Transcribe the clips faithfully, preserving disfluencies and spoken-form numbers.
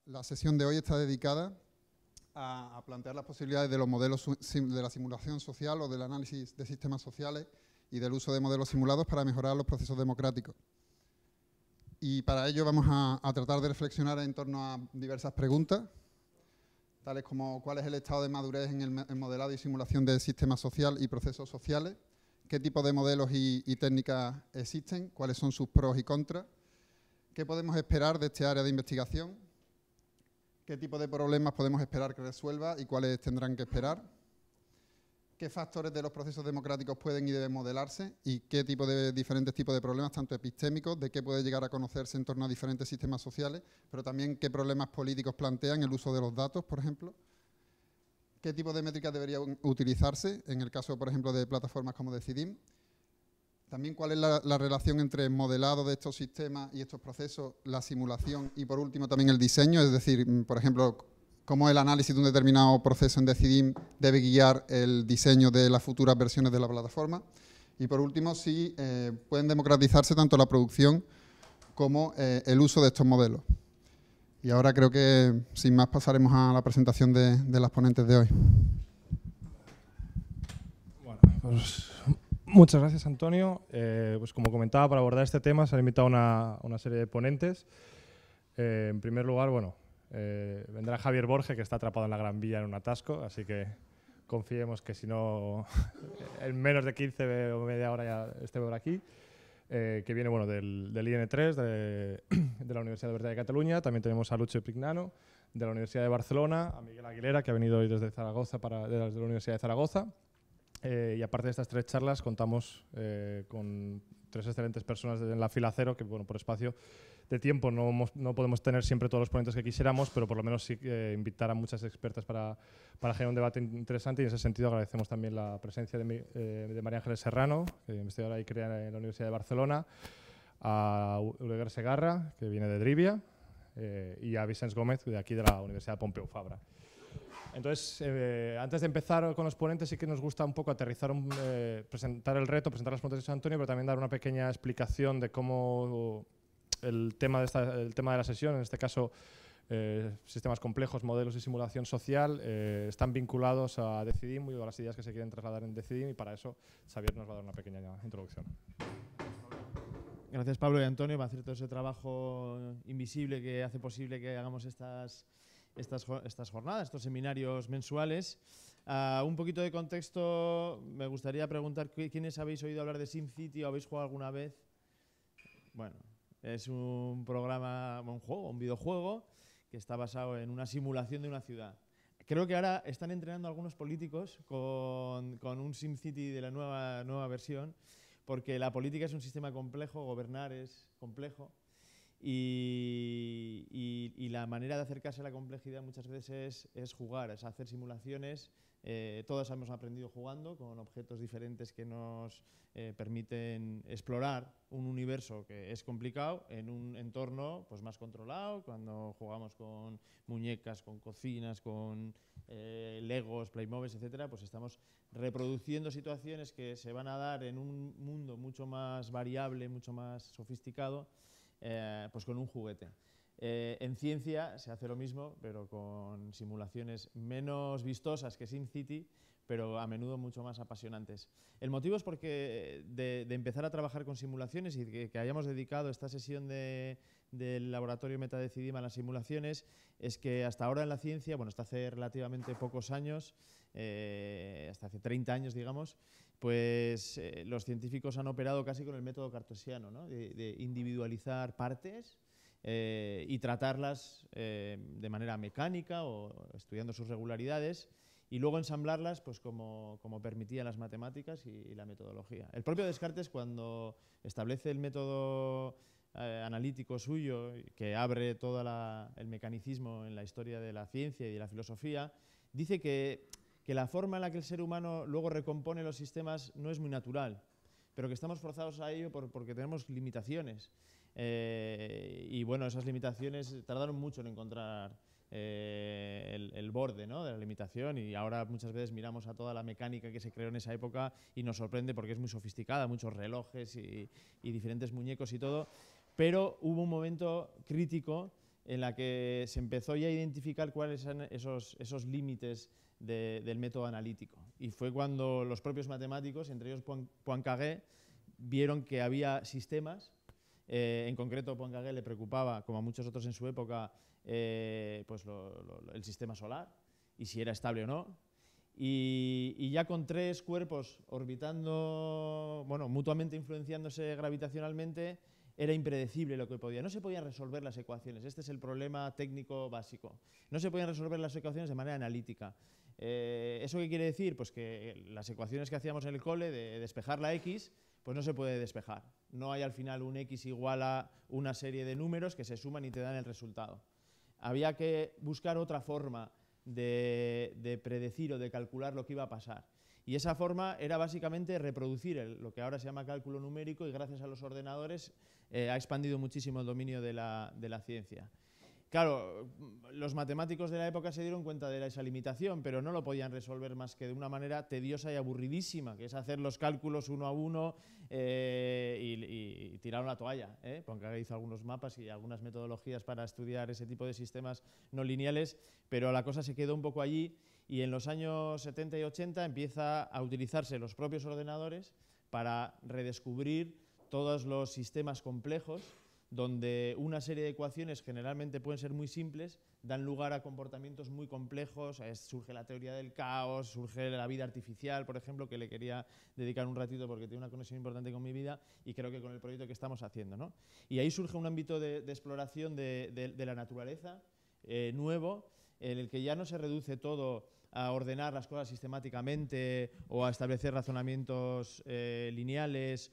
La sesión de hoy está dedicada a, a plantear las posibilidades de los modelos de la simulación social o del análisis de sistemas sociales y del uso de modelos simulados para mejorar los procesos democráticos. Y para ello vamos a, a tratar de reflexionar en torno a diversas preguntas, tales como cuál es el estado de madurez en el en modelado y simulación del sistema social y procesos sociales, qué tipo de modelos y, y técnicas existen, cuáles son sus pros y contras, qué podemos esperar de este área de investigación, qué tipo de problemas podemos esperar que resuelva y cuáles tendrán que esperar, qué factores de los procesos democráticos pueden y deben modelarse y qué tipo de diferentes tipos de problemas, tanto epistémicos, de qué puede llegar a conocerse en torno a diferentes sistemas sociales, pero también qué problemas políticos plantean el uso de los datos, por ejemplo, qué tipo de métricas deberían utilizarse en el caso, por ejemplo, de plataformas como Decidim. También cuál es la, la relación entre el modelado de estos sistemas y estos procesos, la simulación y, por último, también el diseño, es decir, por ejemplo, cómo el análisis de un determinado proceso en Decidim debe guiar el diseño de las futuras versiones de la plataforma. Y, por último, si eh, pueden democratizarse tanto la producción como eh, el uso de estos modelos. Y ahora creo que, sin más, pasaremos a la presentación de, de las ponentes de hoy. Bueno, pues muchas gracias, Antonio. Eh, pues como comentaba, para abordar este tema se han invitado una, una serie de ponentes. Eh, en primer lugar, bueno, eh, vendrá Javier Borge, que está atrapado en la Gran Vía en un atasco, así que confiemos que si no, en menos de quince o media hora ya esté por aquí. Eh, que viene bueno, del, del I N tres, de, de la Universidad de Universitat de Cataluña. También tenemos a Lucho Prignano, de la Universidad de Barcelona, a Miguel Aguilera, que ha venido hoy desde Zaragoza, para, desde la Universidad de Zaragoza. Eh, y aparte de estas tres charlas, contamos eh, con tres excelentes personas en la fila cero, que bueno, por espacio de tiempo no, hemos, no podemos tener siempre todos los ponentes que quisiéramos, pero por lo menos sí eh, invitar a muchas expertas para, para generar un debate interesante, y en ese sentido agradecemos también la presencia de, eh, de María Ángeles Serrano, que es investigadora y crea en la Universidad de Barcelona, a Oleguer Segarra, que viene de Drivia, eh, y a Vicens Gómez, de aquí de la Universidad de Pompeu Fabra. Entonces, eh, antes de empezar con los ponentes, sí que nos gusta un poco aterrizar, un, eh, presentar el reto, presentar las preguntas de Antonio, pero también dar una pequeña explicación de cómo el tema de, esta, el tema de la sesión, en este caso eh, sistemas complejos, modelos y simulación social, eh, están vinculados a Decidim y a las ideas que se quieren trasladar en Decidim, y para eso Xavier nos va a dar una pequeña introducción. Gracias, Pablo y Antonio, por hacer todo ese trabajo invisible que hace posible que hagamos estas, estas, estas jornadas, estos seminarios mensuales. Uh, un poquito de contexto, me gustaría preguntar quiénes habéis oído hablar de SimCity o habéis jugado alguna vez. Bueno, es un programa, un juego, un videojuego que está basado en una simulación de una ciudad. Creo que ahora están entrenando algunos políticos con, con un SimCity de la nueva, nueva versión, porque la política es un sistema complejo, gobernar es complejo, y, y, y la manera de acercarse a la complejidad muchas veces es, es jugar, es hacer simulaciones. Eh, todos hemos aprendido jugando con objetos diferentes que nos eh, permiten explorar un universo que es complicado en un entorno pues, más controlado, cuando jugamos con muñecas, con cocinas, con eh, Legos, Playmobil, etcétera, pues estamos reproduciendo situaciones que se van a dar en un mundo mucho más variable, mucho más sofisticado, eh, pues con un juguete. Eh, en ciencia se hace lo mismo, pero con simulaciones menos vistosas que SimCity, pero a menudo mucho más apasionantes. El motivo es porque de, de empezar a trabajar con simulaciones y que, que hayamos dedicado esta sesión de, del laboratorio MetaDecidim a las simulaciones, es que hasta ahora en la ciencia, bueno, hasta hace relativamente pocos años, eh, hasta hace treinta años, digamos, pues eh, los científicos han operado casi con el método cartesiano, ¿no? de, de individualizar partes Eh, y tratarlas eh, de manera mecánica o estudiando sus regularidades y luego ensamblarlas pues, como, como permitían las matemáticas y, y la metodología. El propio Descartes, cuando establece el método eh, analítico suyo, que abre todo la, el mecanicismo en la historia de la ciencia y de la filosofía, dice que, que la forma en la que el ser humano luego recompone los sistemas no es muy natural, pero que estamos forzados a ello por, porque tenemos limitaciones. Eh, y bueno, esas limitaciones tardaron mucho en encontrar eh, el, el borde, ¿no? de la limitación, y ahora muchas veces miramos a toda la mecánica que se creó en esa época y nos sorprende porque es muy sofisticada, muchos relojes y, y diferentes muñecos y todo, pero hubo un momento crítico en la que se empezó ya a identificar cuáles eran esos, esos límites de, del método analítico. Y fue cuando los propios matemáticos, entre ellos Poincaré, vieron que había sistemas, eh, en concreto Poincaré le preocupaba, como a muchos otros en su época, eh, pues lo, lo, el sistema solar, y si era estable o no. Y, y ya con tres cuerpos orbitando, bueno, mutuamente influenciándose gravitacionalmente, era impredecible lo que podía. No se podían resolver las ecuaciones. Este es el problema técnico básico. No se podían resolver las ecuaciones de manera analítica. Eh, ¿Eso qué quiere decir? Pues que las ecuaciones que hacíamos en el cole de despejar la X, pues no se puede despejar. No hay al final un X igual a una serie de números que se suman y te dan el resultado. Había que buscar otra forma de, de predecir o de calcular lo que iba a pasar. Y esa forma era básicamente reproducir el, lo que ahora se llama cálculo numérico, y gracias a los ordenadores eh, ha expandido muchísimo el dominio de la, de la ciencia. Claro, los matemáticos de la época se dieron cuenta de esa limitación, pero no lo podían resolver más que de una manera tediosa y aburridísima, que es hacer los cálculos uno a uno eh, y, y, y tiraron la toalla, ¿eh? Poincaré hizo algunos mapas y algunas metodologías para estudiar ese tipo de sistemas no lineales, pero la cosa se quedó un poco allí, y en los años setenta y ochenta empieza a utilizarse los propios ordenadores para redescubrir todos los sistemas complejos, donde una serie de ecuaciones generalmente pueden ser muy simples, dan lugar a comportamientos muy complejos. Es, surge la teoría del caos, surge la vida artificial, por ejemplo, que le quería dedicar un ratito porque tiene una conexión importante con mi vida y creo que con el proyecto que estamos haciendo, ¿no? Y ahí surge un ámbito de, de exploración de, de, de la naturaleza eh, nuevo, en el que ya no se reduce todo a ordenar las cosas sistemáticamente o a establecer razonamientos eh, lineales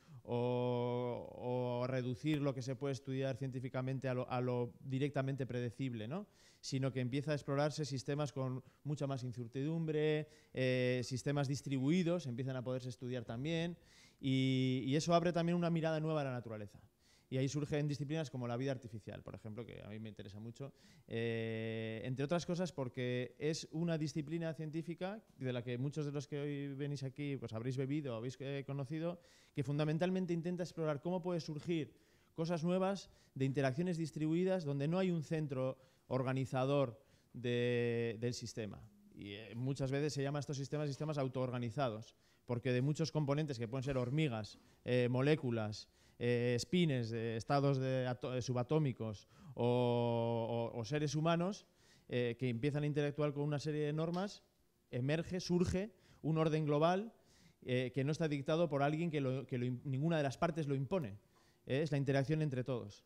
o, o reducir lo que se puede estudiar científicamente a lo, a lo directamente predecible, ¿no? Sino que empieza a explorarse sistemas con mucha más incertidumbre, eh, sistemas distribuidos empiezan a poderse estudiar también, y, y eso abre también una mirada nueva a la naturaleza. Y ahí surgen disciplinas como la vida artificial, por ejemplo, que a mí me interesa mucho, eh, entre otras cosas porque es una disciplina científica de la que muchos de los que hoy venís aquí pues habréis bebido o habéis eh, conocido, que fundamentalmente intenta explorar cómo puede surgir cosas nuevas de interacciones distribuidas donde no hay un centro organizador de, del sistema. Y eh, muchas veces se llama a estos sistemas sistemas autoorganizados, porque de muchos componentes que pueden ser hormigas, eh, moléculas, Eh, spines, de estados de de subatómicos o, o, o seres humanos eh, que empiezan a interactuar con una serie de normas, emerge, surge un orden global eh, que no está dictado por alguien que, lo, que lo, ninguna de las partes lo impone. Eh, es la interacción entre todos.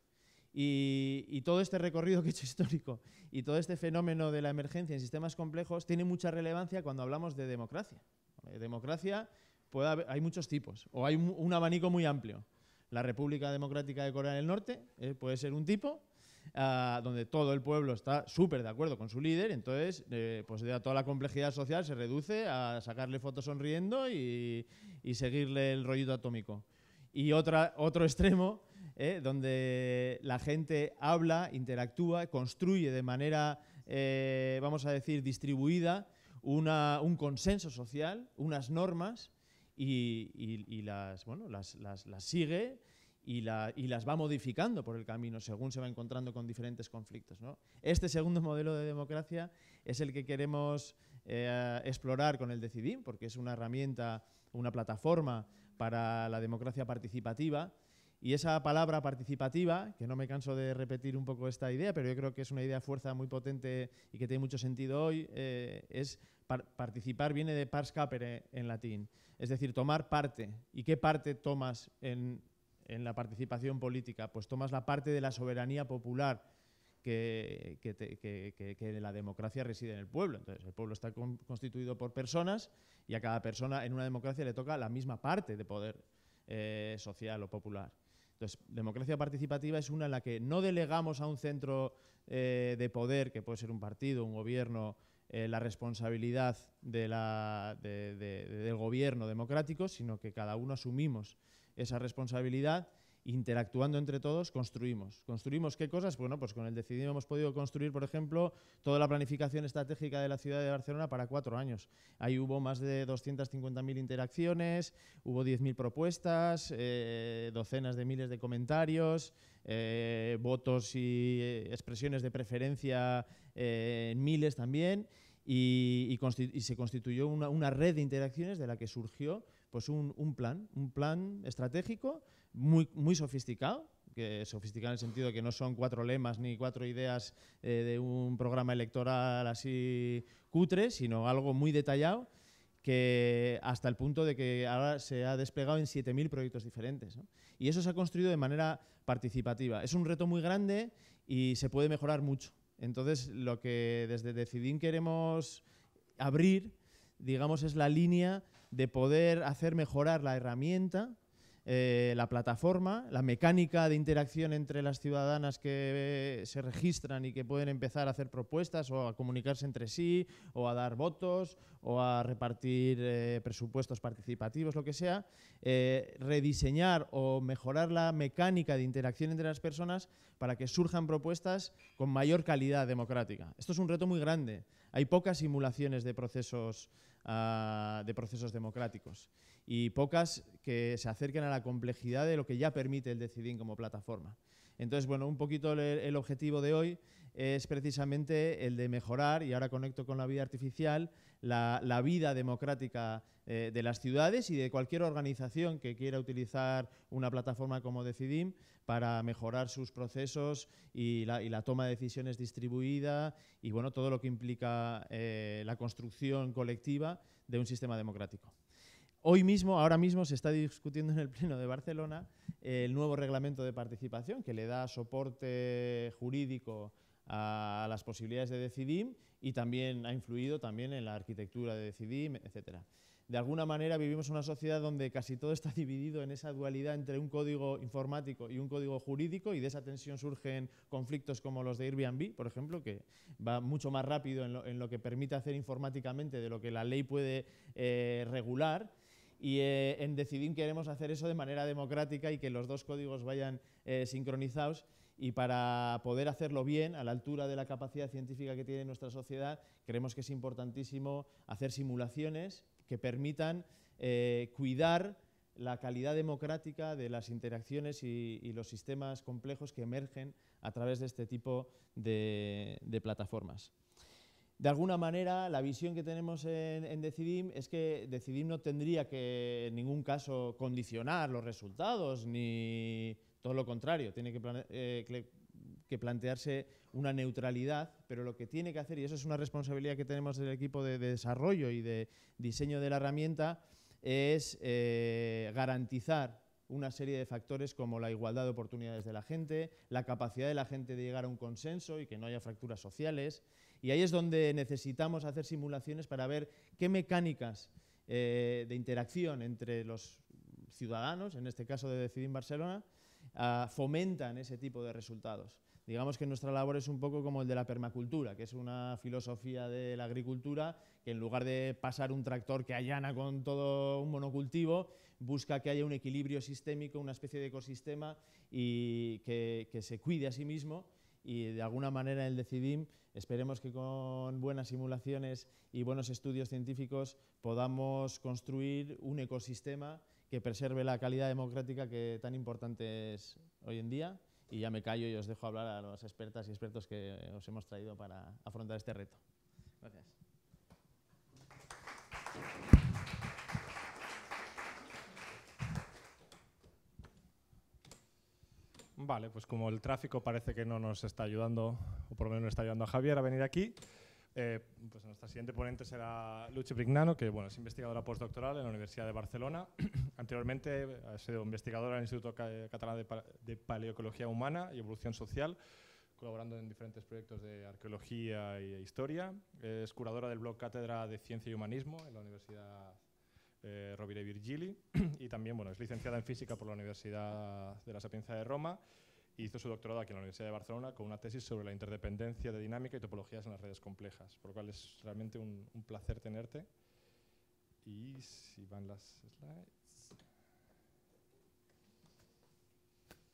Y, y todo este recorrido que he hecho histórico y todo este fenómeno de la emergencia en sistemas complejos tiene mucha relevancia cuando hablamos de democracia. Eh, democracia puede haber, hay muchos tipos, o hay un, un abanico muy amplio. La República Democrática de Corea del Norte eh, puede ser un tipo uh, donde todo el pueblo está súper de acuerdo con su líder, entonces eh, pues ya toda la complejidad social se reduce a sacarle fotos sonriendo y, y seguirle el rollito atómico. Y otra, otro extremo eh, donde la gente habla, interactúa, construye de manera, eh, vamos a decir, distribuida una, un consenso social, unas normas, Y, y, y las, bueno, las, las, las sigue y, la, y las va modificando por el camino según se va encontrando con diferentes conflictos, ¿no? Este segundo modelo de democracia es el que queremos eh, explorar con el Decidim, porque es una herramienta, una plataforma para la democracia participativa. Y esa palabra participativa, que no me canso de repetir un poco esta idea, pero yo creo que es una idea fuerza muy potente y que tiene mucho sentido hoy, eh, es par participar, viene de pars capere en latín, es decir, tomar parte. ¿Y qué parte tomas en, en la participación política? Pues tomas la parte de la soberanía popular que, que, te, que, que, que la democracia reside en el pueblo. Entonces, el pueblo está con, constituido por personas y a cada persona en una democracia le toca la misma parte de poder eh, social o popular. Entonces, democracia participativa es una en la que no delegamos a un centro eh, de poder, que puede ser un partido, un gobierno, eh, la responsabilidad de la, de, de, de, del gobierno democrático, sino que cada uno asumimos esa responsabilidad interactuando entre todos, construimos. ¿Construimos qué cosas? Bueno, pues con el Decidim hemos podido construir, por ejemplo, toda la planificación estratégica de la ciudad de Barcelona para cuatro años. Ahí hubo más de doscientas cincuenta mil interacciones, hubo diez mil propuestas, eh, docenas de miles de comentarios, eh, votos y eh, expresiones de preferencia eh, en miles también, y, y, y se constituyó una, una red de interacciones de la que surgió pues un, un plan, un plan estratégico muy, muy sofisticado, que sofisticado en el sentido de que no son cuatro lemas ni cuatro ideas eh, de un programa electoral así cutre, sino algo muy detallado, que hasta el punto de que ahora se ha desplegado en siete mil proyectos diferentes, ¿no? Y eso se ha construido de manera participativa. Es un reto muy grande y se puede mejorar mucho. Entonces, lo que desde Decidim queremos abrir, digamos, es la línea de poder hacer mejorar la herramienta, eh, la plataforma, la mecánica de interacción entre las ciudadanas que se registran y que pueden empezar a hacer propuestas o a comunicarse entre sí, o a dar votos, o a repartir eh, presupuestos participativos, lo que sea, eh, rediseñar o mejorar la mecánica de interacción entre las personas para que surjan propuestas con mayor calidad democrática. Esto es un reto muy grande. Hay pocas simulaciones de procesos, uh, de procesos democráticos y pocas que se acerquen a la complejidad de lo que ya permite el Decidim como plataforma. Entonces, bueno, un poquito el, el objetivo de hoy es precisamente el de mejorar, y ahora conecto con la vida artificial, la, la vida democrática eh, de las ciudades y de cualquier organización que quiera utilizar una plataforma como Decidim para mejorar sus procesos y la, y la toma de decisiones distribuida y bueno, todo lo que implica eh, la construcción colectiva de un sistema democrático. Hoy mismo, ahora mismo, se está discutiendo en el Pleno de Barcelona eh, el nuevo reglamento de participación que le da soporte jurídico a las posibilidades de Decidim y también ha influido también en la arquitectura de Decidim, etcétera. De alguna manera vivimos en una sociedad donde casi todo está dividido en esa dualidad entre un código informático y un código jurídico, y de esa tensión surgen conflictos como los de Airbnb, por ejemplo, que va mucho más rápido en lo, en lo que permite hacer informáticamente de lo que la ley puede eh, regular. Y eh, en Decidim queremos hacer eso de manera democrática y que los dos códigos vayan eh, sincronizados, y para poder hacerlo bien, a la altura de la capacidad científica que tiene nuestra sociedad, creemos que es importantísimo hacer simulaciones que permitan eh, cuidar la calidad democrática de las interacciones y, y los sistemas complejos que emergen a través de este tipo de, de plataformas. De alguna manera, la visión que tenemos en, en Decidim es que Decidim no tendría que en ningún caso condicionar los resultados, ni todo lo contrario, tiene que, plane eh, que plantearse una neutralidad, pero lo que tiene que hacer, y eso es una responsabilidad que tenemos del equipo de, de desarrollo y de diseño de la herramienta, es eh, garantizar una serie de factores como la igualdad de oportunidades de la gente, la capacidad de la gente de llegar a un consenso y que no haya fracturas sociales. Y ahí es donde necesitamos hacer simulaciones para ver qué mecánicas eh, de interacción entre los ciudadanos, en este caso de Decidim Barcelona, uh, fomentan ese tipo de resultados. Digamos que nuestra labor es un poco como el de la permacultura, que es una filosofía de la agricultura que en lugar de pasar un tractor que allana con todo un monocultivo, busca que haya un equilibrio sistémico, una especie de ecosistema y que, que se cuide a sí mismo. Y de alguna manera el Decidim, esperemos que con buenas simulaciones y buenos estudios científicos podamos construir un ecosistema que preserve la calidad democrática que tan importante es hoy en día. Y ya me callo y os dejo hablar a las expertas y expertos que os hemos traído para afrontar este reto. Gracias. Vale, pues como el tráfico parece que no nos está ayudando, o por lo menos no está ayudando a Javier a venir aquí, eh, pues nuestra siguiente ponente será Luce Brignano, que bueno, es investigadora postdoctoral en la Universidad de Barcelona. Anteriormente ha sido investigadora en el Instituto Catalán de, pa de Paleoecología Humana y Evolución Social, colaborando en diferentes proyectos de arqueología e historia. Es curadora del blog Cátedra de Ciencia y Humanismo en la Universidad Eh, Rovira i Virgili, y también bueno, es licenciada en Física por la Universidad de la Sapienza de Roma y hizo su doctorado aquí en la Universidad de Barcelona con una tesis sobre la interdependencia de dinámica y topologías en las redes complejas, por lo cual es realmente un, un placer tenerte. Y si van las slides...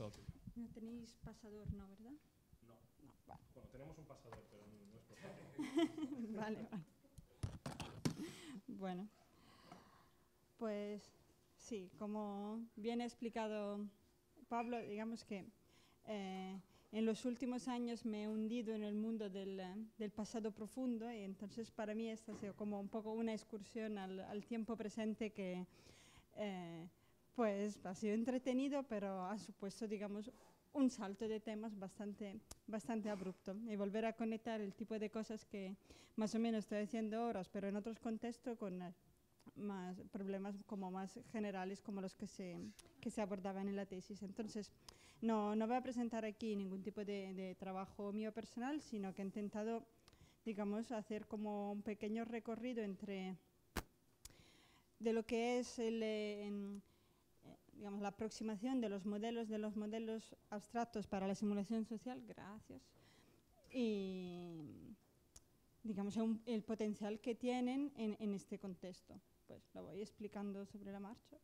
todo tuyo. No tenéis pasador, ¿no, verdad? No. No, vale. Bueno, tenemos un pasador, pero no es portátil. Vale, vale. Bueno, pues sí, como bien ha explicado Pablo, digamos que eh, en los últimos años me he hundido en el mundo del, del pasado profundo y entonces para mí esta ha sido como un poco una excursión al, al tiempo presente que eh, pues ha sido entretenido, pero ha supuesto, digamos, un salto de temas bastante, bastante abrupto y volver a conectar el tipo de cosas que más o menos estoy haciendo ahora, pero en otros contextos con eh, más problemas como más generales como los que se, que se abordaban en la tesis. Entonces, no, no voy a presentar aquí ningún tipo de, de trabajo mío personal, sino que he intentado, digamos, hacer como un pequeño recorrido entre de lo que es el, eh, en, digamos, la aproximación de los modelos de los modelos abstractos para la simulación social, gracias, y digamos un, el potencial que tienen en, en este contexto. Pues lo voy explicando sobre la marcha.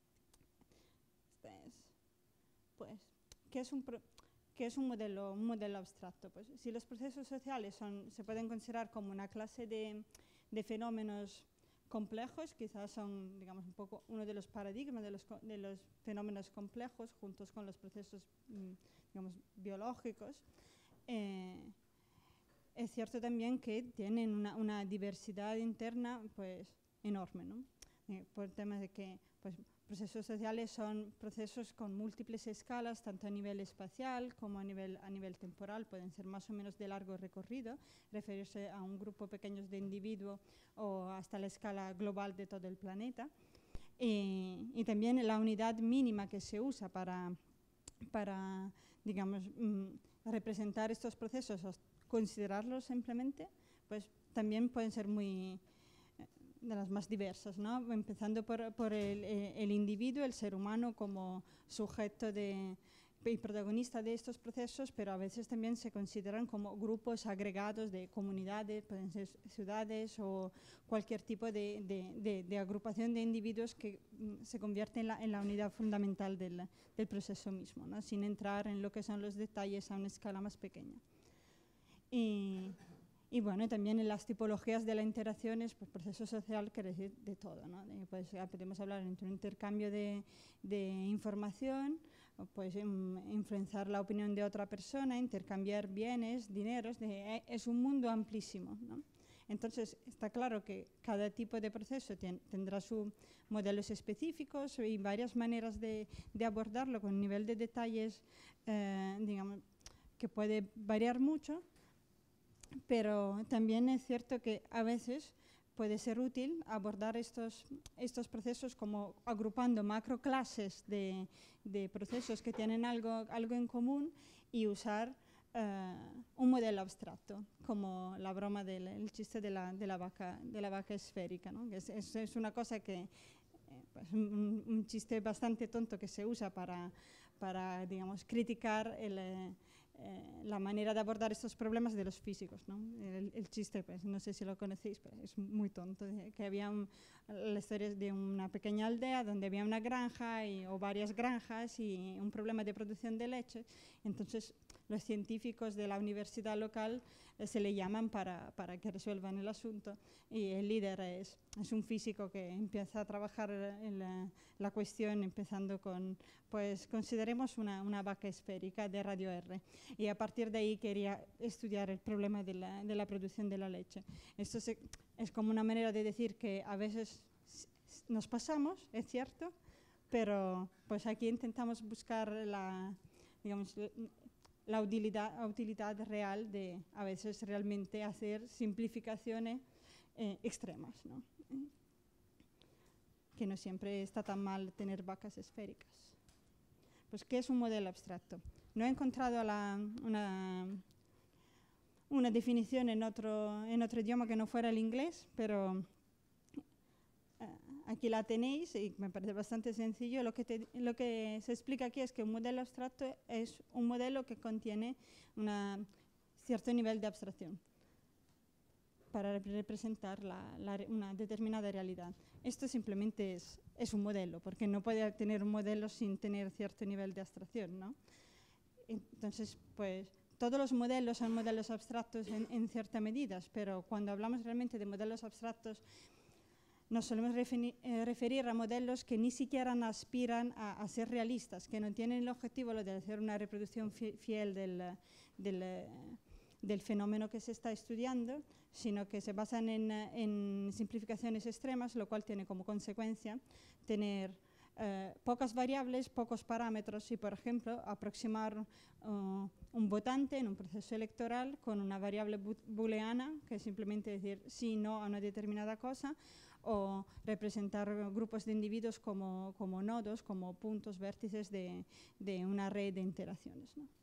Este es, pues, ¿qué es un, pro, qué es un modelo, un modelo abstracto? Pues si los procesos sociales son, se pueden considerar como una clase de, de fenómenos complejos, quizás son, digamos, un poco uno de los paradigmas de los, de los fenómenos complejos juntos con los procesos, digamos, biológicos. Eh, es cierto también que tienen una, una diversidad interna, pues, enorme, ¿no? Eh, por el tema de que, pues, procesos sociales son procesos con múltiples escalas, tanto a nivel espacial como a nivel, a nivel temporal, pueden ser más o menos de largo recorrido, referirse a un grupo pequeño de individuos o hasta la escala global de todo el planeta. Y, y también la unidad mínima que se usa para, para digamos, mm, representar estos procesos, considerarlos simplemente, pues también pueden ser muy de las más diversas, ¿no? Empezando por, por el, el individuo, el ser humano como sujeto de, y protagonista de estos procesos, pero a veces también se consideran como grupos agregados de comunidades, pueden ser ciudades o cualquier tipo de, de, de, de agrupación de individuos que mm, se convierte en la, en la unidad fundamental del, del proceso mismo, ¿no? Sin entrar en lo que son los detalles a una escala más pequeña. Y, Y bueno, también en las tipologías de las interacciones, pues proceso social quiere decir de todo, ¿no? De, pues, podemos hablar entre un intercambio de, de información, o pues um, influenciar la opinión de otra persona, intercambiar bienes, dineros, de, eh, es un mundo amplísimo, ¿no? Entonces, está claro que cada tipo de proceso ten, tendrá sus modelos específicos y varias maneras de, de abordarlo con un nivel de detalles, eh, digamos, que puede variar mucho. Pero también es cierto que a veces puede ser útil abordar estos, estos procesos como agrupando macroclases de, de procesos que tienen algo, algo en común y usar uh, un modelo abstracto, como la broma del el chiste de la, de la, vaca, de la vaca esférica, ¿no? Que es, es, es una cosa que, eh, pues un, un chiste bastante tonto que se usa para, para digamos, criticar el... Eh, Eh, la manera de abordar estos problemas de los físicos, ¿no? El, el chiste, pues, no sé si lo conocéis, pero es muy tonto, que había un, la historia de una pequeña aldea donde había una granja y, o varias granjas y un problema de producción de leche. Entonces, los científicos de la universidad local eh, se le llaman para, para que resuelvan el asunto y el líder es, es un físico que empieza a trabajar en la, la cuestión empezando con, pues consideremos una, una vaca esférica de radio R y a partir de ahí quería estudiar el problema de la, de la producción de la leche. Esto se, es como una manera de decir que a veces nos pasamos, es cierto, pero pues aquí intentamos buscar la, digamos, la utilidad, utilidad real de a veces realmente hacer simplificaciones eh, extremas, ¿no? ¿Eh? Que no siempre está tan mal tener vacas esféricas. Pues, ¿qué es un modelo abstracto? No he encontrado la, una, una definición en otro, en otro idioma que no fuera el inglés, pero eh, aquí la tenéis y me parece bastante sencillo. Lo que, te, lo que se explica aquí es que un modelo abstracto es un modelo que contiene un cierto nivel de abstracción. para representar la, la, una determinada realidad. Esto simplemente es, es un modelo, porque no puede tener un modelo sin tener cierto nivel de abstracción, ¿no? Entonces, pues, todos los modelos son modelos abstractos en, en cierta medida, pero cuando hablamos realmente de modelos abstractos, nos solemos referir, eh, referir a modelos que ni siquiera aspiran a, a ser realistas, que no tienen el objetivo de hacer una reproducción fiel del, del, del fenómeno que se está estudiando, sino que se basan en, en simplificaciones extremas, lo cual tiene como consecuencia tener eh, pocas variables, pocos parámetros y, por ejemplo, aproximar uh, un votante en un proceso electoral con una variable booleana, que es simplemente decir sí, no a una determinada cosa, o representar grupos de individuos como, como nodos, como puntos, vértices de, de una red de interacciones, ¿no?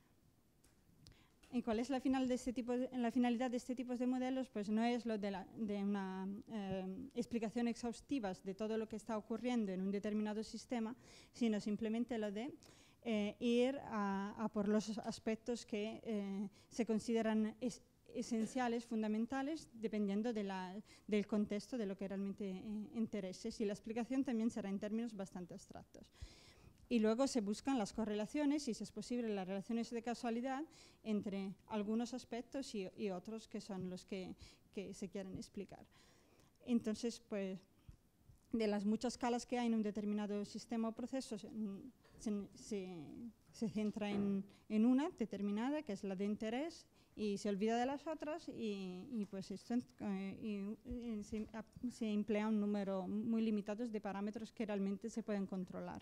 ¿Y cuál es la, final de este tipo de, la finalidad de este tipo de modelos? Pues no es lo de, la, de una eh, explicación exhaustiva de todo lo que está ocurriendo en un determinado sistema, sino simplemente lo de eh, ir a, a por los aspectos que eh, se consideran es, esenciales, fundamentales, dependiendo de la, del contexto de lo que realmente eh, interese. Y la explicación también será en términos bastante abstractos. Y luego se buscan las correlaciones y, si es posible, las relaciones de casualidad entre algunos aspectos y, y otros que son los que, que se quieren explicar. Entonces, pues, de las muchas escalas que hay en un determinado sistema o proceso, se, se, se centra en, en una determinada, que es la de interés, y se olvida de las otras y, y pues esto, eh, y, y se, se emplea un número muy limitado de parámetros que realmente se pueden controlar.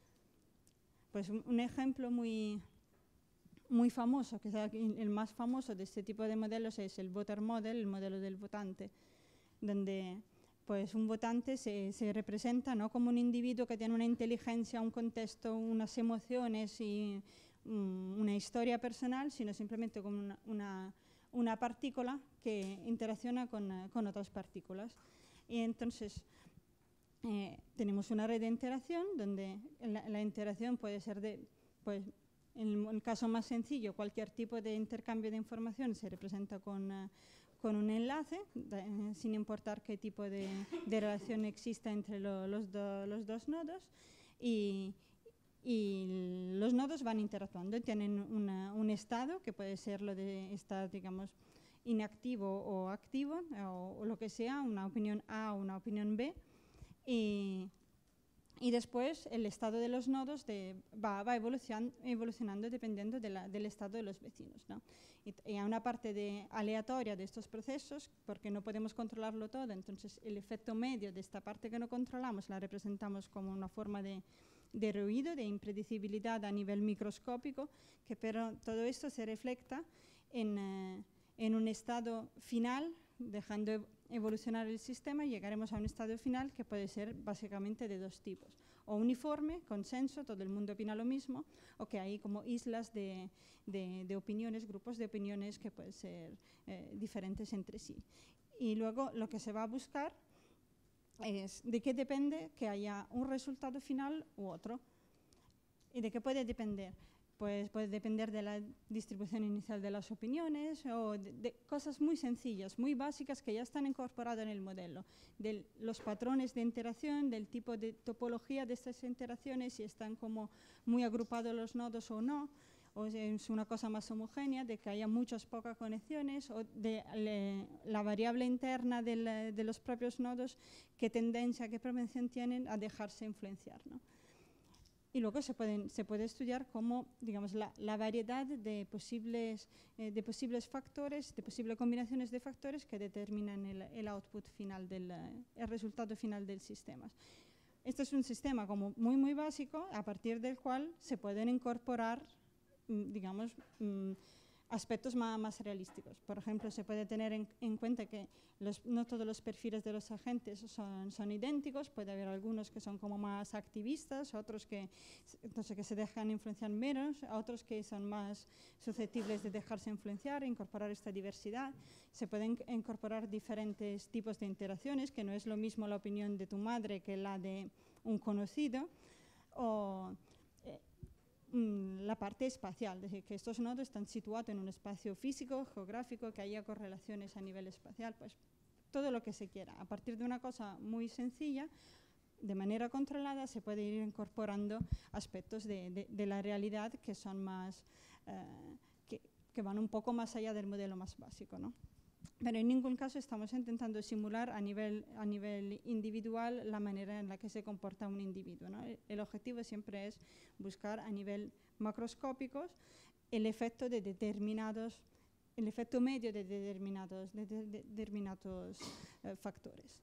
Pues un, un ejemplo muy, muy famoso, que es el más famoso de este tipo de modelos, es el voter model, el modelo del votante, donde pues un votante se, se representa no como un individuo que tiene una inteligencia, un contexto, unas emociones y um, una historia personal, sino simplemente como una, una, una partícula que interacciona con, con otras partículas. Y entonces Eh, tenemos una red de interacción donde la, la interacción puede ser de, pues, en el caso más sencillo, cualquier tipo de intercambio de información se representa con, uh, con un enlace, de, eh, sin importar qué tipo de, de relación exista entre lo, los, do, los dos nodos, y, y los nodos van interactuando y tienen una, un estado que puede ser lo de estar, digamos, inactivo o activo, o, o lo que sea, una opinión A o una opinión B. Y, y después el estado de los nodos de, va, va evolucion, evolucionando dependiendo de la, del estado de los vecinos, ¿no? Y, y hay una parte de aleatoria de estos procesos, porque no podemos controlarlo todo, entonces el efecto medio de esta parte que no controlamos la representamos como una forma de, de ruido, de impredecibilidad a nivel microscópico, que pero todo esto se refleja en, eh, en un estado final, dejando evolucionar el sistema, y llegaremos a un estado final que puede ser básicamente de dos tipos: o uniforme, consenso, todo el mundo opina lo mismo, o que hay como islas de, de, de opiniones, grupos de opiniones que pueden ser eh, diferentes entre sí. Y luego lo que se va a buscar es de qué depende que haya un resultado final u otro. ¿Y de qué puede depender? Pues puede depender de la distribución inicial de las opiniones o de, de cosas muy sencillas, muy básicas que ya están incorporadas en el modelo, de los patrones de interacción, del tipo de topología de estas interacciones, si están como muy agrupados los nodos o no, o es una cosa más homogénea, de que haya muchas pocas conexiones, o de le, la variable interna de, la, de los propios nodos, qué tendencia, qué propensión tienen a dejarse influenciar, ¿no? Y luego se, pueden, se puede estudiar cómo, digamos, la, la variedad de posibles, eh, de posibles factores, de posibles combinaciones de factores que determinan el, el output final, del, el resultado final del sistema. Este es un sistema como muy, muy básico, a partir del cual se pueden incorporar, digamos, aspectos más, más realísticos. Por ejemplo, se puede tener en, en cuenta que los, no todos los perfiles de los agentes son, son idénticos, puede haber algunos que son como más activistas, otros que, entonces, que se dejan influenciar menos, otros que son más susceptibles de dejarse influenciar, incorporar esta diversidad. Se pueden incorporar diferentes tipos de interacciones, que no es lo mismo la opinión de tu madre que la de un conocido, o mm, la parte espacial, es decir, que estos nodos están situados en un espacio físico, geográfico, que haya correlaciones a nivel espacial, pues todo lo que se quiera. A partir de una cosa muy sencilla, de manera controlada, se puede ir incorporando aspectos de, de, de la realidad que son más, eh, que, que van un poco más allá del modelo más básico, ¿no? Pero en ningún caso estamos intentando simular a nivel, a nivel individual la manera en la que se comporta un individuo, ¿no? El, el objetivo siempre es buscar a nivel macroscópico el efecto de determinados, el efecto medio de determinados, de, de, de determinados eh, factores.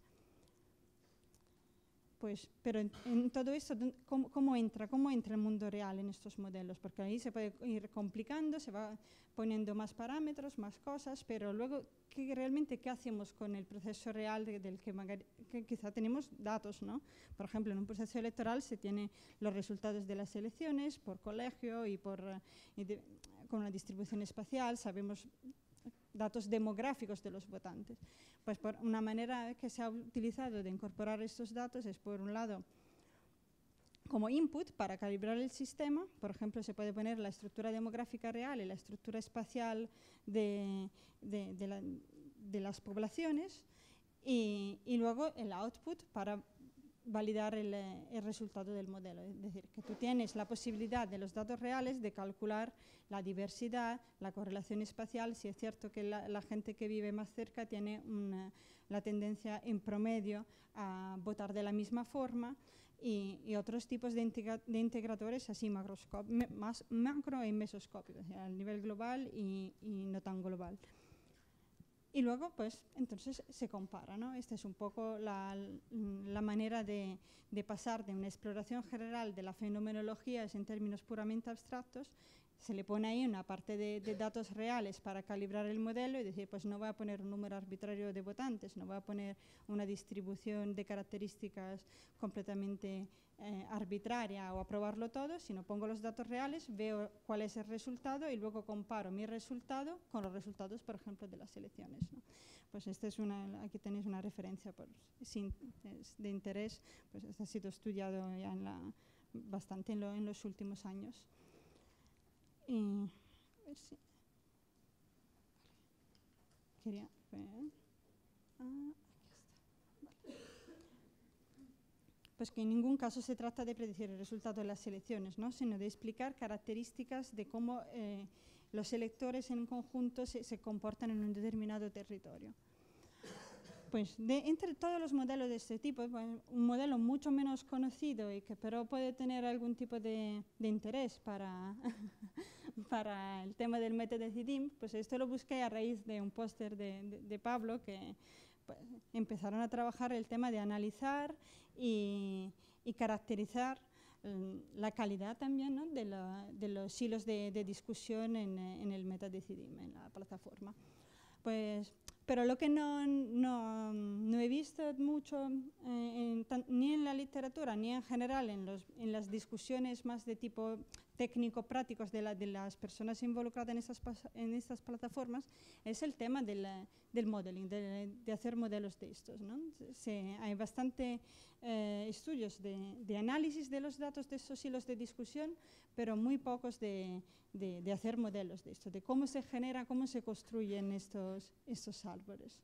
Pues, pero en, en todo esto, ¿cómo, cómo, entra, ¿cómo entra el mundo real en estos modelos? Porque ahí se puede ir complicando, se va poniendo más parámetros, más cosas, pero luego, ¿qué, realmente qué hacemos con el proceso real de, del que, que quizá tenemos datos, ¿no? Por ejemplo, en un proceso electoral se tiene los resultados de las elecciones por colegio y, por, y de, con una distribución espacial, sabemos datos demográficos de los votantes. Pues por una manera que se ha utilizado de incorporar estos datos es, por un lado, como input para calibrar el sistema. Por ejemplo, se puede poner la estructura demográfica real y la estructura espacial de, de, de, la, de las poblaciones, y, y luego el output para validar el, el resultado del modelo. Es decir, que tú tienes la posibilidad de los datos reales de calcular la diversidad, la correlación espacial, si es cierto que la, la gente que vive más cerca tiene una, la tendencia en promedio a votar de la misma forma, y, y otros tipos de, integra, de integradores así macroscópicos, más macro y mesoscópicos, o sea, a nivel global y, y no tan global. Y luego, pues, entonces se compara, ¿no? Esta es un poco la, la manera de, de pasar de una exploración general de la fenomenología en términos puramente abstractos. Se le pone ahí una parte de, de datos reales para calibrar el modelo y decir, pues no voy a poner un número arbitrario de votantes, no voy a poner una distribución de características completamente eh, arbitraria o aprobarlo todo, sino pongo los datos reales, veo cuál es el resultado y luego comparo mi resultado con los resultados, por ejemplo, de las elecciones, ¿no? Pues esta es una, aquí tenéis una referencia por, sin, de interés, pues esto ha sido estudiado ya en la, bastante en, lo, en los últimos años. Y, a ver si quería ver. Ah, aquí está. Vale. Pues que en ningún caso se trata de predecir el resultado de las elecciones, ¿no? Sino de explicar características de cómo eh, los electores en conjunto se, se comportan en un determinado territorio. Pues de, entre todos los modelos de este tipo, pues, un modelo mucho menos conocido y que pero puede tener algún tipo de, de interés para, para el tema del MetaDecidim, pues esto lo busqué a raíz de un póster de, de, de Pablo, que pues, empezaron a trabajar el tema de analizar y, y caracterizar la calidad también, ¿no? de, la, de los hilos de, de discusión en, en el MetaDecidim, en la plataforma. Pues, pero lo que no, no, no he visto mucho, eh, en tan, ni en la literatura, ni en general en, los, en las discusiones más de tipo técnico-prácticos de, la, de las personas involucradas en estas, en estas plataformas, es el tema de la, del modeling, de, de hacer modelos de estos, ¿no? Se, hay bastante eh, estudios de, de análisis de los datos de estos hilos de discusión, pero muy pocos de, de, de hacer modelos de esto, de cómo se genera, cómo se construyen estos, estos árboles.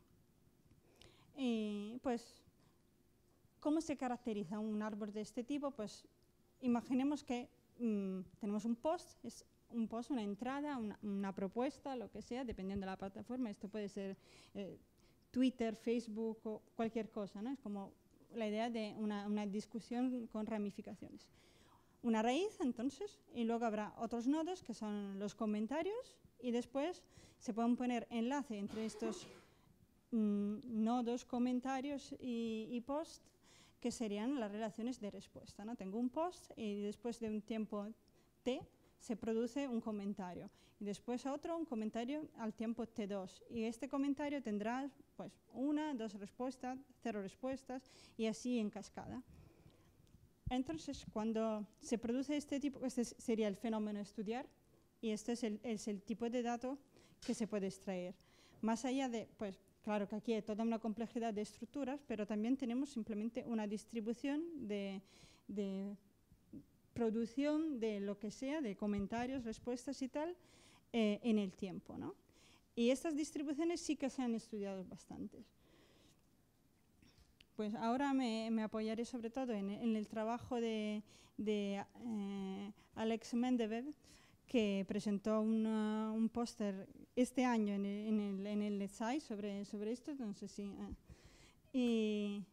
Y pues, ¿cómo se caracteriza un árbol de este tipo? Pues imaginemos que mmm, tenemos un post, es un post, una entrada, una, una propuesta, lo que sea, dependiendo de la plataforma. Esto puede ser eh, Twitter, Facebook o cualquier cosa, ¿no? Es como la idea de una, una discusión con ramificaciones. Una raíz, entonces, y luego habrá otros nodos que son los comentarios, y después se pueden poner enlace entre estos mmm, nodos, comentarios y, y post, que serían las relaciones de respuesta, ¿no? Tengo un post y después de un tiempo t se produce un comentario, y después otro, un comentario al tiempo t dos, y este comentario tendrá pues una, dos respuestas, cero respuestas, y así en cascada. Entonces, cuando se produce este tipo, este sería el fenómeno a estudiar, y este es el, es el tipo de dato que se puede extraer. Más allá de, pues, claro que aquí hay toda una complejidad de estructuras, pero también tenemos simplemente una distribución de, de producción de lo que sea, de comentarios, respuestas y tal, eh, en el tiempo, ¿no? Y estas distribuciones sí que se han estudiado bastante. Pues ahora me, me apoyaré sobre todo en, en el trabajo de, de eh, Alex Mendevev, que presentó una, un póster este año en el, en el, en el S A I sobre, sobre esto, no sé si... Eh, y,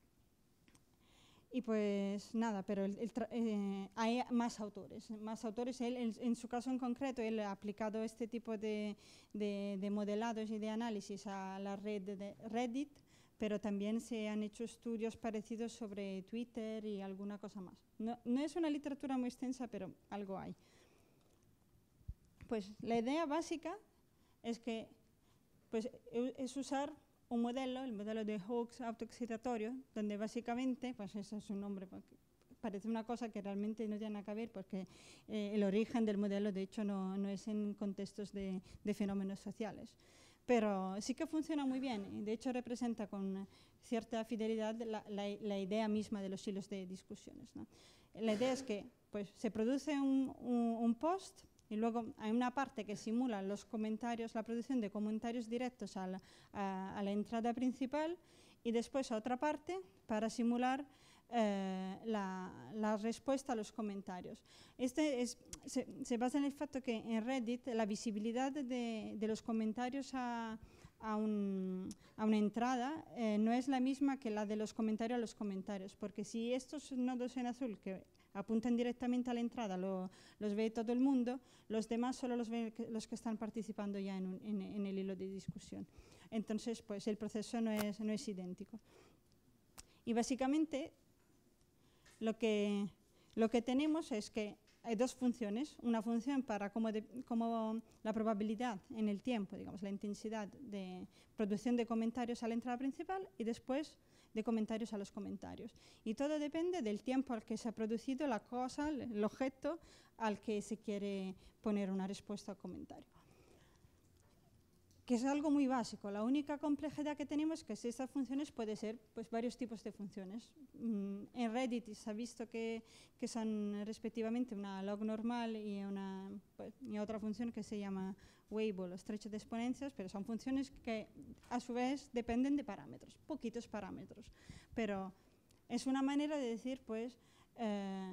y pues nada, pero el, el eh, hay más autores, más autores. Él, en, en su caso en concreto, él ha aplicado este tipo de, de, de modelados y de análisis a la red de Reddit, pero también se han hecho estudios parecidos sobre Twitter y alguna cosa más. No, no es una literatura muy extensa, pero algo hay. Pues la idea básica es que pues, es usar un modelo, el modelo de Hooke's autoexcitatorio, donde básicamente, pues ese es su nombre, parece una cosa que realmente no tiene nada que ver, porque eh, el origen del modelo, de hecho, no, no es en contextos de, de fenómenos sociales. Pero sí que funciona muy bien, y de hecho representa con cierta fidelidad la, la, la idea misma de los hilos de discusiones, ¿no? La idea es que pues, se produce un, un, un post, y luego hay una parte que simula los comentarios, la producción de comentarios directos a la, a, a la entrada principal, y después otra parte para simular eh, la, la respuesta a los comentarios. Este es, se, se basa en el hecho que en Reddit la visibilidad de, de los comentarios a, a, un, a una entrada eh, no es la misma que la de los comentarios a los comentarios, porque si estos nodos en azul que apuntan directamente a la entrada, lo, los ve todo el mundo, los demás solo los ven los que están participando ya en, un, en, en el hilo de discusión. Entonces, pues el proceso no es, no es idéntico. Y básicamente, lo que, lo que tenemos es que hay dos funciones. Una función para como, de, como la probabilidad en el tiempo, digamos, la intensidad de producción de comentarios a la entrada principal y después de comentarios a los comentarios. Y todo depende del tiempo al que se ha producido la cosa, el objeto al que se quiere poner una respuesta o comentario. Que es algo muy básico. La única complejidad que tenemos es que si estas funciones pueden ser pues, varios tipos de funciones. Mm, en Reddit se ha visto que, que son respectivamente una log normal y, una, pues, y otra función que se llama Weibull, estrecho de exponencias, pero son funciones que a su vez dependen de parámetros, poquitos parámetros. Pero es una manera de decir, pues, eh,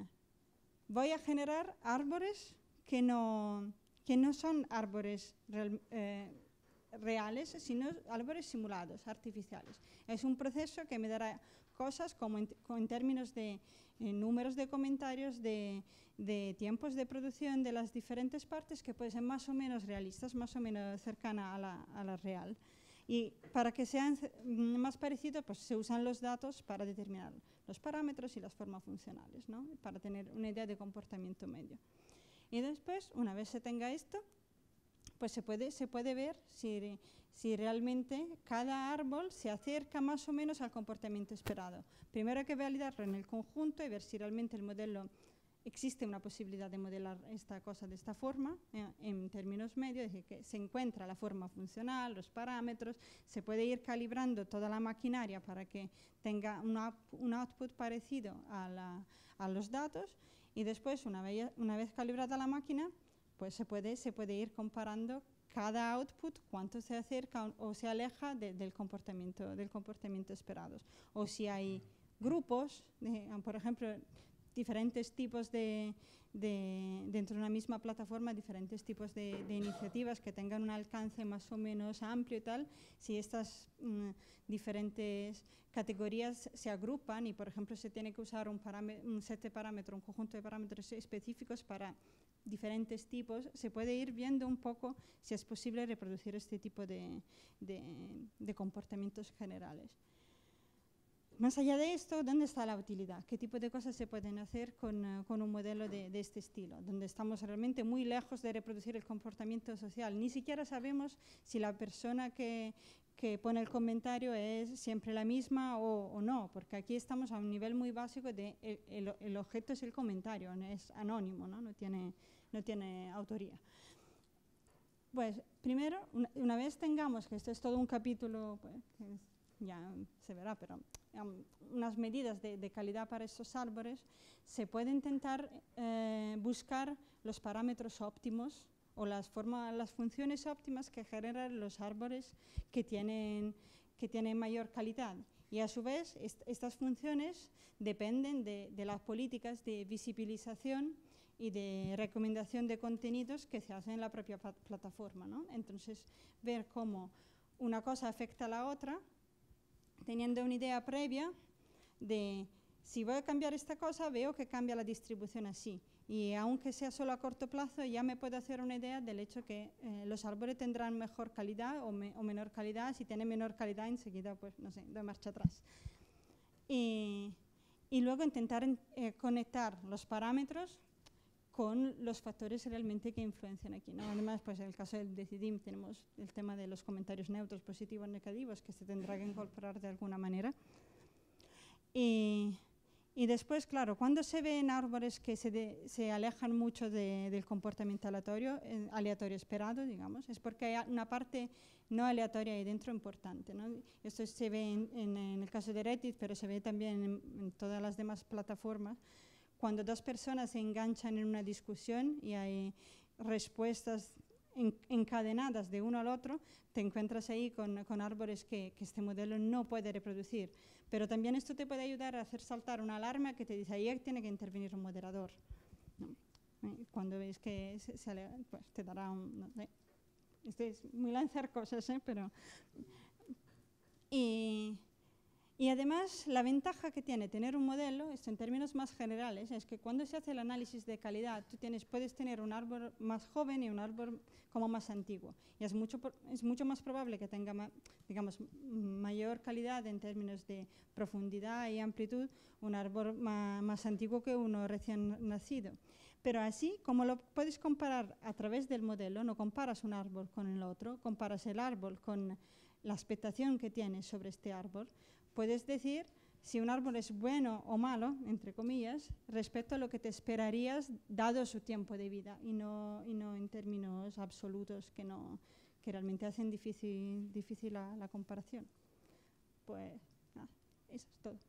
voy a generar árboles que no, que no son árboles real, eh, reales, sino árboles simulados, artificiales. Es un proceso que me dará cosas como en, en términos de eh, números de comentarios, de, de tiempos de producción de las diferentes partes que pueden ser más o menos realistas, más o menos cercanas a la, a la real. Y para que sean más parecidos, pues se usan los datos para determinar los parámetros y las formas funcionales, ¿no? Para tener una idea de comportamiento medio. Y después, una vez se tenga esto, pues se puede, se puede ver si, si realmente cada árbol se acerca más o menos al comportamiento esperado. Primero hay que validarlo en el conjunto y ver si realmente el modelo, existe una posibilidad de modelar esta cosa de esta forma, eh, en términos medios, es decir, que se encuentra la forma funcional, los parámetros, se puede ir calibrando toda la maquinaria para que tenga una, un output parecido a, la, a los datos, y después, una vez, una vez calibrada la máquina, pues se puede, se puede ir comparando cada output, cuánto se acerca o, o se aleja de, del, comportamiento, del comportamiento esperado. O si hay grupos, de, por ejemplo, diferentes tipos de, de, dentro de una misma plataforma, diferentes tipos de, de iniciativas que tengan un alcance más o menos amplio y tal, si estas mm, diferentes categorías se agrupan y, por ejemplo, se tiene que usar un, un set de parámetros, un conjunto de parámetros específicos para diferentes tipos, se puede ir viendo un poco si es posible reproducir este tipo de, de, de comportamientos generales. Más allá de esto, ¿dónde está la utilidad? ¿Qué tipo de cosas se pueden hacer con, uh, con un modelo de, de este estilo? Donde estamos realmente muy lejos de reproducir el comportamiento social. Ni siquiera sabemos si la persona que, que pone el comentario es siempre la misma o, o no, porque aquí estamos a un nivel muy básico de el, el, el objeto es el comentario, es anónimo, ¿no? No tiene, no tiene autoría. Pues primero, una, una vez tengamos, que esto es todo un capítulo, pues, que ya se verá, pero unas medidas de, de calidad para estos árboles, se puede intentar eh, buscar los parámetros óptimos o las, forma, las funciones óptimas que generan los árboles que tienen, que tienen mayor calidad. Y a su vez, est estas funciones dependen de, de las políticas de visibilización y de recomendación de contenidos que se hacen en la propia pl plataforma, ¿no? Entonces, ver cómo una cosa afecta a la otra, teniendo una idea previa de si voy a cambiar esta cosa, veo que cambia la distribución así. Y aunque sea solo a corto plazo, ya me puedo hacer una idea del hecho que eh, los árboles tendrán mejor calidad o, me, o menor calidad. Si tienen menor calidad, enseguida, pues, no sé, doy marcha atrás. Y, y luego intentar eh, conectar los parámetros con los factores realmente que influencian aquí, ¿no? Además, pues en el caso del Decidim tenemos el tema de los comentarios neutros, positivos, negativos, que se tendrá que incorporar de alguna manera. Y, y después, claro, cuando se ven árboles que se, de, se alejan mucho de, del comportamiento aleatorio, eh, aleatorio esperado, digamos, es porque hay una parte no aleatoria ahí dentro importante, ¿no? Esto se ve en, en, en el caso de Reddit, pero se ve también en, en todas las demás plataformas. Cuando dos personas se enganchan en una discusión y hay respuestas en, encadenadas de uno al otro, te encuentras ahí con, con árboles que, que este modelo no puede reproducir. Pero también esto te puede ayudar a hacer saltar una alarma que te dice ahí tiene que intervenir un moderador, ¿no? Cuando ves que se, se ale, pues te dará un... No sé. Esto es muy lanzar cosas, ¿eh? Pero... Y, Y además, la ventaja que tiene tener un modelo, esto en términos más generales, es que cuando se hace el análisis de calidad, tú tienes, puedes tener un árbol más joven y un árbol como más antiguo. Y es mucho, es mucho más probable que tenga ma, digamos, mayor calidad en términos de profundidad y amplitud un árbol ma, más antiguo que uno recién nacido. Pero así, como lo puedes comparar a través del modelo, no comparas un árbol con el otro, comparas el árbol con la expectación que tienes sobre este árbol, puedes decir si un árbol es bueno o malo, entre comillas, respecto a lo que te esperarías dado su tiempo de vida y no, y no en términos absolutos que, no, que realmente hacen difícil, difícil la, la comparación. Pues nada, eso es todo.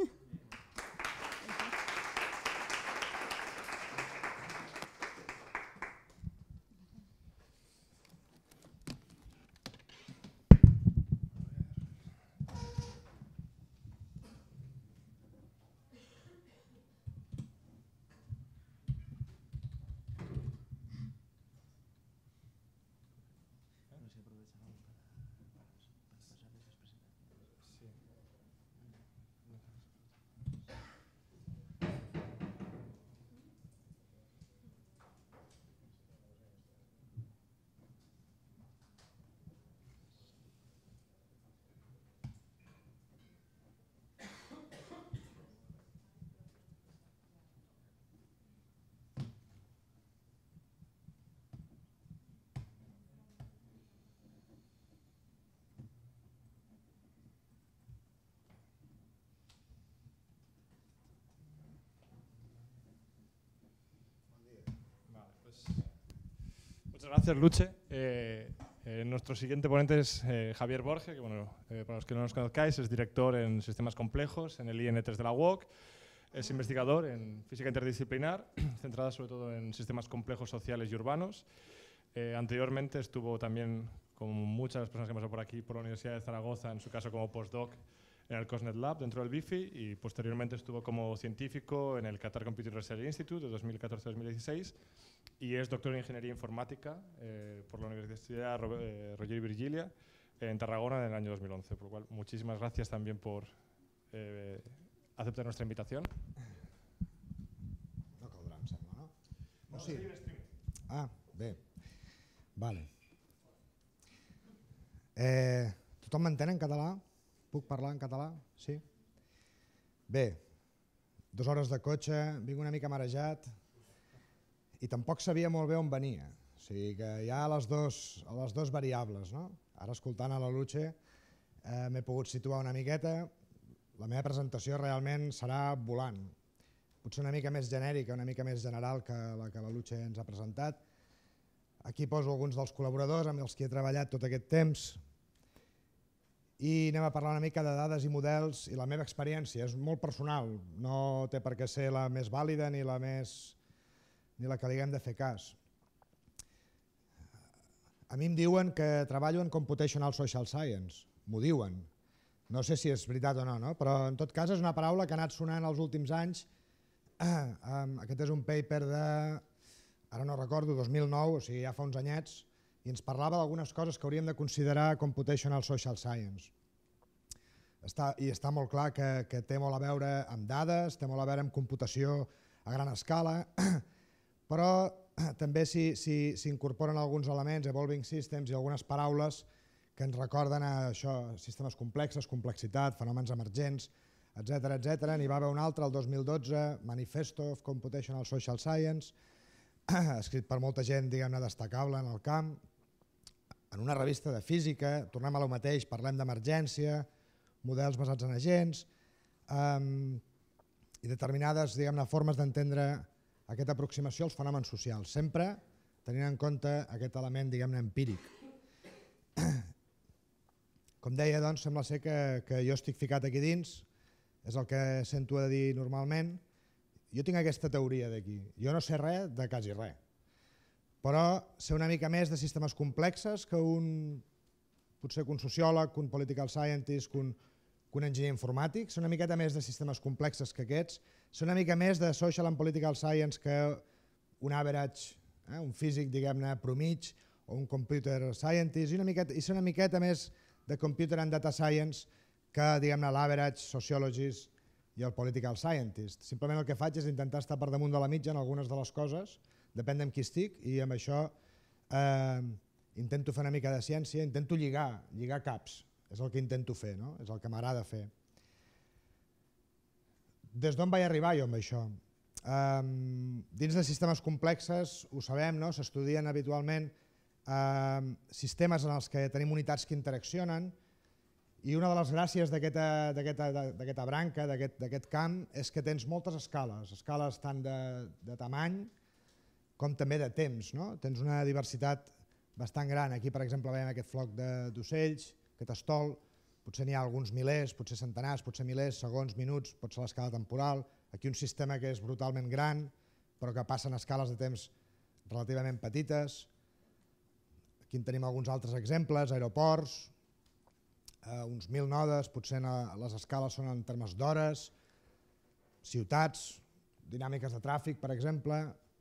Muchas gracias, Luche. Eh, eh, nuestro siguiente ponente es eh, Javier Borge, que bueno, eh, para los que no nos conozcáis, es director en sistemas complejos en el I N tres de la U O C. Es investigador en física interdisciplinar, centrada sobre todo en sistemas complejos sociales y urbanos. Eh, anteriormente estuvo también, como muchas de las personas que han pasado por aquí, por la Universidad de Zaragoza, en su caso como postdoc en el COSNET Lab dentro del B I F I, y posteriormente estuvo como científico en el Qatar Computer Research Institute de dos mil catorce a dos mil dieciséis y es doctor en Ingeniería Informática eh, por la Universidad Ro eh, Roger y Virgilia en Tarragona en el año dos mil once, por lo cual muchísimas gracias también por eh, aceptar nuestra invitación. No caldrà, em sembla, no? No, sí. sí. Ah, bé. Vale. Eh, tothom m'entén en català? Puc parlar en català? Sí? Bé, dues hores de cotxe, vinc una mica marejat i tampoc sabia molt bé on venia. O sigui que hi ha les dues les dos variables, no? Ara, escoltant a la Luche, eh, m'he pogut situar una miqueta. La meva presentació realment serà volant. Potser una mica més genèrica, una mica més general que la que la Luche ens ha presentat. Aquí poso alguns dels col·laboradors amb els que he treballat tot aquest temps i anem a parlar una mica de dades i models i la meva experiència. És molt personal, no té per què ser la més vàlida ni la més ni la que li haguem de fer cas. A mi em diuen que treballo en Computational Social Science, m'ho diuen. No sé si és veritat o no, no, però en tot cas és una paraula que ha anat sonant els últims anys. Aquest és un paper de, ara no recordo, dos mil nou, o sigui ja fa uns anyets, i ens parlava d'algunes coses que hauríem de considerar Computational Social Science. Està, I està molt clar que, que té molt a veure amb dades, té molt a veure amb computació a gran escala, però també s'hi si, si incorporen alguns elements, evolving systems i algunes paraules que ens recorden a això, sistemes complexes, complexitat, fenòmens emergents, etcètera, etcètera. N'hi va haver un altre, el dos mil dotze, Manifesto of Computational Social Science, escrit per molta gent, diguem-ne, destacable en el camp. En una revista de física, tornem a lo mateix, parlem d'emergència, models basats en agents um, i determinades, diguem-ne, formes d'entendre aquesta aproximació als fenòmens socials, sempre tenint en compte aquest element, diguem-ne, empíric. Com deia, doncs, sembla ser que, que jo estic ficat aquí dins, és el que sento a dir normalment. Jo tinc aquesta teoria d'aquí. Jo no sé res de quasi res, però sé una mica més de sistemes complexes que un, potser que un sociòleg, que un political scientist, que un, que un enginyer informàtic, sé una miqueta més de sistemes complexes que aquests, sé una mica més de social and political science que un average, eh, un físic, diguem-ne, promig, o un computer scientist, i, una miqueta, i sé una miqueta més de computer and data science que, diguem-ne, l'average sociologist i el political scientist. Simplement el que faig és intentar estar per damunt de la mitja en algunes de les coses, depèn d'amb qui estic, i amb això eh, intento fer una mica de ciència, intento lligar, lligar caps, és el que intento fer, no? És el que m'agrada fer. Des d'on vaig arribar jo amb això? Eh, dins de sistemes complexes, ho sabem, no? S'estudien habitualment eh, sistemes en els que tenim unitats que interaccionen, i una de les gràcies d'aquesta branca, d'aquest camp, és que tens moltes escales, escales tant de, de tamany com també de temps, no? Tens una diversitat bastant gran. Aquí, per exemple, veiem aquest floc d'ocells, aquest estol, potser n'hi ha alguns milers, potser centenars, potser milers, segons, minuts, pot ser l'escala temporal. Aquí un sistema que és brutalment gran, però que passa en escales de temps relativament petites. Aquí en tenim alguns altres exemples, aeroports, eh, uns mil nodes, potser les escales són en termes d'hores, ciutats, dinàmiques de tràfic, per exemple.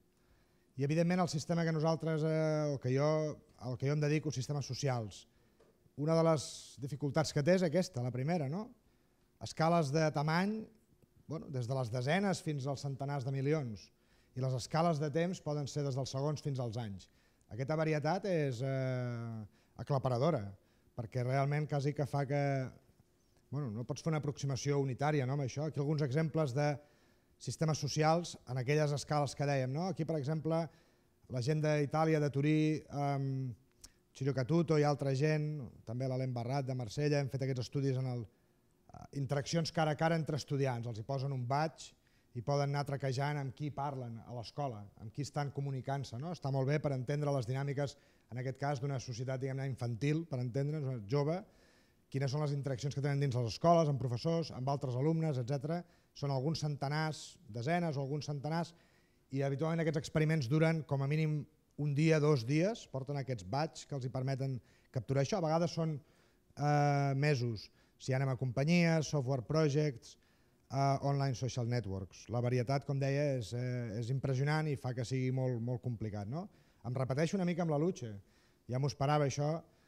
I, evidentment, el sistema que nosaltres, eh, o que jo, al que jo em dedico, sistemes socials. Una de les dificultats que té és aquesta, la primera, no? Escales de tamany, bueno, des de les desenes fins als centenars de milions, i les escales de temps poden ser des dels segons fins als anys. Aquesta varietat és eh, aclaparadora, perquè realment quasi que fa que... Bueno, no pots fer una aproximació unitària, no, amb això. Aquí alguns exemples de sistemes socials en aquelles escales que dèiem, no? Aquí, per exemple, la gent d'Itàlia, de Turí, um, Ciro Catuto i altra gent, també l'Alain Barrat de Marsella, hem fet aquests estudis en el, uh, interaccions cara a cara entre estudiants, els hi posen un badge i poden anar traquejant amb qui parlen a l'escola, amb qui estan comunicant-se, no? Està molt bé per entendre les dinàmiques, en aquest cas, d'una societat, diguem-ne, infantil, per entendre'ns, jove, quines són les interaccions que tenen dins les escoles, amb professors, amb altres alumnes, etcètera. Són alguns centenars, desenes o alguns centenars, i habitualment aquests experiments duren com a mínim un dia, dos dies, porten aquests badges que els hi permeten capturar això. A vegades són eh, mesos, si anem a companyies, software projects, eh, online social networks. La varietat, com deia, és, eh, és impressionant i fa que sigui molt, molt complicat, no? Em repeteixo una mica amb la Luche, ja m'ho esperava això.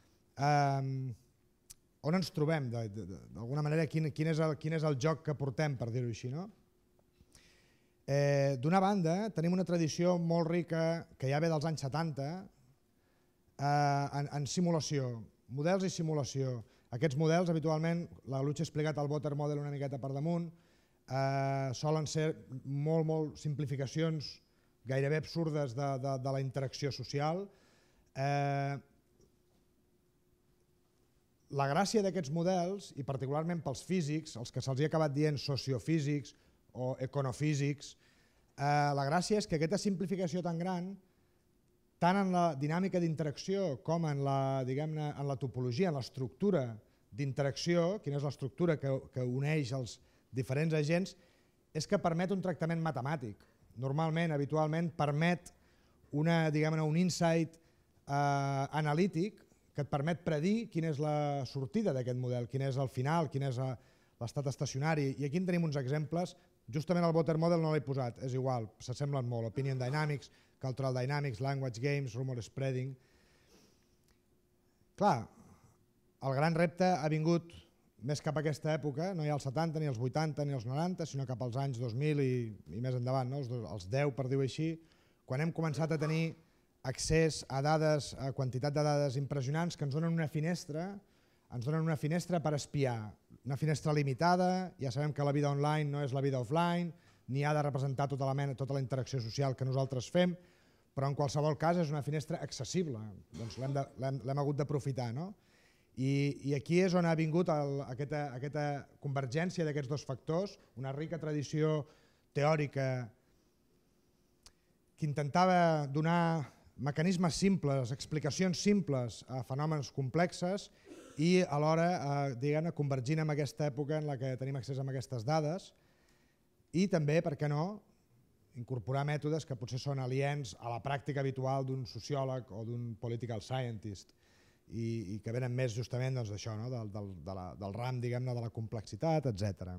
Eh, on ens trobem, d'alguna manera, quin, quin, és el, quin és el joc que portem, per dir-ho així, no? Eh, D'una banda, tenim una tradició molt rica, que ja ve dels anys setanta, eh, en, en simulació, models i simulació. Aquests models, habitualment, la Luche ha explicat el Water Model una miqueta per damunt, eh, solen ser molt, molt simplificacions gairebé absurdes de, de, de la interacció social. Eh, La gràcia d'aquests models, i particularment pels físics, els que se'ls ha acabat dient sociofísics o econofísics, eh, la gràcia és que aquesta simplificació tan gran, tant en la dinàmica d'interacció com en la, diguem-ne, en la topologia, en l'estructura d'interacció, quina és l'estructura que, que uneix els diferents agents, és que permet un tractament matemàtic. Normalment, habitualment, permet una, diguem-ne, un insight eh, analític que et permet predir quina és la sortida d'aquest model, quin és el final, quin és l'estat estacionari. I aquí en tenim uns exemples. Justament el Water Model no l'he posat, és igual, s'assemblen molt. Opinion Dynamics, Cultural Dynamics, Language Games, Rumor Spreading. Clar, el gran repte ha vingut més cap a aquesta època, no hi ha els setanta, ni els vuitanta, ni els noranta, sinó cap als anys dos mil i, i més endavant, no? els, els deu, per dir-ho així, quan hem començat a tenir accés a dades, a quantitat de dades impressionants que ens donen una finestra, ens donen una finestra per espiar, una finestra limitada, ja sabem que la vida online no és la vida offline, ni ha de representar tota la, mena, tota la interacció social que nosaltres fem, però en qualsevol cas és una finestra accessible, doncs l'hem hagut d'aprofitar. No? I, I aquí és on ha vingut el, aquesta, aquesta convergència d'aquests dos factors, una rica tradició teòrica que intentava donar mecanismes simples, explicacions simples a fenòmens complexes i alhora eh, diguem-ne convergint en aquesta època en la que tenim accés a aquestes dades i també, per què no, incorporar mètodes que potser són aliens a la pràctica habitual d'un sociòleg o d'un political scientist i, i que venen més justament doncs, d'això, no? del, del, de la, del ram diguem-ne de la complexitat, etcètera.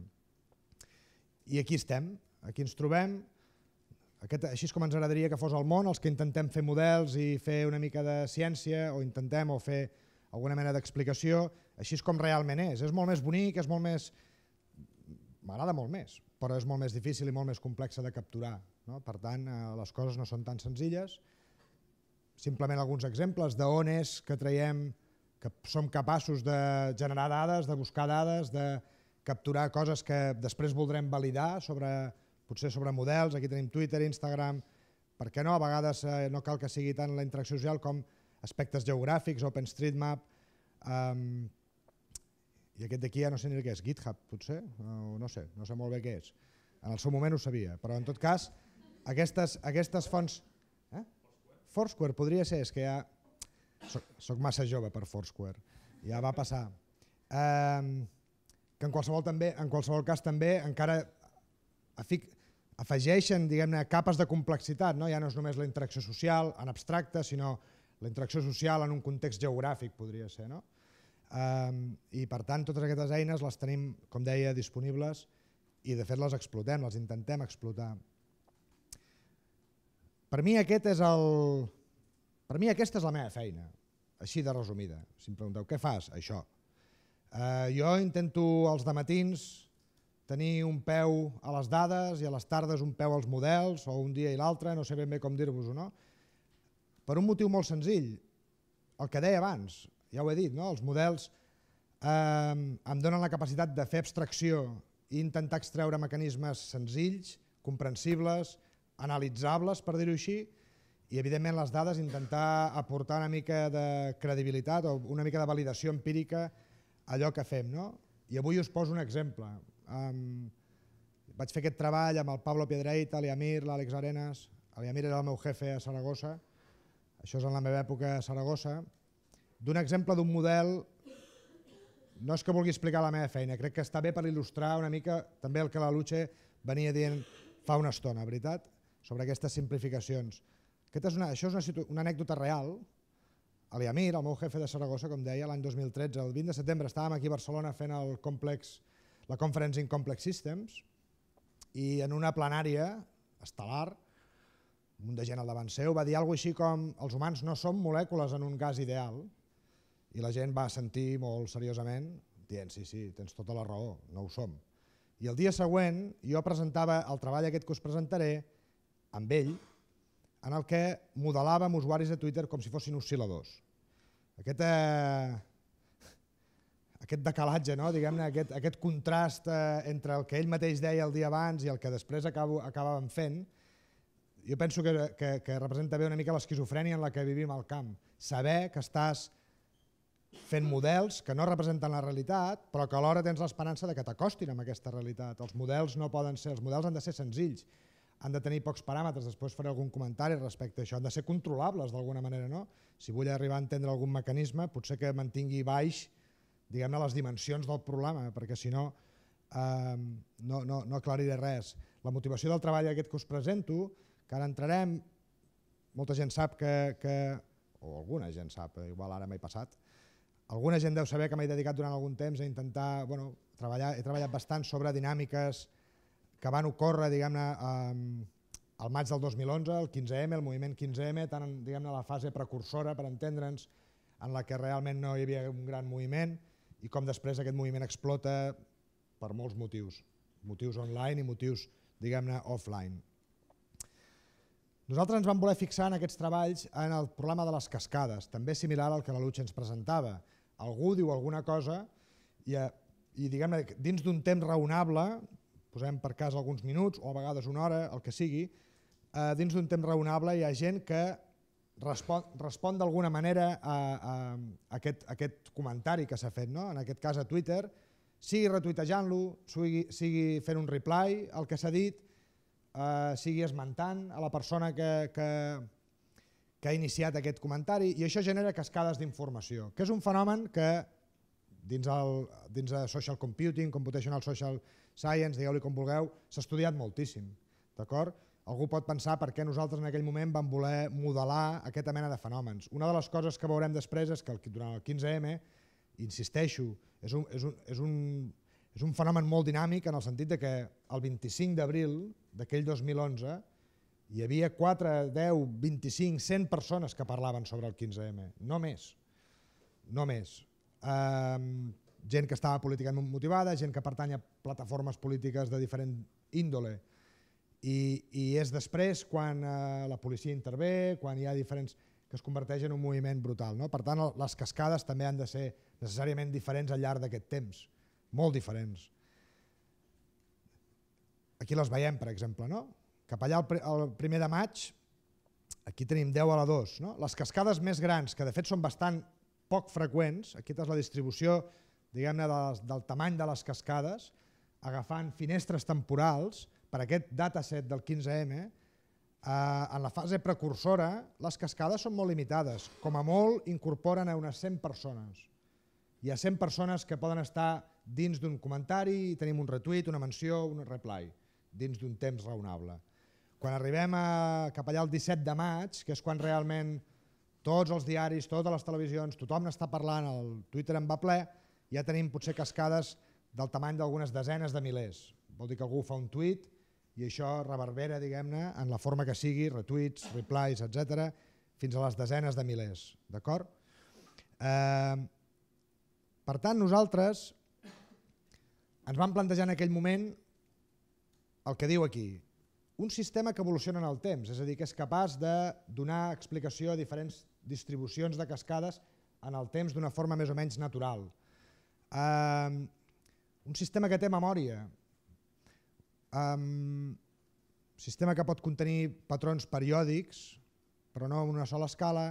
I aquí estem, aquí ens trobem. Aquest, així és com ens agradaria que fos el món, els que intentem fer models i fer una mica de ciència o intentem o fer alguna mena d'explicació, així és com realment és. És molt més bonic, és molt més... m'agrada molt més, però és molt més difícil i molt més complexa de capturar. No? Per tant, les coses no són tan senzilles. Simplement alguns exemples d'on és que traiem, que som capaços de generar dades, de buscar dades, de capturar coses que després voldrem validar sobre... potser sobre models, aquí tenim Twitter, Instagram, per què no? A vegades eh, no cal que sigui tant la interacció social com aspectes geogràfics, OpenStreetMap, um, i aquest d'aquí ja no sé ni què és, GitHub potser, o no sé, no sé molt bé què és. En el seu moment ho sabia, però en tot cas aquestes, aquestes fonts... Eh? Foursquare podria ser, és que ja... Soc, soc massa jove per Foursquare, ja va passar. Um, que en qualsevol, també, en qualsevol cas també encara afegeixen diguem-ne capes de complexitat, no? Ja no és només la interacció social en abstracte, sinó la interacció social en un context geogràfic podria ser. No? Um, I per tant totes aquestes eines les tenim, com deia, disponibles i de fet les explotem, les intentem explotar. Per mi, aquest és el... per mi aquesta és la meva feina, així de resumida. Si em pregunteu què fas? Això. Uh, jo intento als dematins tenir un peu a les dades i a les tardes un peu als models, o un dia i l'altre, no sé ben bé com dir-vos-ho, no? Per un motiu molt senzill, el que deia abans, ja ho he dit, no? Els models eh, em donen la capacitat de fer abstracció i intentar extreure mecanismes senzills, comprensibles, analitzables, per dir-ho així, i evidentment les dades intentar aportar una mica de credibilitat o una mica de validació empírica a allò que fem. No? I avui us poso un exemple. Um, vaig fer aquest treball amb el Pablo Piedrahita, l'Iamir, l'Àlex Arenas. L'Iamir era el meu jefe a Saragossa, això és en la meva època a Saragossa, d'un exemple d'un model, no és que vulgui explicar la meva feina, crec que està bé per il·lustrar una mica també el que la Luche venia dient fa una estona, veritat, sobre aquestes simplificacions. Aquesta és una, això és una, una anècdota real. L'Iamir, el meu jefe de Saragossa, com deia, l'any dos mil tretze, el vint de setembre, estàvem aquí a Barcelona fent el complex la Conference in Complex Systems i en una plenària estel·lar, un munt de gent al davant seu, va dir alguna cosa així com els humans no som molècules en un gas ideal i la gent va sentir molt seriosament dient sí, sí, tens tota la raó, no ho som. I el dia següent jo presentava el treball aquest que us presentaré amb ell en el que modelàvem usuaris de Twitter com si fossin oscil·ladors. Aquest... Eh, aquest decalatge, no? Diguem-ne, aquest, aquest contrast eh, entre el que ell mateix deia el dia abans i el que després acabo, acabàvem fent, jo penso que, que, que representa bé una mica l'esquizofrènia en la que vivim al camp. Saber que estàs fent models que no representen la realitat, però que alhora tens l'esperança de que t'acostin amb aquesta realitat. Els models no poden ser, els models han de ser senzills, han de tenir pocs paràmetres, després faré algun comentari respecte a això, han de ser controlables d'alguna manera, no? Si vull arribar a entendre algun mecanisme, potser que mantingui baix diguem-ne, les dimensions del problema, perquè si no, eh, no, no, no aclariré res. La motivació del treball aquest que us presento, que ara entrarem, molta gent sap que, que o alguna gent sap, igual ara m'he passat, alguna gent deu saber que m'he dedicat durant algun temps a intentar, bueno, treballar, he treballat bastant sobre dinàmiques que van ocórrer, diguem-ne, al maig del dos mil onze, el quinze eme, el moviment quinze eme, tant diguem-ne la fase precursora, per entendre'ns, en la que realment no hi havia un gran moviment i com després aquest moviment explota per molts motius, motius online i motius, diguem-ne, offline. Nosaltres ens vam voler fixar en aquests treballs en el problema de les cascades, també similar al que la Lutx ens presentava. Algú diu alguna cosa i, i diguem-ne, dins d'un temps raonable, posem per cas alguns minuts o a vegades una hora, el que sigui, eh, dins d'un temps raonable hi ha gent que respon, respon d'alguna manera a, a, a, aquest, a aquest comentari que s'ha fet, no? En aquest cas a Twitter, sigui retuitejant-lo, sigui, sigui fent un reply al que s'ha dit, eh, sigui esmentant a la persona que, que, que ha iniciat aquest comentari, i això genera cascades d'informació, que és un fenomen que dins, el, dins de social computing, computational social science, digueu-li com vulgueu, s'ha estudiat moltíssim. Algú pot pensar per què nosaltres en aquell moment vam voler modelar aquesta mena de fenòmens. Una de les coses que veurem després és que durant el quinze eme, insisteixo, és un, és un, és un, és un fenomen molt dinàmic en el sentit de que el vint-i-cinc d'abril d'aquell dos mil onze hi havia quatre, deu, vint-i-cinc, cent persones que parlaven sobre el quinze eme, no més, no més. Uh, gent que estava políticament motivada, gent que pertany a plataformes polítiques de diferent índole, i, i és després quan uh, la policia intervé, quan hi ha diferents que es converteix en un moviment brutal, no? Per tant, les cascades també han de ser necessàriament diferents al llarg d'aquest temps, molt diferents. Aquí les veiem, per exemple, no? Cap allà el primer de maig, aquí tenim deu a la dos. No? Les cascades més grans, que de fet són bastant poc freqüents, aquesta és la distribució, diguem-ne, del tamany de les cascades, agafant finestres temporals per aquest dataset del quinze eme, eh, en la fase precursora les cascades són molt limitades, com a molt incorporen a unes cent persones. Hi ha cent persones que poden estar dins d'un comentari i tenim un retweet, una menció, un reply, dins d'un temps raonable. Quan arribem a, cap allà el disset de maig, que és quan realment tots els diaris, totes les televisions, tothom n'està parlant, el Twitter en va ple, ja tenim potser cascades del tamany d'algunes desenes de milers. Vol dir que algú fa un tuit i això reverbera, diguem-ne, en la forma que sigui, retuits, replies, etcètera, fins a les desenes de milers. D'acord? Eh, per tant, nosaltres ens vam plantejar en aquell moment el que diu aquí, un sistema que evoluciona en el temps, és a dir, que és capaç de donar explicació a diferents distribucions de cascades en el temps d'una forma més o menys natural. Um, un sistema que té memòria, un um, sistema que pot contenir patrons periòdics, però no en una sola escala,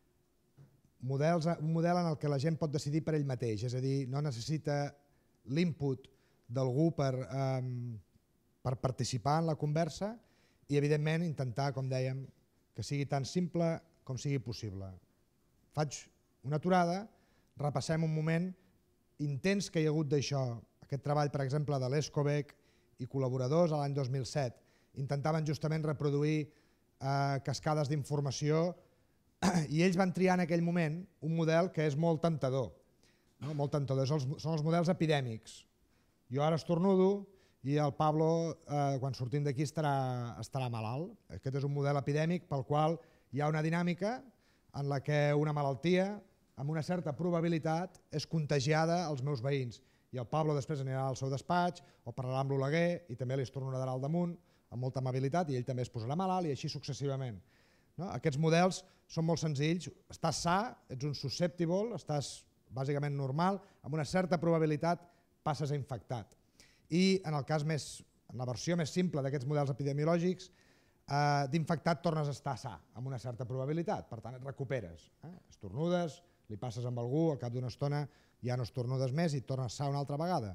models, un model en el que la gent pot decidir per ell mateix, és a dir, no necessita l'input d'algú per... Um, per participar en la conversa i, evidentment, intentar, com dèiem, que sigui tan simple com sigui possible. Faig una aturada, repassem un moment intens que hi ha hagut d'això. Aquest treball, per exemple, de l'Escobec i col·laboradors a l'any dos mil set intentaven justament reproduir eh, cascades d'informació i ells van triar en aquell moment un model que és molt temptador. No? Molt temptador. Són els models epidèmics. Jo ara estornudo i el Pablo, eh, quan sortim d'aquí, estarà, estarà malalt. Aquest és un model epidèmic pel qual hi ha una dinàmica en la que una malaltia, amb una certa probabilitat, és contagiada als meus veïns. I el Pablo després anirà al seu despatx o parlarà amb l'Oleguer i també li estornudarà al damunt, amb molta amabilitat, i ell també es posarà malalt i així successivament. No? Aquests models són molt senzills. Estàs sa, ets un susceptible, estàs bàsicament normal, amb una certa probabilitat passes a infectat. I en el cas més, en la versió més simple d'aquests models epidemiològics, eh, d'infectat tornes a estar sa, amb una certa probabilitat, per tant et recuperes. Eh? Estornudes, li passes amb algú, al cap d'una estona ja no estornudes més i tornes sa una altra vegada.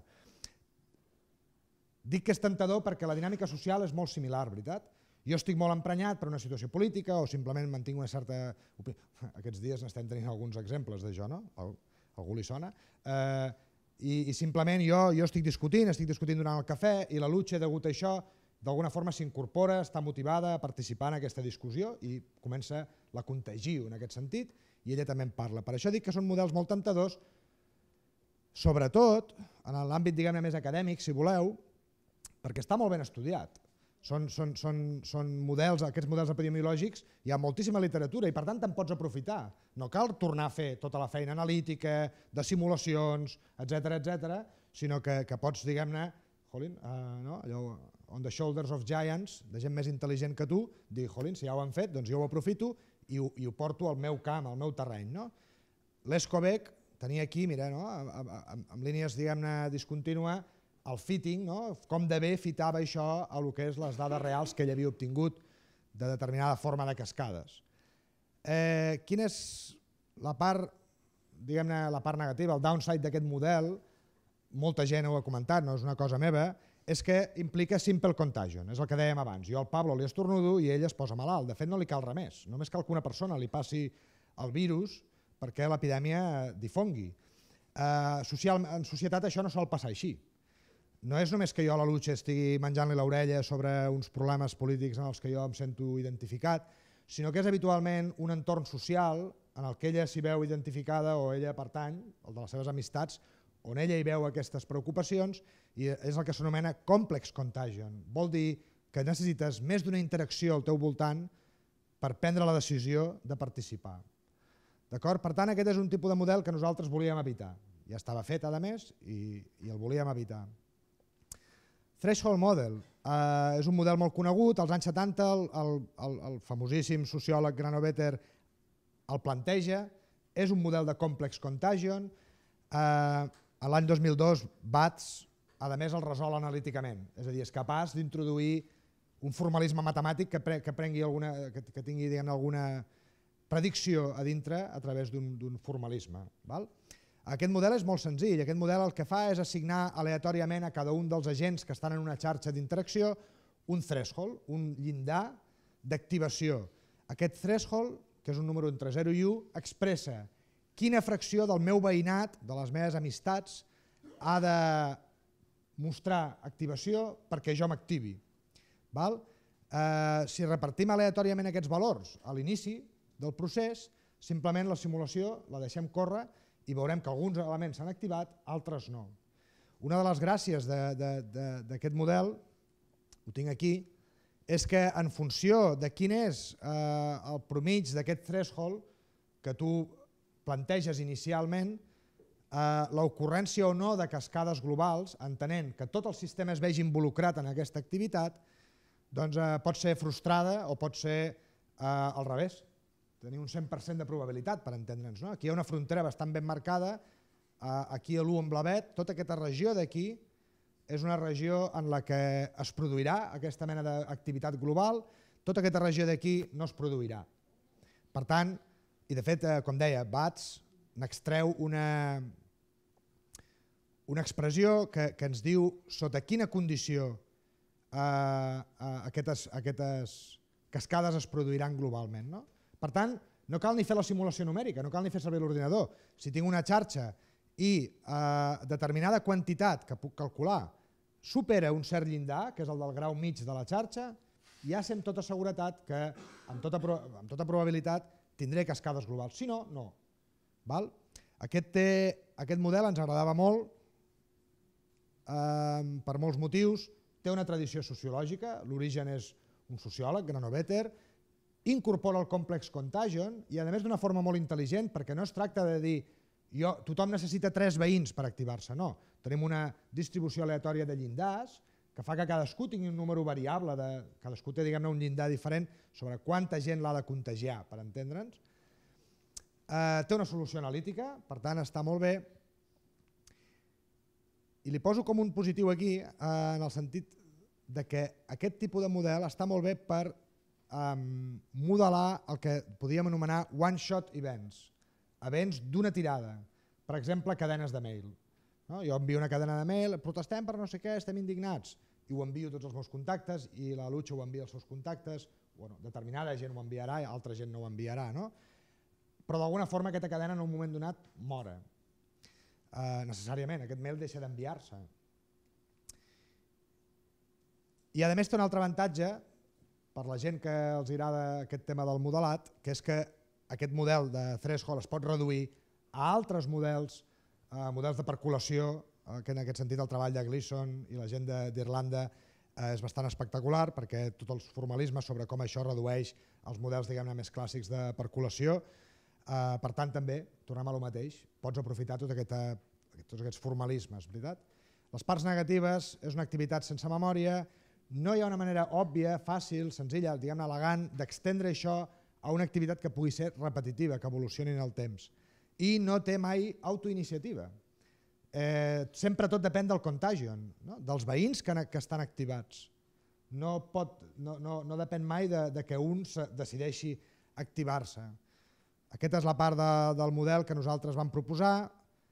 Dic que és tentador perquè la dinàmica social és molt similar, veritat? Jo estic molt emprenyat per una situació política o simplement mantinc una certa... Aquests dies n'estem tenint alguns exemples d'això, no? algú li sona, eh, i, i simplement jo, jo estic discutint, estic discutint durant el cafè i la Luche, degut a això, d'alguna forma s'incorpora, està motivada a participar en aquesta discussió i comença, la contagio en aquest sentit, i ella també en parla. Per això dic que són models molt temptadors, sobretot en l'àmbit, diguem-ne, més acadèmic, si voleu, perquè està molt ben estudiat. Són, són, són, són models, aquests models epidemiològics, hi ha moltíssima literatura i per tant te'n pots aprofitar. No cal tornar a fer tota la feina analítica, de simulacions, etcètera, etcètera, sinó que, que pots, diguem-ne, jolín, uh, no? allò, on the shoulders of giants, de gent més intel·ligent que tu, dir, jolín, si ja ho han fet, doncs jo ho aprofito i ho, i ho porto al meu camp, al meu terreny. No? L'Escobec tenia aquí, mira, no? amb, amb línies, diguem-ne, discontínua, el fitting, no? Com de bé fitava això a lo que és les dades reals que ell havia obtingut de determinada forma de cascades. Eh, quina és la part, diguem-ne, la part negativa, el downside d'aquest model? Molta gent ho ha comentat, no és una cosa meva, és que implica simple contagion, és el que dèiem abans. Jo al Pablo li estornudo i ell es posa malalt. De fet, no li cal res més, només cal que una persona li passi el virus perquè l'epidèmia difongui. Eh, social, en societat això no sol passar així. No és només que jo a la Luche estigui menjant-li l'orella sobre uns problemes polítics en els que jo em sento identificat, sinó que és habitualment un entorn social en el que ella s'hi veu identificada o ella pertany, el de les seves amistats, on ella hi veu aquestes preocupacions i és el que s'anomena complex contagion. Vol dir que necessites més d'una interacció al teu voltant per prendre la decisió de participar. D'acord? Per tant, aquest és un tipus de model que nosaltres volíem evitar. Ja estava fet, a més, i, i el volíem evitar. Threshold Model eh, és un model molt conegut, als anys setanta el, el, el famosíssim sociòleg Granovetter el planteja, és un model de complex contagion, eh, l'any dos mil dos Batts a més el resol analíticament, és a dir, és capaç d'introduir un formalisme matemàtic que, pre, que, prengui alguna, que, que tingui diguem, alguna predicció a dintre a través d'un formalisme. Val? Aquest model és molt senzill, aquest model el que fa és assignar aleatòriament a cada un dels agents que estan en una xarxa d'interacció un threshold, un llindar d'activació. Aquest threshold, que és un número entre zero i u, expressa quina fracció del meu veïnat, de les meves amistats, ha de mostrar activació perquè jo m'activi. Eh, si repartim aleatòriament aquests valors a l'inici del procés, simplement la simulació la deixem córrer i veurem que alguns elements s'han activat, altres no. Una de les gràcies d'aquest model, ho tinc aquí, és que en funció de quin és eh, el promig d'aquest threshold que tu planteges inicialment, eh, l'ocurrència o no de cascades globals, entenent que tot el sistema es vegi involucrat en aquesta activitat, doncs eh, pot ser frustrada o pot ser eh, al revés. Tenir un cent per cent de probabilitat, per entendre'ns. No? Aquí hi ha una frontera bastant ben marcada, aquí a l'u en blavet, tota aquesta regió d'aquí és una regió en la que es produirà aquesta mena d'activitat global, tota aquesta regió d'aquí no es produirà. Per tant, i de fet, com deia, Batts n'extreu una, una expressió que, que ens diu sota quina condició eh, eh, aquestes, aquestes cascades es produiran globalment. No? Per tant, no cal ni fer la simulació numèrica, no cal ni fer servir l'ordinador. Si tinc una xarxa i eh, determinada quantitat que puc calcular supera un cert llindar, que és el del grau mig de la xarxa, ja sé amb tota seguretat que, amb tota, amb tota probabilitat, tindré cascades globals. Si no, no. Val? Aquest, té, aquest model ens agradava molt, eh, per molts motius, té una tradició sociològica, l'origen és un sociòleg, Granovetter, incorpora el complex contagion i a més d'una forma molt intel·ligent, perquè no es tracta de dir jo, tothom necessita tres veïns per activar-se, no. Tenim una distribució aleatòria de llindars que fa que cadascú tingui un número variable, de, cadascú té diguem-ne un llindar diferent sobre quanta gent l'ha de contagiar, per entendre'ns. Eh, té una solució analítica, per tant està molt bé. I li poso com un positiu aquí, eh, en el sentit de que aquest tipus de model està molt bé per Um, modelar el que podríem anomenar one-shot events, events d'una tirada, per exemple, cadenes de mail. No? Jo envio una cadena de mail, protestem per no sé què, estem indignats, i ho envio a tots els meus contactes, i la Luche ho envia als seus contactes, bueno, determinada gent ho enviarà i altra gent no ho enviarà, no? Però d'alguna forma aquesta cadena en un moment donat mora. eh, necessàriament, aquest mail deixa d'enviar-se. I a més té un altre avantatge, per la gent que els agrada aquest tema del modelat, que és que aquest model de threshold es pot reduir a altres models, eh, models de percolació, eh, que en aquest sentit el treball de Gleason i la gent d'Irlanda eh, és bastant espectacular, perquè tots els formalismes sobre com això redueix els models diguem-ne més clàssics de percolació. Eh, per tant, també, tornem a lo mateix, pots aprofitar tot aquesta, tots aquests formalismes, veritat? Les parts negatives és una activitat sense memòria, no hi ha una manera òbvia, fàcil, senzilla, diguem-ne elegant, d'extendre això a una activitat que pugui ser repetitiva, que evolucioni en el temps. I no té mai autoiniciativa. Eh, sempre tot depèn del contagion, no? Dels veïns que, que estan activats. No, pot, no, no, no depèn mai de, de que un decideixi activar-se. Aquesta és la part de, del model que nosaltres vam proposar.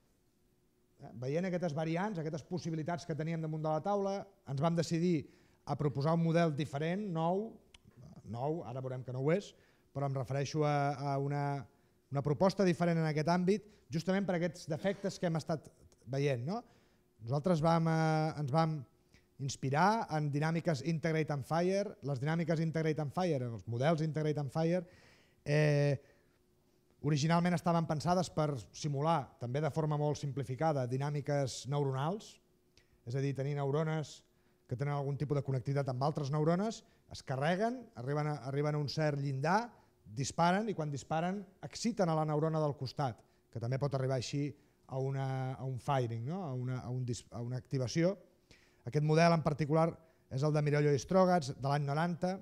Veient aquestes variants, aquestes possibilitats que teníem damunt de la taula, ens vam decidir a proposar un model diferent, nou, nou, ara veurem que no ho és, però em refereixo a, a una, una proposta diferent en aquest àmbit, justament per aquests defectes que hem estat veient. No? Nosaltres vam, eh, ens vam inspirar en dinàmiques Integrate and Fire. Les dinàmiques Integrate and Fire, els models Integrate and Fire, eh, originalment estaven pensades per simular, també de forma molt simplificada, dinàmiques neuronals, és a dir, tenir neurones que tenen algun tipus de connectivitat amb altres neurones, es carreguen, arriben a, arriben a un cert llindar, disparen i quan disparen exciten a la neurona del costat, que també pot arribar així a, una, a un firing, no? a, una, a, un, a una activació. Aquest model en particular és el de Mirollo i Strogatz, de l'any noranta,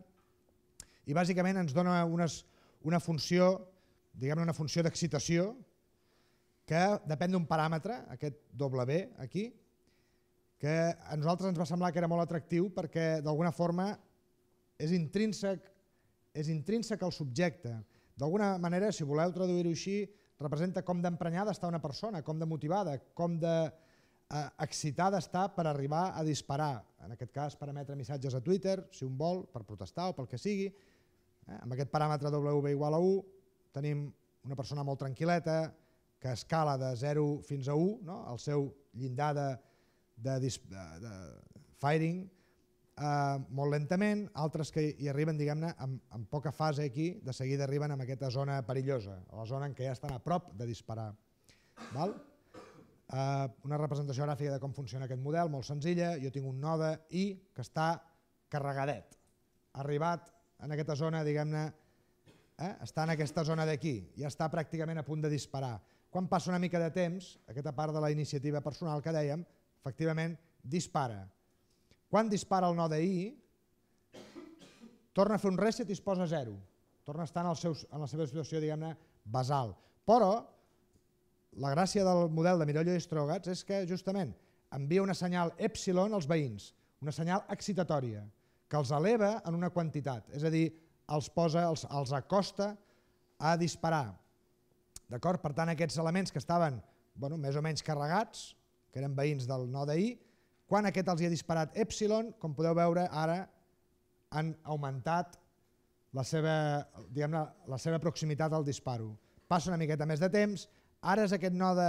i bàsicament ens dona unes, una funció, diguem-ne una funció d'excitació, que depèn d'un paràmetre, aquest W aquí, que a nosaltres ens va semblar que era molt atractiu perquè d'alguna forma és intrínsec, és intrínsec al subjecte. D'alguna manera, si voleu traduir-ho així, representa com d'emprenyada està una persona, com de motivada, com d'excitada està per arribar a disparar. En aquest cas, per emetre missatges a Twitter, si un vol, per protestar o pel que sigui. Eh? Amb aquest paràmetre W igual a u tenim una persona molt tranquil·leta que escala de zero fins a u, no? El seu llindar de De, de, de firing eh, molt lentament, altres que hi arriben diguem-ne amb, amb poca fase aquí, de seguida arriben a aquesta zona perillosa, a la zona en què ja estan a prop de disparar. Val? Eh, una representació gràfica de com funciona aquest model, molt senzilla. Jo tinc un node I que està carregadet, arribat en aquesta zona, diguem-ne, eh, està en aquesta zona d'aquí, ja està pràcticament a punt de disparar. Quan passa una mica de temps, aquesta part de la iniciativa personal que dèiem, efectivament, dispara. Quan dispara el node I, torna a fer un reset i es posa a zero. Torna a estar en, els seus, en la seva situació, diguem-ne, basal. Però la gràcia del model de Mirollo i Strogatz és que, justament, envia una senyal epsilon als veïns, una senyal excitatòria, que els eleva en una quantitat, és a dir, els, posa, els, els acosta a disparar. D'acord? Per tant, aquests elements que estaven bueno, més o menys carregats, que eren veïns del node I, quan aquest els hi ha disparat epsilon, com podeu veure, ara han augmentat la seva, diguem-ne, la seva proximitat al disparo. Passa una miqueta més de temps, ara és aquest node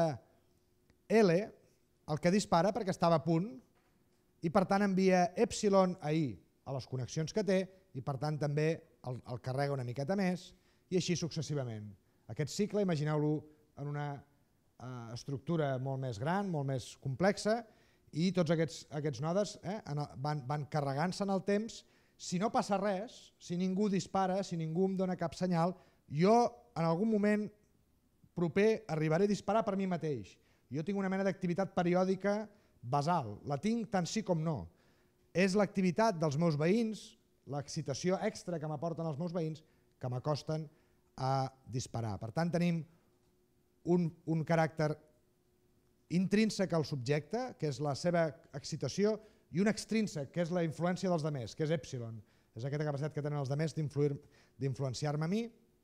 L el que dispara perquè estava a punt i per tant envia epsilon a I a les connexions que té i per tant també el, el carrega una miqueta més i així successivament. Aquest cicle, imagineu-lo en una estructura molt més gran, molt més complexa i tots aquests, aquests nodes eh, van, van carregant-se en el temps. Si no passa res, si ningú dispara, si ningú em dona cap senyal, jo en algun moment proper arribaré a disparar per mi mateix. Jo tinc una mena d'activitat periòdica basal, la tinc tant sí com no. És l'activitat dels meus veïns, l'excitació extra que m'aporten els meus veïns, que m'acosten a disparar. Per tant, tenim Un, un caràcter intrínsec al subjecte, que és la seva excitació, i un extrínsec, que és la influència dels demés, que és epsilon. És aquesta capacitat que tenen els demés d'influenciar-me a mi.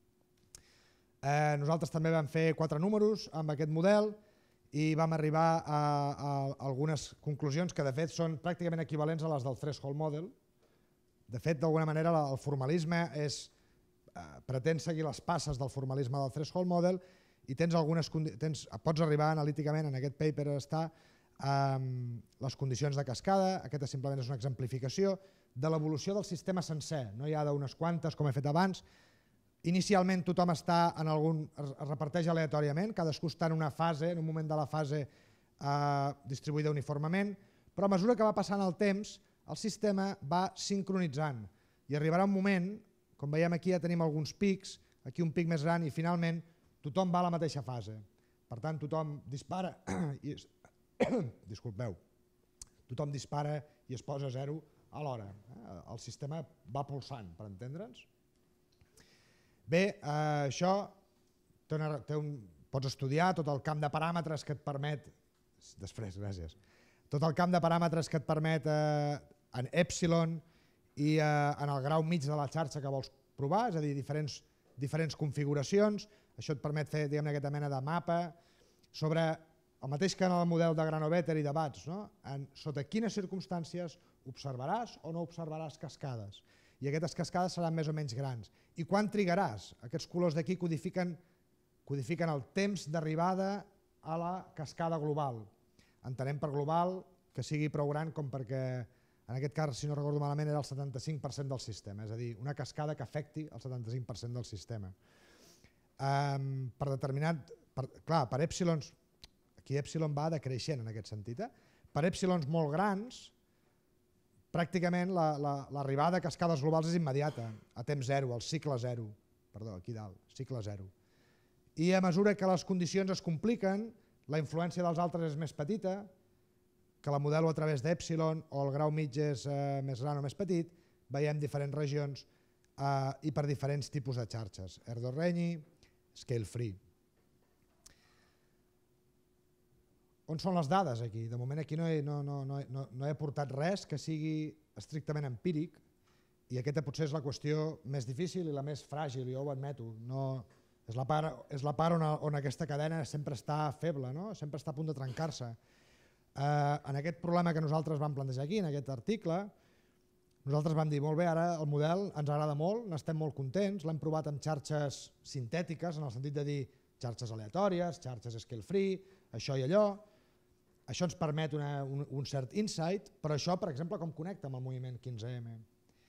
Eh, nosaltres també vam fer quatre números amb aquest model i vam arribar a, a algunes conclusions que de fet són pràcticament equivalents a les del threshold model. De fet, d'alguna manera, el formalisme és, eh, pretén seguir les passes del formalisme del threshold model i tens algunes tens, pots arribar analíticament, en aquest paper està um, les condicions de cascada, aquesta simplement és una exemplificació de l'evolució del sistema sencer, no hi ha d'unes quantes com he fet abans. Inicialment tothom està en algun, es reparteix aleatòriament, cadascú està en una fase, en un moment de la fase eh, distribuïda uniformement, però a mesura que va passant el temps el sistema va sincronitzant i arribarà un moment, com veiem aquí ja tenim alguns pics, aquí un pic més gran i finalment tothom va a la mateixa fase. Per tant, tothom dispara i es... disculpeu, tothom dispara i es posa a zero alhora. El sistema va pulsant, per entendre'ns. Bé, eh, això té una, té un, pots estudiar tot el camp de paràmetres que et permet, després, gràcies, tot el camp de paràmetres que et permet eh, en epsilon i eh, en el grau mig de la xarxa que vols provar, és a dir, diferents, diferents configuracions. Això et permet fer diguem, aquesta mena de mapa sobre el mateix que en el model de Granovetter i de Batz, no? En, sota quines circumstàncies observaràs o no observaràs cascades. I aquestes cascades seran més o menys grans. I quan trigaràs? Aquests colors d'aquí codifiquen, codifiquen el temps d'arribada a la cascada global. Entenem per global que sigui prou gran com perquè, en aquest cas, si no recordo malament, era el setanta-cinc per cent del sistema, és a dir, una cascada que afecti el setanta-cinc per cent del sistema. Um, per determinat, per, clar, per èpsilons, aquí èpsilon va decreixent en aquest sentit, eh? Per èpsilons molt grans, pràcticament l'arribada la, la, a cascades globals és immediata, a temps zero, al cicle zero, perdó, aquí dalt, cicle zero. I a mesura que les condicions es compliquen, la influència dels altres és més petita, que la modelo a través d'èpsilon o el grau mig és eh, més gran o més petit, veiem diferents regions eh, i per diferents tipus de xarxes, Erdős-Rényi, scale free. On són les dades aquí? De moment aquí no he, no, no, no, no, no he aportat res que sigui estrictament empíric i aquesta potser és la qüestió més difícil i la més fràgil, jo ho admeto. No, és la part, és la part on, on aquesta cadena sempre està feble, no? Sempre està a punt de trencar-se. Eh, en aquest problema que nosaltres vam plantejar aquí, en aquest article, nosaltres vam dir, molt bé, ara el model ens agrada molt, n'estem molt contents, l'hem provat amb xarxes sintètiques, en el sentit de dir xarxes aleatòries, xarxes scale free, això i allò. Això ens permet una, un, un cert insight, però això, per exemple, com connecta amb el moviment quinze ema?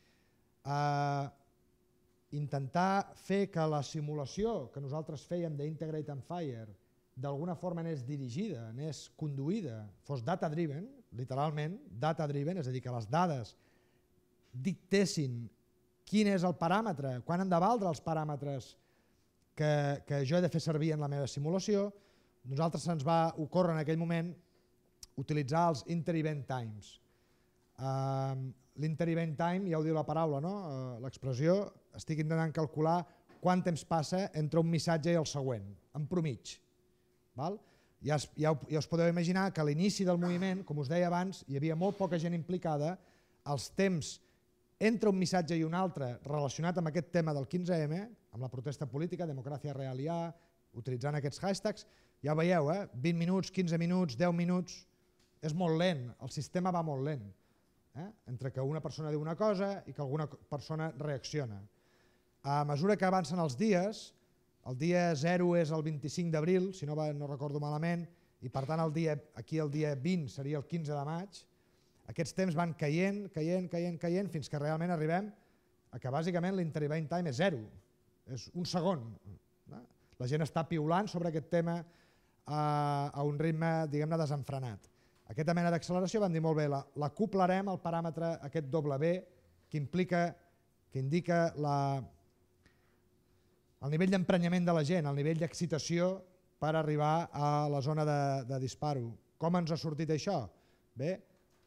Uh, intentar fer que la simulació que nosaltres fèiem d'Integrate and Fire d'alguna forma n'és dirigida, n'és conduïda, fos data-driven, literalment data-driven, és a dir, que les dades dictessin quin és el paràmetre, quan han de valdre els paràmetres que, que jo he de fer servir en la meva simulació, nosaltres se'ns va ocórrer en aquell moment utilitzar els inter-event times. Uh, L'inter-event time, ja ho diu la paraula, no? uh, l'expressió, estic intentant calcular quant temps passa entre un missatge i el següent, en promig. Val? Ja, es, ja, ja us podeu imaginar que a l'inici del moviment, com us deia abans, hi havia molt poca gent implicada, els temps entre un missatge i un altre relacionat amb aquest tema del quinze ema, amb la protesta política, democràcia real i A, utilitzant aquests hashtags, ja veieu, eh? vint minuts, quinze minuts, deu minuts, és molt lent, el sistema va molt lent, eh? entre que una persona diu una cosa i que alguna persona reacciona. A mesura que avancen els dies, el dia zero és el vint-i-cinc d'abril, si no, va, no recordo malament, i per tant el dia, aquí el dia vint seria el quinze de maig, aquests temps van caient, caient, caient, caient, fins que realment arribem a que bàsicament l'inter-event time és zero, és un segon. Eh? La gent està piulant sobre aquest tema a, a un ritme, diguem-ne, desenfrenat. Aquesta mena d'acceleració vam dir molt bé, la, la coplarem al paràmetre aquest W que implica, que indica la, el nivell d'emprenyament de la gent, el nivell d'excitació per arribar a la zona de, de disparo. Com ens ha sortit això? Bé,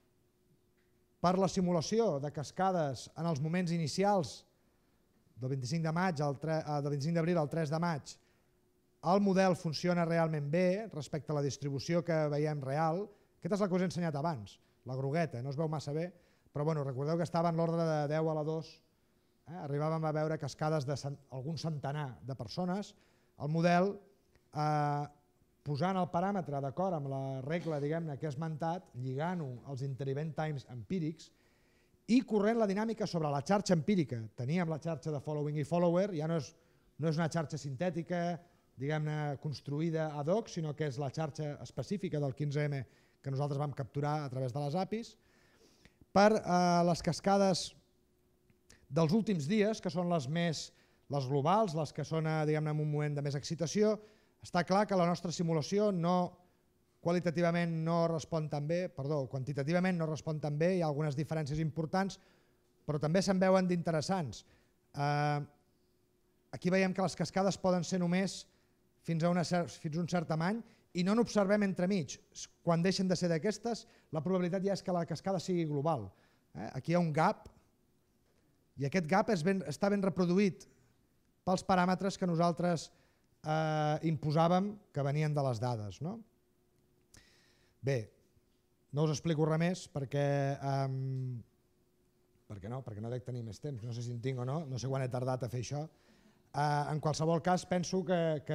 per la simulació de cascades en els moments inicials del vint-i-cinc de maig, al tre, del vint-i-cinc d'abril al tres de maig, el model funciona realment bé respecte a la distribució que veiem real. Aquesta és la que us he ensenyat abans, la grogueta, no es veu massa bé, però bueno, recordeu que estava en l'ordre de deu a la dos, eh? Arribàvem a veure cascades d'algun centenar de persones, el model eh, posant el paràmetre d'acord amb la regla diguem-ne que he esmentat, lligant-ho als inter-event times empírics i corrent la dinàmica sobre la xarxa empírica. Teníem la xarxa de following i follower, ja no és, no és una xarxa sintètica diguem-ne, construïda ad hoc, sinó que és la xarxa específica del quinze eme que nosaltres vam capturar a través de les A P Is. Per eh, les cascades dels últims dies, que són les més les globals, les que són diguem-ne en un moment de més excitació, està clar que la nostra simulació no qualitativament no respon tan bé, perdó, quantitativament no respon tan bé, hi ha algunes diferències importants, però també se'n veuen d'interessants. Eh, aquí veiem que les cascades poden ser només fins a, una cer fins a un cert tamany i no n'observem entremig. Quan deixen de ser d'aquestes, la probabilitat ja és que la cascada sigui global. Eh? Aquí hi ha un gap i aquest gap és ben, està ben reproduït pels paràmetres que nosaltres eh, imposàvem que venien de les dades. No? Bé, no us explico res més perquè, um, perquè, no, perquè no dec tenir més temps, no sé si en tinc o no, no sé quan he tardat a fer això. Uh, en qualsevol cas penso que... que...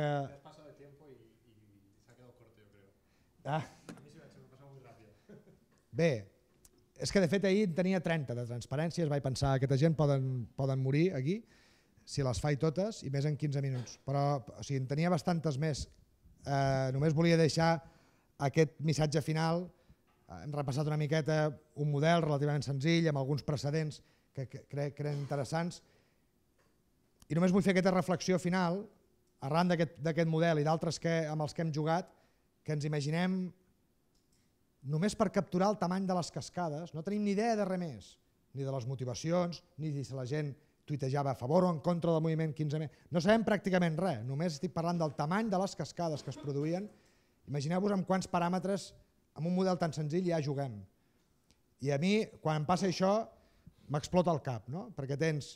Ah. Bé, és que de fet ahir en tenia trenta de transparències, vaig pensar que aquesta gent poden, poden morir aquí si les faig totes i més en quinze minuts, però o sigui, en tenia bastantes més. Eh, només volia deixar aquest missatge final. Hem repassat una miqueta un model relativament senzill amb alguns precedents que crec que eren interessants i només vull fer aquesta reflexió final arran d'aquest model i d'altres amb els que hem jugat, que ens imaginem només per capturar el tamany de les cascades, no tenim ni idea de res més, ni de les motivacions, ni si la gent tuitejava a favor o en contra del moviment quinze eme, no sabem pràcticament res, només estic parlant del tamany de les cascades que es produïen. Imagineu-vos amb quants paràmetres amb un model tan senzill ja juguem. I a mi, quan em passa això, m'explota el cap, no? Perquè tens...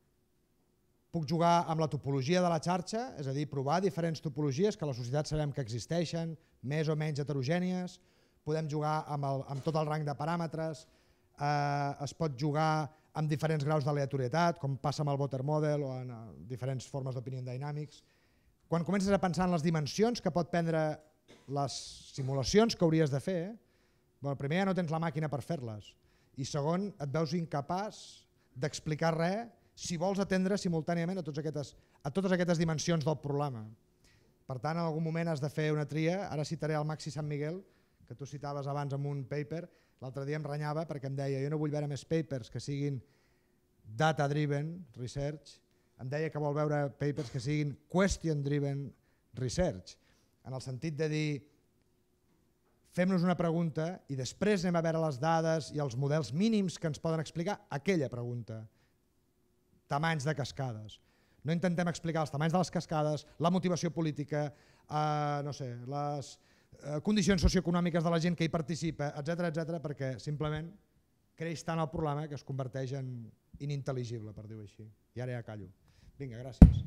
Puc jugar amb la topologia de la xarxa, és a dir, provar diferents topologies que a la societat sabem que existeixen, més o menys heterogènies, podem jugar amb, el, amb tot el rang de paràmetres, eh, es pot jugar amb diferents graus d'aleatorietat, com passa amb el Voter Model o en uh, diferents formes d'opinion dynamics. Quan comences a pensar en les dimensions que pot prendre les simulacions que hauries de fer, bueno, primer ja no tens la màquina per fer-les i segon et veus incapaç d'explicar res si vols atendre simultàniament a, tots aquestes, a totes aquestes dimensions del problema. Per tant, en algun moment has de fer una tria. Ara citaré el Maxi San Miguel, que tu citaves abans amb un paper. L'altre dia em renyava perquè em deia jo no vull veure més papers que siguin data-driven research, em deia que vol veure papers que siguin question-driven research, en el sentit de dir fem-nos una pregunta i després anem a veure les dades i els models mínims que ens poden explicar aquella pregunta. Tamanys de cascades. No intentem explicar els tamanys de les cascades, la motivació política, eh, no sé, les eh, condicions socioeconòmiques de la gent que hi participa, etcètera, etcètera, perquè simplement creix tant el problema que es converteix en inintel·ligible, per dir-ho així. I ara ja callo. Vinga, gràcies.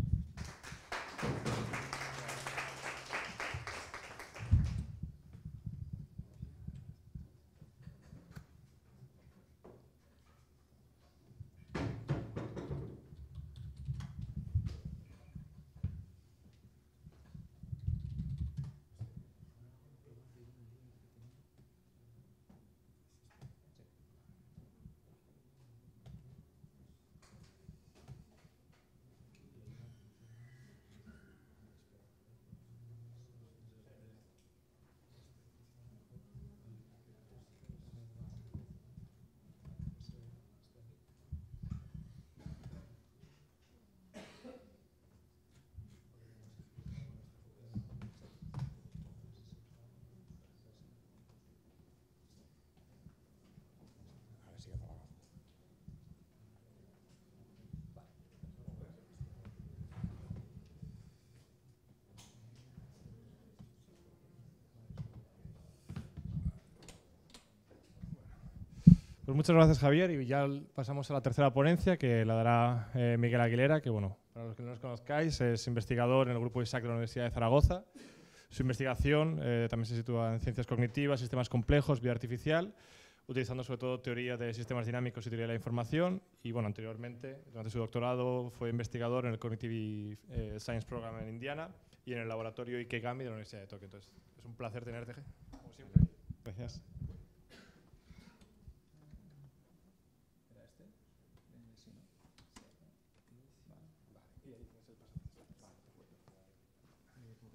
Pues muchas gracias, Javier, y ya pasamos a la tercera ponencia que la dará eh, Miguel Aguilera, que bueno, para los que no los conozcáis es investigador en el grupo ISAC de la Universidad de Zaragoza. Su investigación eh, también se sitúa en ciencias cognitivas, sistemas complejos, vida artificial, utilizando sobre todo teoría de sistemas dinámicos y teoría de la información. Y bueno, anteriormente, durante su doctorado, fue investigador en el Cognitive eh, Science Program en Indiana y en el laboratorio Ikegami de la Universidad de Tokio. Entonces, es un placer tenerte, como siempre. Gracias.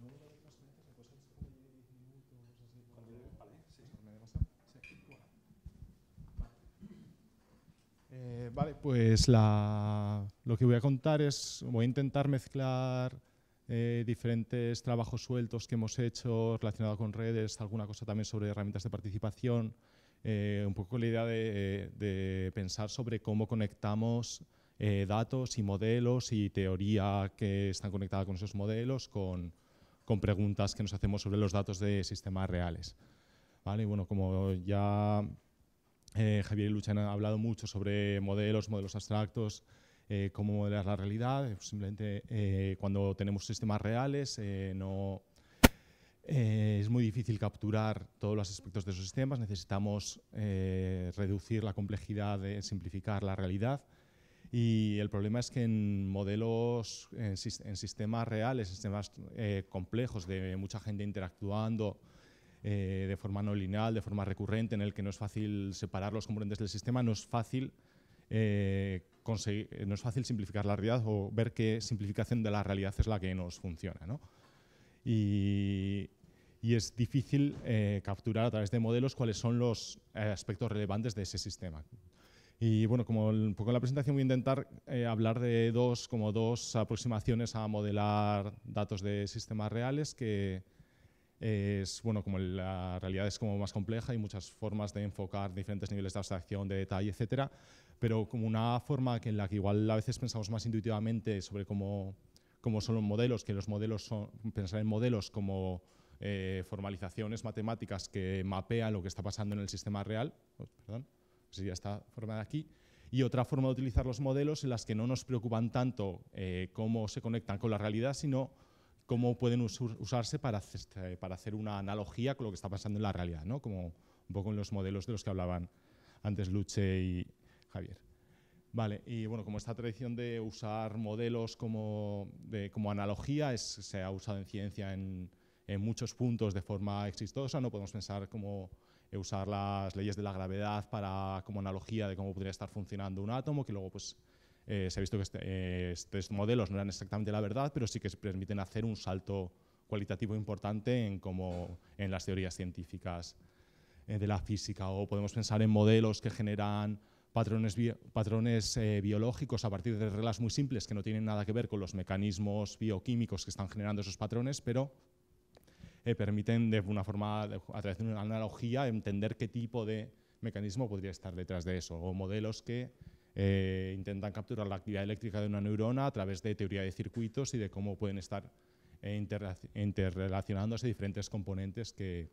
Eh, vale, pues la, lo que voy a contar es, voy a intentar mezclar eh, diferentes trabajos sueltos que hemos hecho relacionados con redes, alguna cosa también sobre herramientas de participación, eh, un poco la idea de, de pensar sobre cómo conectamos eh, datos y modelos y teoría que están conectada con esos modelos con, con preguntas que nos hacemos sobre los datos de sistemas reales. Vale, y bueno, como ya Eh, Javier y Lucha han hablado mucho sobre modelos, modelos abstractos, eh, cómo modelar la realidad. Simplemente eh, cuando tenemos sistemas reales eh, no, eh, es muy difícil capturar todos los aspectos de esos sistemas. Necesitamos eh, reducir la complejidad, de simplificar la realidad. Y el problema es que en modelos, en, en sistemas reales, sistemas eh, complejos de mucha gente interactuando, Eh, de forma no lineal, de forma recurrente, en el que no es fácil separar los componentes del sistema, no es fácil, eh, conseguir, no es fácil simplificar la realidad o ver qué simplificación de la realidad es la que nos funciona, ¿no? Y, y es difícil eh, capturar a través de modelos cuáles son los eh, aspectos relevantes de ese sistema. Y bueno, como un poco en la presentación voy a intentar eh, hablar de dos, como dos aproximaciones a modelar datos de sistemas reales que es, bueno, como la realidad es como más compleja, hay muchas formas de enfocar diferentes niveles de abstracción, de detalle, etcétera, pero como una forma que en la que igual a veces pensamos más intuitivamente sobre cómo, cómo son los modelos, que los modelos son, pensar en modelos como eh, formalizaciones matemáticas que mapean lo que está pasando en el sistema real, oh, perdón, sería esta forma de aquí, y otra forma de utilizar los modelos en las que no nos preocupan tanto eh, cómo se conectan con la realidad, sino cómo pueden usarse para, para hacer una analogía con lo que está pasando en la realidad, ¿no? Como un poco en los modelos de los que hablaban antes Luche y Javier. Vale, y bueno, como esta tradición de usar modelos como, de, como analogía es, se ha usado en ciencia en, en muchos puntos de forma exitosa, no podemos pensar como usar las leyes de la gravedad para, como analogía de cómo podría estar funcionando un átomo, que luego pues Eh, se ha visto que este, eh, estos modelos no eran exactamente la verdad, pero sí que permiten hacer un salto cualitativo importante en, como, en las teorías científicas eh, de la física. O podemos pensar en modelos que generan patrones, bio, patrones eh, biológicos a partir de reglas muy simples que no tienen nada que ver con los mecanismos bioquímicos que están generando esos patrones, pero eh, permiten de una forma, de, a través de una analogía, entender qué tipo de mecanismo podría estar detrás de eso. O modelos que Eh, intentan capturar la actividad eléctrica de una neurona a través de teoría de circuitos y de cómo pueden estar eh, interrelacionándose diferentes componentes que,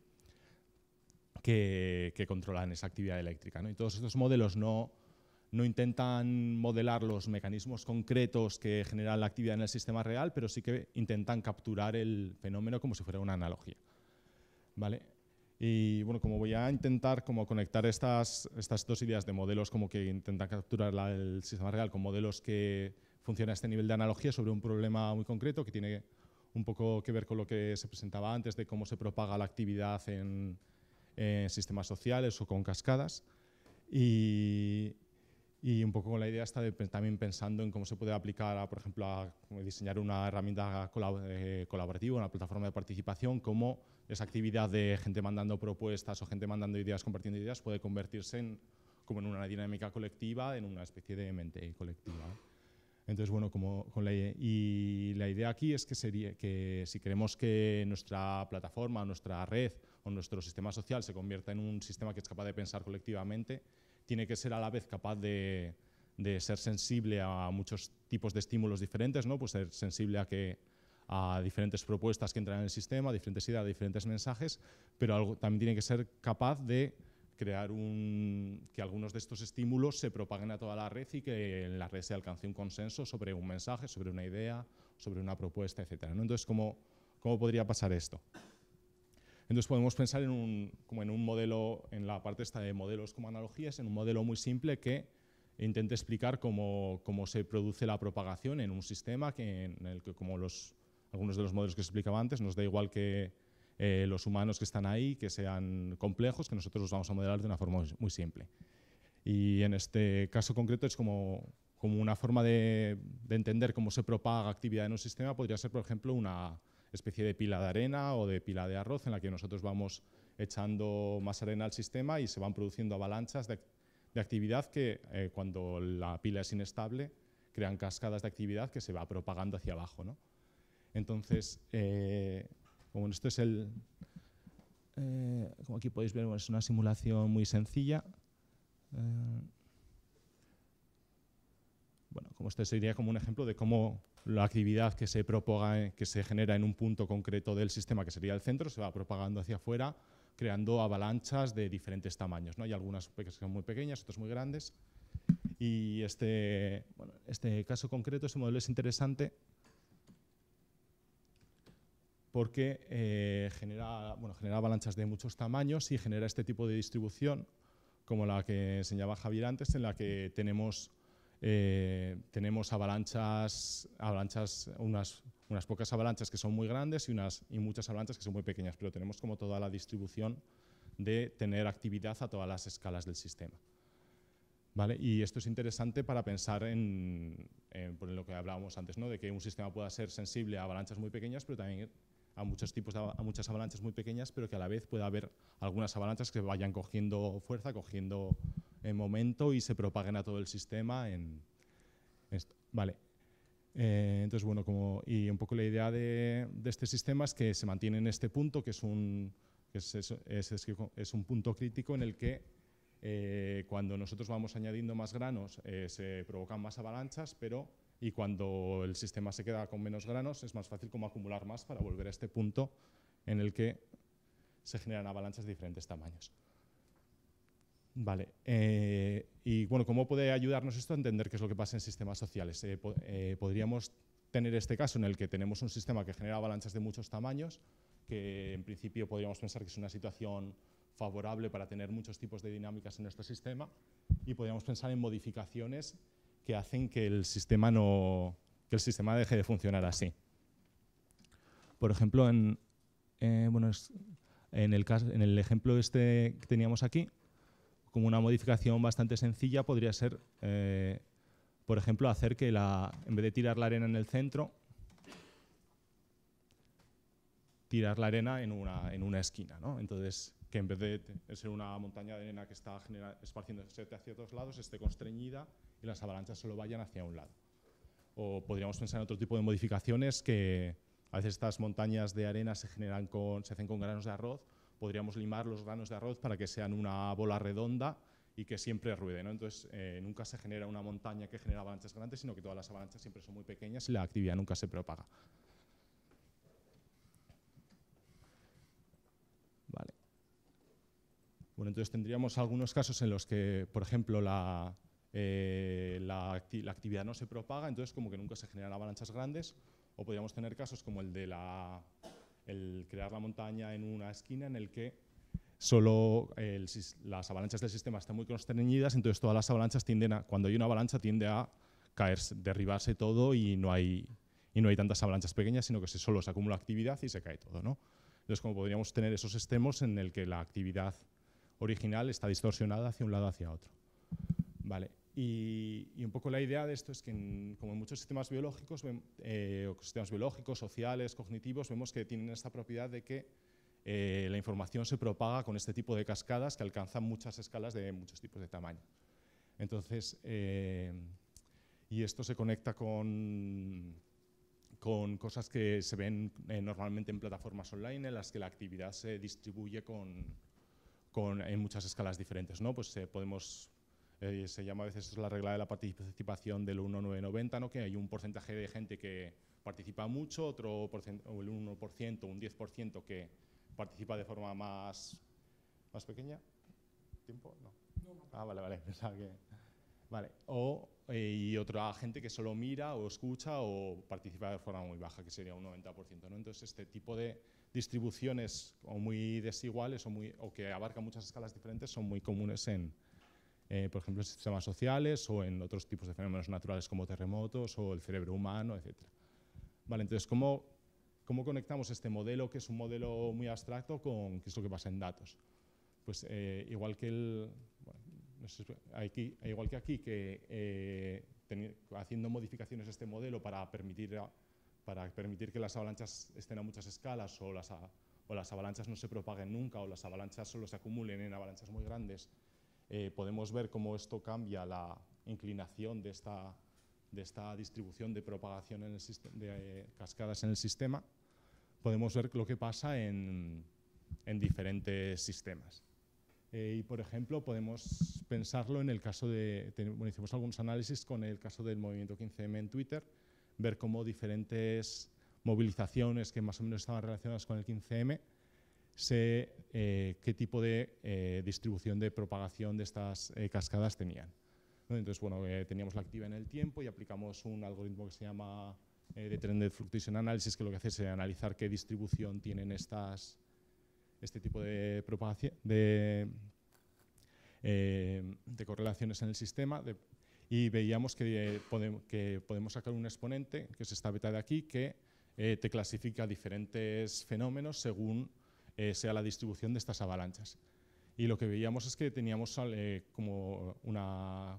que, que controlan esa actividad eléctrica, ¿no? Y todos estos modelos no, no intentan modelar los mecanismos concretos que generan la actividad en el sistema real, pero sí que intentan capturar el fenómeno como si fuera una analogía, ¿vale? Y bueno, como voy a intentar como conectar estas, estas dos ideas de modelos como que intentan capturar la, el sistema real con modelos que funcionan a este nivel de analogía sobre un problema muy concreto que tiene un poco que ver con lo que se presentaba antes de cómo se propaga la actividad en, en sistemas sociales o con cascadas. Y, y un poco con la idea está de también pensando en cómo se puede aplicar, a, por ejemplo, a diseñar una herramienta colab eh, colaborativa, una plataforma de participación, cómo esa actividad de gente mandando propuestas o gente mandando ideas, compartiendo ideas, puede convertirse en, como en una dinámica colectiva, en una especie de mente colectiva. Entonces, bueno, como con la, y la idea aquí es que, sería, que si queremos que nuestra plataforma, nuestra red o nuestro sistema social se convierta en un sistema que es capaz de pensar colectivamente, tiene que ser a la vez capaz de, de ser sensible a muchos tipos de estímulos diferentes, ¿no? Pues ser sensible a, que, a diferentes propuestas que entran en el sistema, diferentes ideas, diferentes mensajes, pero algo, también tiene que ser capaz de crear un, que algunos de estos estímulos se propaguen a toda la red y que en la red se alcance un consenso sobre un mensaje, sobre una idea, sobre una propuesta, etcétera, ¿no? Entonces, ¿cómo, cómo podría pasar esto? Entonces podemos pensar en un, como en un modelo, en la parte esta de modelos como analogías, en un modelo muy simple que intente explicar cómo, cómo se produce la propagación en un sistema que, en el que, como los, algunos de los modelos que explicaba antes, nos da igual que eh, los humanos que están ahí, que sean complejos, que nosotros los vamos a modelar de una forma muy, muy simple. Y en este caso concreto es como, como una forma de, de entender cómo se propaga actividad en un sistema, podría ser, por ejemplo, una especie de pila de arena o de pila de arroz en la que nosotros vamos echando más arena al sistema y se van produciendo avalanchas de, de actividad que eh, cuando la pila es inestable crean cascadas de actividad que se va propagando hacia abajo, ¿no? Entonces, eh, como esto es el, eh, como aquí podéis ver, bueno, es una simulación muy sencilla. Eh, bueno, como esto sería como un ejemplo de cómo la actividad que se propaga, que se genera en un punto concreto del sistema, que sería el centro, se va propagando hacia afuera, creando avalanchas de diferentes tamaños, ¿no? Hay algunas que son muy pequeñas, otras muy grandes. Y este, bueno, este caso concreto, este modelo es interesante porque eh, genera, bueno, genera avalanchas de muchos tamaños y genera este tipo de distribución, como la que enseñaba Javier antes, en la que tenemos, eh, tenemos avalanchas, avalanchas unas, unas pocas avalanchas que son muy grandes y, unas, y muchas avalanchas que son muy pequeñas, pero tenemos como toda la distribución de tener actividad a todas las escalas del sistema. ¿Vale? Y esto es interesante para pensar en, en, en lo que hablábamos antes, ¿no? De que un sistema pueda ser sensible a avalanchas muy pequeñas, pero también a muchos tipos de, a muchas avalanchas muy pequeñas, pero que a la vez pueda haber algunas avalanchas que vayan cogiendo fuerza, cogiendo eh, momento y se propaguen a todo el sistema en esto. Vale. Eh, entonces, bueno, como, y un poco la idea de, de este sistema es que se mantiene en este punto, que es un, que es, es, es, es un punto crítico en el que Eh, cuando nosotros vamos añadiendo más granos eh, se provocan más avalanchas, pero y cuando el sistema se queda con menos granos es más fácil como acumular más para volver a este punto en el que se generan avalanchas de diferentes tamaños. Vale, eh, y bueno, ¿cómo puede ayudarnos esto a entender qué es lo que pasa en sistemas sociales? Eh, po eh, podríamos tener este caso en el que tenemos un sistema que genera avalanchas de muchos tamaños, que en principio podríamos pensar que es una situación favorable para tener muchos tipos de dinámicas en nuestro sistema, y podríamos pensar en modificaciones que hacen que el sistema no, que el sistema deje de funcionar así. Por ejemplo, en, eh, bueno, es, en, el caso, en el ejemplo este que teníamos aquí, como una modificación bastante sencilla podría ser, eh, por ejemplo, hacer que la, en vez de tirar la arena en el centro, tirar la arena en una, en una esquina, ¿no? Entonces, que en vez de ser una montaña de arena que está esparciéndose hacia todos lados, esté constreñida y las avalanchas solo vayan hacia un lado. O podríamos pensar en otro tipo de modificaciones, que a veces estas montañas de arena se, generan con, se hacen con granos de arroz. Podríamos limar los granos de arroz para que sean una bola redonda y que siempre ruede, ¿no? Entonces, eh, nunca se genera una montaña que genera avalanchas grandes, sino que todas las avalanchas siempre son muy pequeñas y la actividad nunca se propaga. Vale. Bueno, entonces tendríamos algunos casos en los que, por ejemplo, la, eh, la, acti la actividad no se propaga, entonces como que nunca se generan avalanchas grandes, o podríamos tener casos como el de la, el crear la montaña en una esquina en el que solo el, las avalanchas del sistema están muy constreñidas, entonces todas las avalanchas tienden a, cuando hay una avalancha tiende a caerse, derribarse todo y no hay, y no hay tantas avalanchas pequeñas, sino que se, solo se acumula actividad y se cae todo, ¿no? Entonces, como podríamos tener esos extremos en el que la actividad original está distorsionada hacia un lado hacia otro. Vale. Y, y un poco la idea de esto es que, en, como en muchos sistemas biológicos, eh, o sistemas biológicos, sociales, cognitivos, vemos que tienen esta propiedad de que eh, la información se propaga con este tipo de cascadas que alcanzan muchas escalas de muchos tipos de tamaño. Entonces, eh, y esto se conecta con, con cosas que se ven eh, normalmente en plataformas online, en las que la actividad se distribuye con, con, en muchas escalas diferentes, ¿no? Pues eh, podemos, eh, se llama a veces la regla de la participación del uno nueve noventa, ¿no? Que hay un porcentaje de gente que participa mucho, otro o el uno por ciento, un diez por ciento que participa de forma más, más pequeña. ¿Tiempo? No. Ah, vale, vale. Pensaba que... Vale. O, eh, y otra gente que solo mira o escucha o participa de forma muy baja, que sería un noventa por ciento, ¿no? Entonces, este tipo de distribuciones o muy desiguales o, muy, o que abarcan muchas escalas diferentes son muy comunes en, eh, por ejemplo, en sistemas sociales o en otros tipos de fenómenos naturales como terremotos o el cerebro humano, etcétera. Vale, entonces, ¿cómo, ¿cómo conectamos este modelo, que es un modelo muy abstracto, con qué es lo que pasa en datos? Pues eh, igual que el... Bueno, no sé, aquí, igual que aquí, que eh, ten, haciendo modificaciones a este modelo para permitir a, para permitir que las avalanchas estén a muchas escalas o las, o las avalanchas no se propaguen nunca o las avalanchas solo se acumulen en avalanchas muy grandes, eh, podemos ver cómo esto cambia la inclinación de esta, de esta distribución de propagación en el de eh, cascadas en el sistema. Podemos ver lo que pasa en, en diferentes sistemas. Eh, y, por ejemplo, podemos pensarlo en el caso de, bueno, hicimos algunos análisis con el caso del movimiento quince eme en Twitter, ver cómo diferentes movilizaciones que más o menos estaban relacionadas con el quince eme, se, eh, qué tipo de eh, distribución de propagación de estas eh, cascadas tenían, ¿no? Entonces, bueno, eh, teníamos la activa en el tiempo y aplicamos un algoritmo que se llama eh, de Trended Fluctuation Analysis, que lo que hace es analizar qué distribución tienen estas, este tipo de propagación, de, eh, de correlaciones en el sistema, de, y veíamos que, eh, podemos, que podemos sacar un exponente, que es esta beta de aquí, que eh, te clasifica diferentes fenómenos según eh, sea la distribución de estas avalanchas. Y lo que veíamos es que teníamos eh, como una...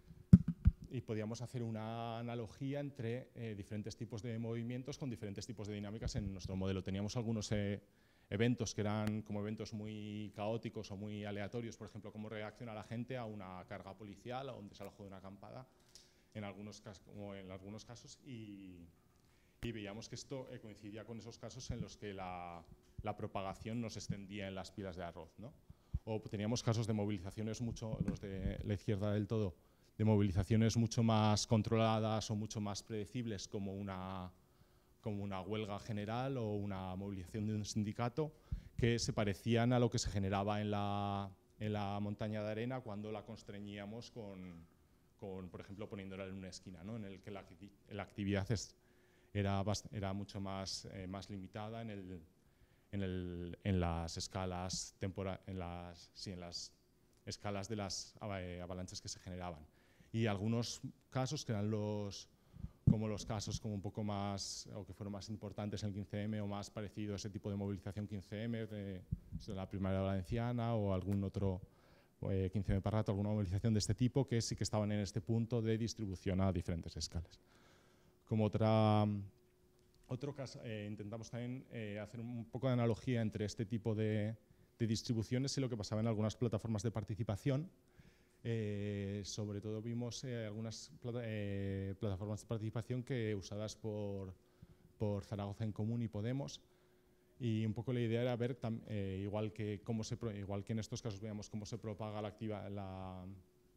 y podíamos hacer una analogía entre eh, diferentes tipos de movimientos con diferentes tipos de dinámicas en nuestro modelo. Teníamos algunos eh, eventos que eran como eventos muy caóticos o muy aleatorios, por ejemplo, cómo reacciona la gente a una carga policial o un desalojo de una acampada, en algunos, como en algunos casos, y, y veíamos que esto eh, coincidía con esos casos en los que la, la propagación no se extendía en las pilas de arroz, ¿no? O teníamos casos de movilizaciones mucho, los de la izquierda del todo, de movilizaciones mucho más controladas o mucho más predecibles, como una, como una huelga general o una movilización de un sindicato, que se parecían a lo que se generaba en la, en la montaña de arena cuando la constreñíamos con, con por ejemplo, poniéndola en una esquina, ¿no? En el que la, la actividad es, era, era mucho más, eh, más limitada en, el, en, el, en las escalas tempora, en las, sí, en las escalas de las avalanchas que se generaban. Y algunos casos que eran los, como los casos como un poco más, o que fueron más importantes en el quince eme o más parecido a ese tipo de movilización quince eme, de, de la Primavera Valenciana o algún otro eh, quince eme para rato, alguna movilización de este tipo que sí que estaban en este punto de distribución a diferentes escalas. Como otra, otro caso, eh, intentamos también eh, hacer un poco de analogía entre este tipo de, de distribuciones y lo que pasaba en algunas plataformas de participación. Eh, sobre todo vimos eh, algunas plata eh, plataformas de participación que usadas por, por Zaragoza en Común y Podemos, y un poco la idea era ver, eh, igual, que cómo se pro igual que en estos casos veíamos cómo se propaga la, activa la,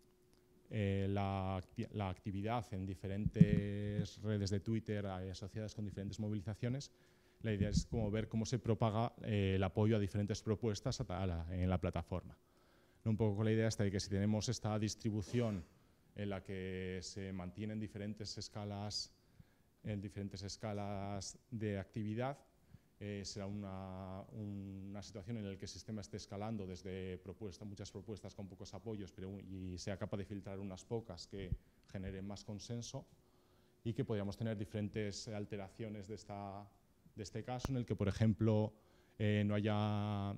eh, la, la actividad en diferentes redes de Twitter eh, asociadas con diferentes movilizaciones. La idea es como ver cómo se propaga eh, el apoyo a diferentes propuestas a la, en la plataforma. Un poco con la idea esta de que si tenemos esta distribución en la que se mantienen diferentes escalas, en diferentes escalas de actividad, eh, será una, una situación en la que el sistema esté escalando desde propuesta, muchas propuestas con pocos apoyos, pero, y sea capaz de filtrar unas pocas que generen más consenso, y que podríamos tener diferentes alteraciones de, esta, de este caso, en el que, por ejemplo, eh, no haya...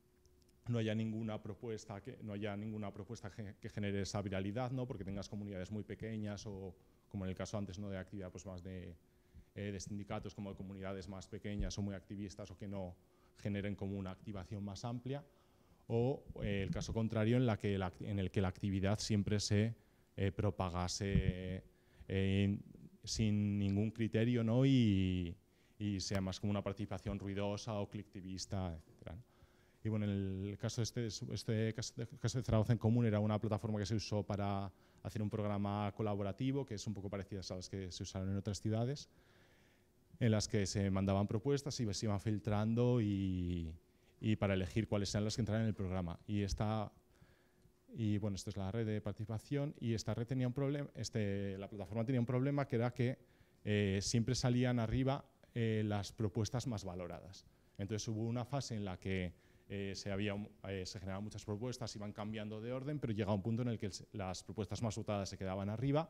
no haya ninguna propuesta que no haya ninguna propuesta que, que genere esa viralidad, ¿no? Porque tengas comunidades muy pequeñas o, como en el caso antes, ¿no?, de actividad pues más de, eh, de sindicatos, como de comunidades más pequeñas o muy activistas, o que no generen como una activación más amplia, o eh, el caso contrario en, la que la, en el que la actividad siempre se eh, propagase eh, sin ningún criterio, ¿no?, y, y sea más como una participación ruidosa o clictivista, etcétera, ¿no? Y bueno, en el caso de este, este caso, de, caso de Zaragoza en Común, era una plataforma que se usó para hacer un programa colaborativo, que es un poco parecido a las que se usaron en otras ciudades, en las que se mandaban propuestas y se iban filtrando y, y para elegir cuáles eran las que entraran en el programa. Y esta, y bueno, esta es la red de participación, y esta red tenía un problema, este, la plataforma tenía un problema que era que eh, siempre salían arriba eh, las propuestas más valoradas. Entonces hubo una fase en la que Eh, se, había, eh, se generaban muchas propuestas, iban cambiando de orden, pero llegaba un punto en el que el, las propuestas más votadas se quedaban arriba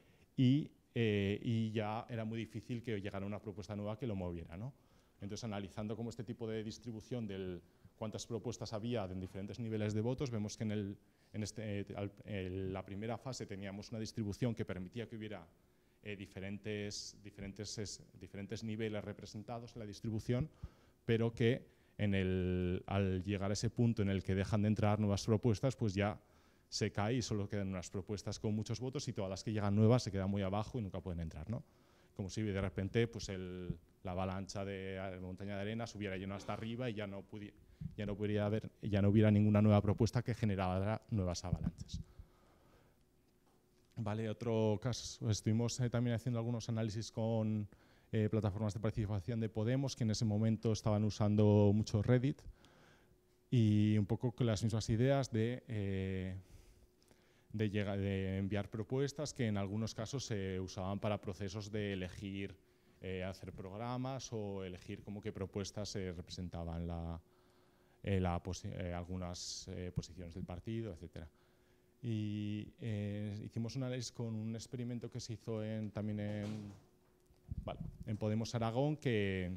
y, eh, y ya era muy difícil que llegara una propuesta nueva que lo moviera, ¿no? Entonces, analizando como este tipo de distribución de cuántas propuestas había en diferentes niveles de votos, vemos que en, el, en este, eh, al, el, la primera fase teníamos una distribución que permitía que hubiera eh, diferentes, diferentes, es, diferentes niveles representados en la distribución, pero que en el, al llegar a ese punto en el que dejan de entrar nuevas propuestas, pues ya se cae y solo quedan unas propuestas con muchos votos y todas las que llegan nuevas se quedan muy abajo y nunca pueden entrar, ¿no? Como si de repente pues el, la avalancha de la montaña de arena subiera lleno hasta arriba y ya no, pudiera, ya, no pudiera haber, ya no hubiera ninguna nueva propuesta que generara nuevas avalanchas. Vale, otro caso, estuvimos eh, también haciendo algunos análisis con eh, plataformas de participación de Podemos, que en ese momento estaban usando mucho Reddit, y un poco con las mismas ideas de, eh, de, llegar, de enviar propuestas que en algunos casos se usaban para procesos de elegir, eh, hacer programas o elegir como qué propuestas se representaban la, eh, la posi eh, algunas eh, posiciones del partido, etcétera. Y eh, hicimos un análisis con un experimento que se hizo en, también en, vale, en Podemos Aragón, que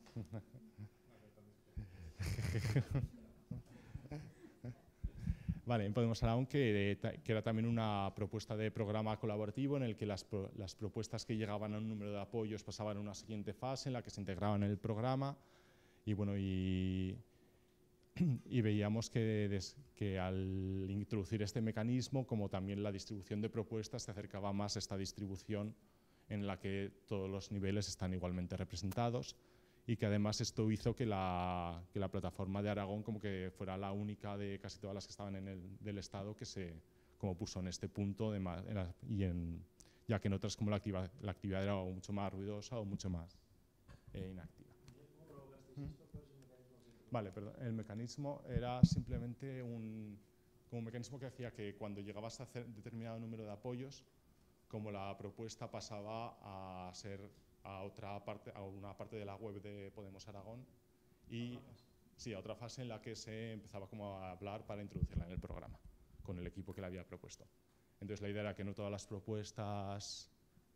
vale, en Podemos Aragón, que, que era también una propuesta de programa colaborativo en el que las, pro, las propuestas que llegaban a un número de apoyos pasaban a una siguiente fase en la que se integraban en el programa y bueno, y y veíamos que, des, que al introducir este mecanismo, como también la distribución de propuestas, se acercaba más a esta distribución en la que todos los niveles están igualmente representados y que además esto hizo que la, que la plataforma de Aragón como que fuera la única de casi todas las que estaban en el del Estado que se como puso en este punto de más, en la, y en, ya que en otras como la, activa, la actividad era mucho más ruidosa o mucho más eh, inactiva. ¿Mm? Vale, perdón. El mecanismo era simplemente un, como un mecanismo que hacía que cuando llegabas a hacer determinado número de apoyos, como la propuesta pasaba a ser a otra parte, a una parte de la web de Podemos Aragón y sí, a otra fase en la que se empezaba como a hablar para introducirla en el programa con el equipo que la había propuesto. Entonces la idea era que no todas las propuestas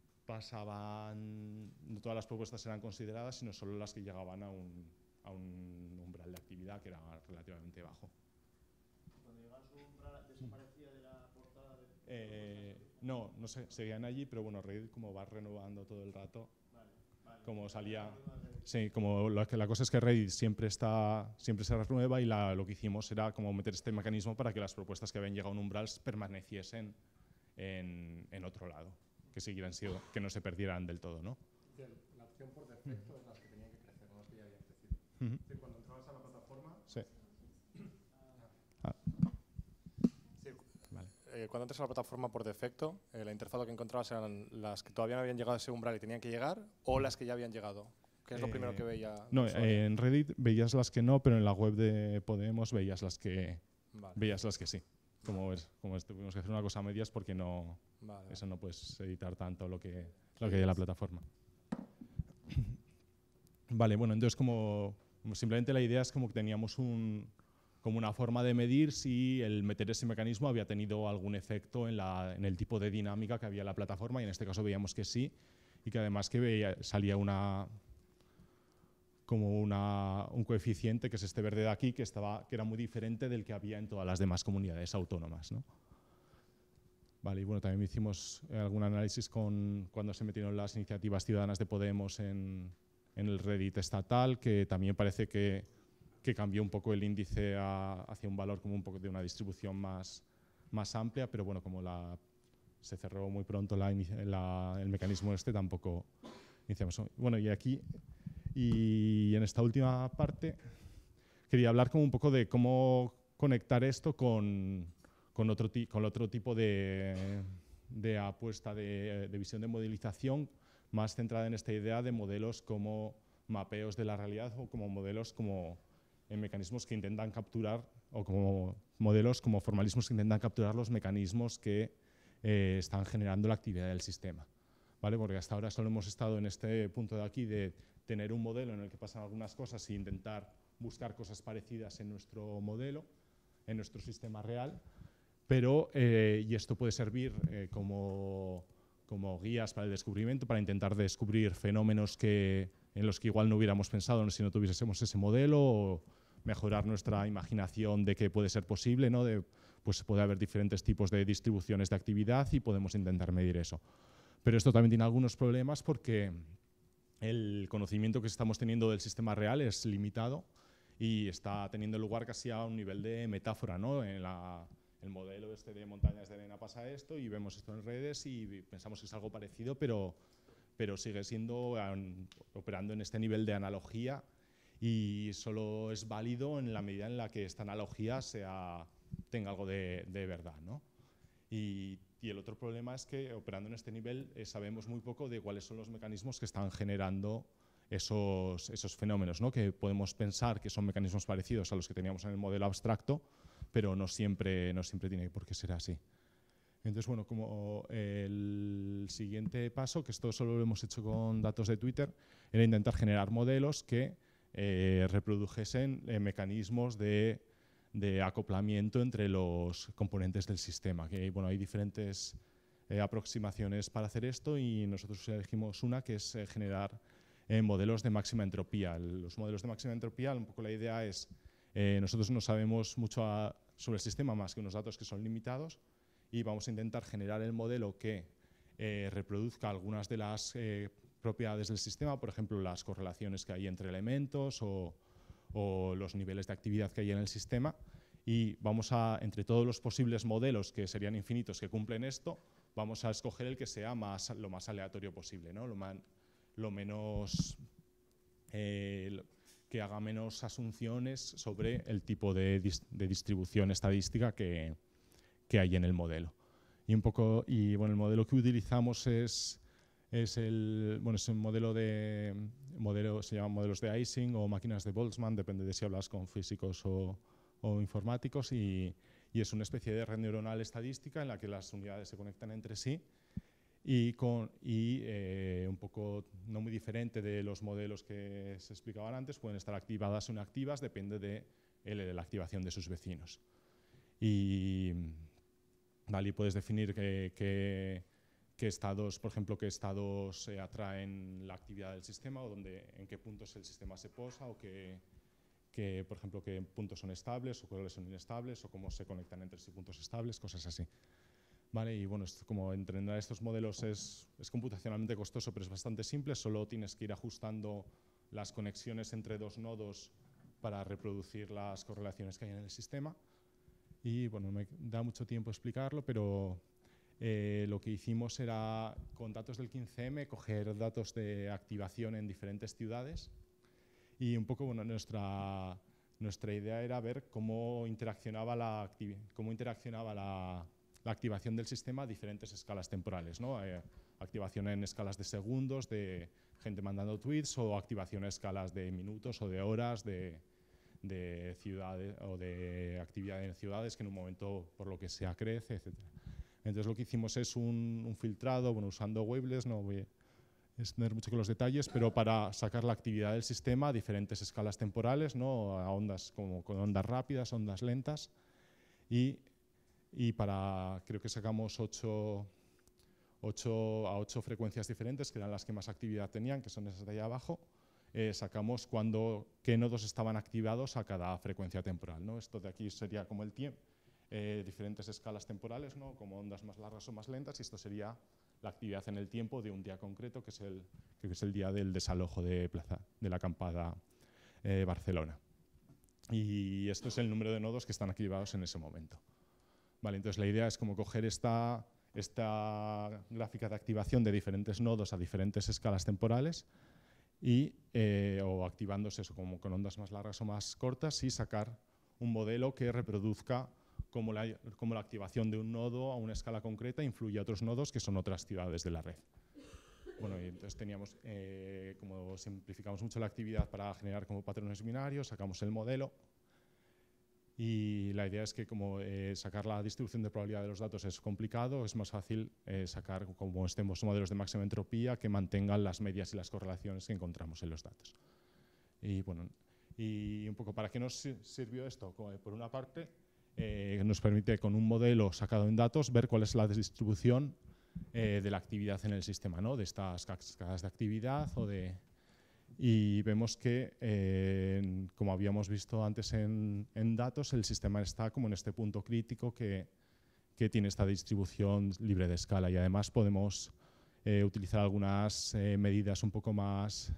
pasaban, no todas las propuestas eran consideradas, sino solo las que llegaban a un a un umbral de actividad que era relativamente bajo. Cuando llegaba a su umbral, ¿desaparecía de la portada? De eh, no, no sé, seguían allí, pero bueno, Reddit como va renovando todo el rato, vale, vale. Como salía, sí, como la, la cosa es que Reddit siempre está, siempre se renueva y la, lo que hicimos era como meter este mecanismo para que las propuestas que habían llegado a un umbral permaneciesen en, en otro lado, que siguieran siendo, que no se perdieran del todo, ¿no? La opción por defecto es las que tenían que crecer, no las que ya habían crecido. Uh-huh. Es decir, cuando entrabas a la plataforma… Sí. Ah. Sí. Vale. Eh, cuando entras a la plataforma por defecto, eh, la interfaz que encontrabas eran las que todavía no habían llegado a ese umbral y tenían que llegar, o las que ya habían llegado. ¿Qué es lo eh, primero que veía? No, eh, en Reddit veías las que no, pero en la web de Podemos veías las que, vale. veías las que sí. Como es, como es, tuvimos que hacer una cosa a medias porque no, vale. Eso no puedes editar tanto lo que, lo que hay en la plataforma. Vale, bueno, entonces como, como simplemente la idea es como que teníamos un, como una forma de medir si el meter ese mecanismo había tenido algún efecto en, la, en el tipo de dinámica que había en la plataforma y en este caso veíamos que sí y que además que veía, salía una, como una, un coeficiente que es este verde de aquí que, estaba, que era muy diferente del que había en todas las demás comunidades autónomas, ¿no? Vale, y bueno, también hicimos algún análisis con cuando se metieron las iniciativas ciudadanas de Podemos en, en el Reddit estatal, que también parece que, que cambió un poco el índice a, hacia un valor como un poco de una distribución más, más amplia, pero bueno, como la, se cerró muy pronto la, la, el mecanismo este, tampoco iniciamos. Bueno, y aquí, y en esta última parte, quería hablar como un poco de cómo conectar esto con… Con otro, con otro tipo de, de apuesta de, de visión de modelización más centrada en esta idea de modelos como mapeos de la realidad o como modelos como en mecanismos que intentan capturar o como modelos como formalismos que intentan capturar los mecanismos que eh, están generando la actividad del sistema, ¿vale? Porque hasta ahora solo hemos estado en este punto de aquí de tener un modelo en el que pasan algunas cosas e intentar buscar cosas parecidas en nuestro modelo, en nuestro sistema real. Pero, eh, y esto puede servir eh, como, como guías para el descubrimiento, para intentar descubrir fenómenos que, en los que igual no hubiéramos pensado si no tuviésemos ese modelo, o mejorar nuestra imaginación de que puede ser posible, ¿no? De, pues puede haber diferentes tipos de distribuciones de actividad y podemos intentar medir eso. Pero esto también tiene algunos problemas porque el conocimiento que estamos teniendo del sistema real es limitado y está teniendo lugar casi a un nivel de metáfora, ¿no? En la, el modelo este de montañas de arena pasa esto y vemos esto en redes y pensamos que es algo parecido, pero, pero sigue siendo um, operando en este nivel de analogía y solo es válido en la medida en la que esta analogía sea, tenga algo de, de verdad, ¿no? Y, y el otro problema es que operando en este nivel eh, sabemos muy poco de cuáles son los mecanismos que están generando esos, esos fenómenos, ¿no? Que podemos pensar que son mecanismos parecidos a los que teníamos en el modelo abstracto, pero no siempre, no siempre tiene por qué ser así. Entonces, bueno, como el siguiente paso, que esto solo lo hemos hecho con datos de Twitter, era intentar generar modelos que eh, reprodujesen eh, mecanismos de de acoplamiento entre los componentes del sistema. Que, bueno, hay diferentes eh, aproximaciones para hacer esto y nosotros elegimos una que es eh, generar eh, modelos de máxima entropía. Los modelos de máxima entropía, un poco la idea es, eh, nosotros no sabemos mucho a, sobre el sistema más que unos datos que son limitados y vamos a intentar generar el modelo que eh, reproduzca algunas de las eh, propiedades del sistema, por ejemplo, las correlaciones que hay entre elementos o o los niveles de actividad que hay en el sistema y vamos a, entre todos los posibles modelos que serían infinitos que cumplen esto, vamos a escoger el que sea más, lo más aleatorio posible, ¿no? lo, man, lo menos, eh, que haga menos asunciones sobre el tipo de, dis, de distribución estadística que, que hay en el modelo. Y, un poco, y bueno, el modelo que utilizamos es Es, el, bueno, es un modelo de, modelo, se llaman modelos de Ising o máquinas de Boltzmann, depende de si hablas con físicos o, o informáticos, y, y es una especie de red neuronal estadística en la que las unidades se conectan entre sí y, con, y eh, un poco no muy diferente de los modelos que se explicaban antes, pueden estar activadas o inactivas, depende de, de la activación de sus vecinos. Y, vale, y puedes definir que, que qué estados, por ejemplo, qué estados eh, atraen la actividad del sistema o donde, en qué puntos el sistema se posa o qué, qué, por ejemplo, qué puntos son estables o cuáles son inestables o cómo se conectan entre sí puntos estables, cosas así. Vale, y bueno, esto, como entrenar estos modelos es, es computacionalmente costoso, pero es bastante simple, solo tienes que ir ajustando las conexiones entre dos nodos para reproducir las correlaciones que hay en el sistema. Y bueno, me da mucho tiempo explicarlo, pero Eh, lo que hicimos era, con datos del quince eme, coger datos de activación en diferentes ciudades y un poco, bueno, nuestra, nuestra idea era ver cómo interaccionaba la, cómo interaccionaba la, la activación del sistema a diferentes escalas temporales, ¿no? Eh, activación en escalas de segundos, de gente mandando tweets, o activación a escalas de minutos o de horas, de, de ciudades o de actividad en ciudades que en un momento, por lo que sea, crece, etcétera. Entonces lo que hicimos es un, un filtrado, bueno, usando wavelets, no voy a extender mucho con los detalles, pero para sacar la actividad del sistema a diferentes escalas temporales, ¿no? A ondas como con ondas rápidas, ondas lentas, y, y para, creo que sacamos ocho, ocho, a ocho frecuencias diferentes, que eran las que más actividad tenían, que son esas de ahí abajo. Eh, sacamos cuando, qué nodos estaban activados a cada frecuencia temporal, ¿no? Esto de aquí sería como el tiempo. Eh, diferentes escalas temporales, ¿no? Como ondas más largas o más lentas, y esto sería la actividad en el tiempo de un día concreto, que es el, que es el día del desalojo de, plaza, de la acampada eh, Barcelona. Y esto es el número de nodos que están activados en ese momento. Vale, entonces la idea es como coger esta, esta gráfica de activación de diferentes nodos a diferentes escalas temporales y, eh, o activándose eso como con ondas más largas o más cortas, y sacar un modelo que reproduzca Cómo la, cómo la activación de un nodo a una escala concreta influye a otros nodos que son otras ciudades de la red. Bueno, y entonces teníamos, eh, como simplificamos mucho la actividad para generar como patrones binarios, sacamos el modelo, y la idea es que como eh, sacar la distribución de probabilidad de los datos es complicado, es más fácil eh, sacar como estos modelos de máxima entropía que mantengan las medias y las correlaciones que encontramos en los datos. Y bueno, y un poco, ¿para qué nos sirvió esto? Como, por una parte, Eh, nos permite, con un modelo sacado en datos, ver cuál es la distribución eh, de la actividad en el sistema, ¿no? De estas cascadas de actividad. O de, y vemos que, eh, como habíamos visto antes en, en datos, el sistema está como en este punto crítico que, que tiene esta distribución libre de escala, y además podemos eh, utilizar algunas eh, medidas un poco más,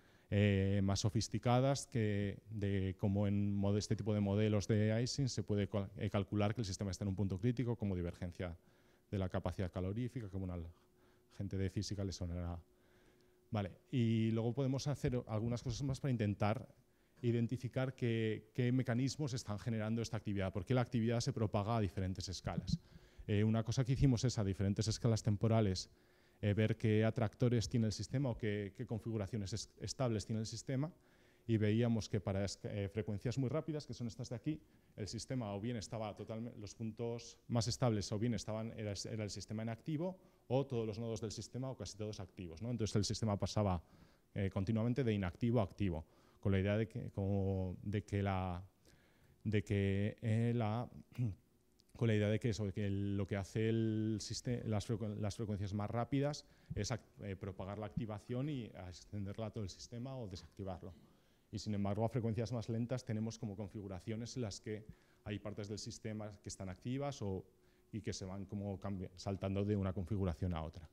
eh, más sofisticadas que de cómo en este tipo de modelos de icing se puede cal eh, calcular que el sistema está en un punto crítico, como divergencia de la capacidad calorífica, que bueno, a la gente de física le sonará. Vale, y luego podemos hacer algunas cosas más para intentar identificar qué, qué mecanismos están generando esta actividad, por qué la actividad se propaga a diferentes escalas. Eh, una cosa que hicimos es a diferentes escalas temporales eh, ver qué atractores tiene el sistema o qué, qué configuraciones es, estables tiene el sistema, y veíamos que para eh, frecuencias muy rápidas, que son estas de aquí, el sistema o bien estaba totalmente, los puntos más estables o bien estaban, era, era el sistema inactivo, o todos los nodos del sistema o casi todos activos, ¿no? Entonces el sistema pasaba eh, continuamente de inactivo a activo, con la idea de que, como, de que, la, de que eh, la, con la idea de que, eso, de que el, lo que hace el sistema, las, frecu las frecuencias más rápidas es eh, propagar la activación y extenderla a todo el sistema o desactivarlo. Y sin embargo, a frecuencias más lentas tenemos como configuraciones en las que hay partes del sistema que están activas o, y que se van como saltando de una configuración a otra.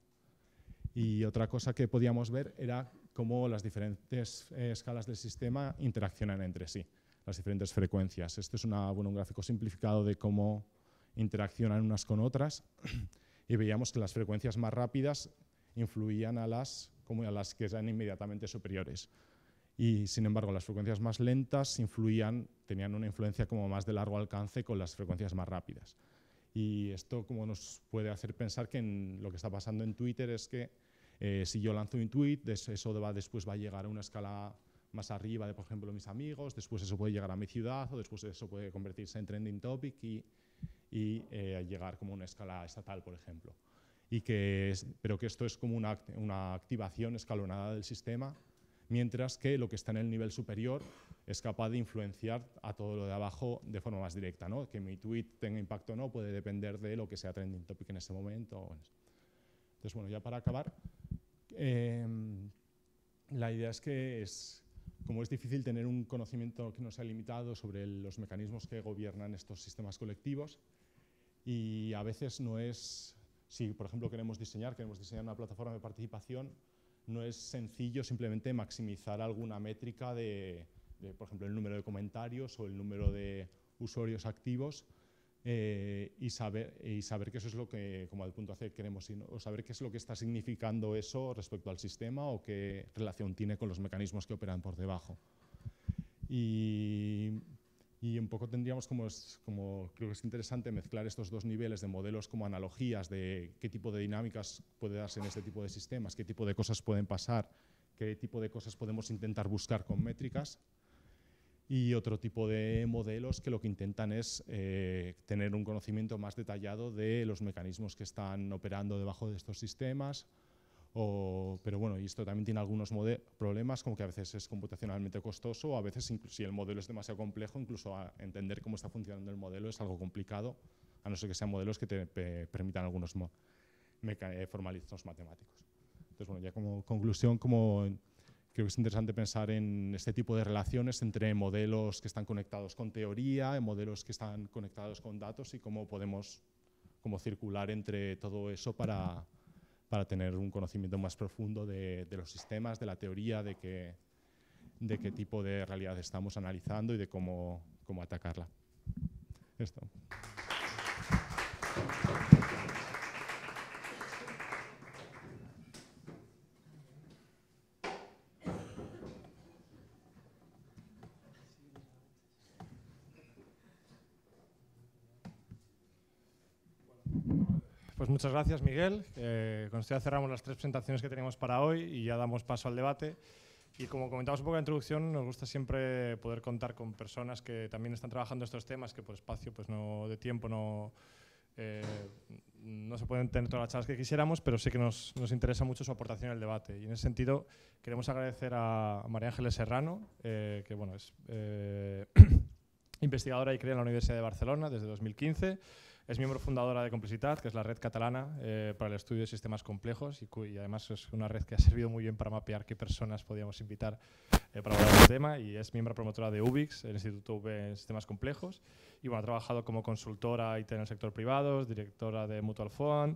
Y otra cosa que podíamos ver era cómo las diferentes eh, escalas del sistema interaccionan entre sí, las diferentes frecuencias. Esto es una, bueno, un gráfico simplificado de cómo interaccionan unas con otras, y veíamos que las frecuencias más rápidas influían a las, como a las que eran inmediatamente superiores. Y sin embargo, las frecuencias más lentas influían, tenían una influencia como más de largo alcance con las frecuencias más rápidas. Y esto como nos puede hacer pensar que en lo que está pasando en Twitter es que eh, si yo lanzo un tweet, eso va, después va a llegar a una escala más arriba de, por ejemplo, mis amigos, después eso puede llegar a mi ciudad, o después eso puede convertirse en trending topic y, y eh, llegar como a una escala estatal, por ejemplo. Y que es, pero que esto es como una, una activación escalonada del sistema, mientras que lo que está en el nivel superior es capaz de influenciar a todo lo de abajo de forma más directa, ¿no? Que mi tweet tenga impacto o no puede depender de lo que sea trending topic en ese momento. Entonces, bueno, ya para acabar, eh, la idea es que es, como es difícil tener un conocimiento que no sea limitado sobre el, los mecanismos que gobiernan estos sistemas colectivos, y a veces no es, si por ejemplo queremos diseñar, queremos diseñar una plataforma de participación, no es sencillo simplemente maximizar alguna métrica de, de, por ejemplo, el número de comentarios o el número de usuarios activos, eh, y, saber, y saber que eso es lo que, como al punto C queremos ir, ¿no? O saber qué es lo que está significando eso respecto al sistema o qué relación tiene con los mecanismos que operan por debajo. Y, y un poco tendríamos como, es, como, creo que es interesante mezclar estos dos niveles de modelos como analogías de qué tipo de dinámicas puede darse en este tipo de sistemas, qué tipo de cosas pueden pasar, qué tipo de cosas podemos intentar buscar con métricas, y otro tipo de modelos que lo que intentan es eh, tener un conocimiento más detallado de los mecanismos que están operando debajo de estos sistemas. O, pero bueno, y esto también tiene algunos problemas, como que a veces es computacionalmente costoso, o a veces, si el modelo es demasiado complejo, incluso a entender cómo está funcionando el modelo es algo complicado, a no ser que sean modelos que te permitan algunos formalismos matemáticos. Entonces, bueno, ya como conclusión, como creo que es interesante pensar en este tipo de relaciones entre modelos que están conectados con teoría, modelos que están conectados con datos, y cómo podemos como circular entre todo eso para, para tener un conocimiento más profundo de, de los sistemas, de la teoría, de qué, de qué tipo de realidad estamos analizando y de cómo, cómo atacarla. Esto. Pues muchas gracias, Miguel. Eh, con esto ya cerramos las tres presentaciones que teníamos para hoy y ya damos paso al debate. Y como comentamos un poco en la introducción, nos gusta siempre poder contar con personas que también están trabajando estos temas, que por espacio pues no, de tiempo no, eh, no se pueden tener todas las charlas que quisiéramos, pero sí que nos, nos interesa mucho su aportación al debate. Y en ese sentido queremos agradecer a, a María Ángeles Serrano, eh, que bueno, es eh, investigadora y crea en la Universidad de Barcelona desde dos mil quince. Es miembro fundadora de Complicitat, que es la red catalana eh, para el estudio de sistemas complejos, y, y además es una red que ha servido muy bien para mapear qué personas podíamos invitar eh, para hablar del tema, y es miembro promotora de U B I X, el Instituto U B en Sistemas Complejos, y bueno, ha trabajado como consultora I T en el sector privado, directora de Mutual Fund,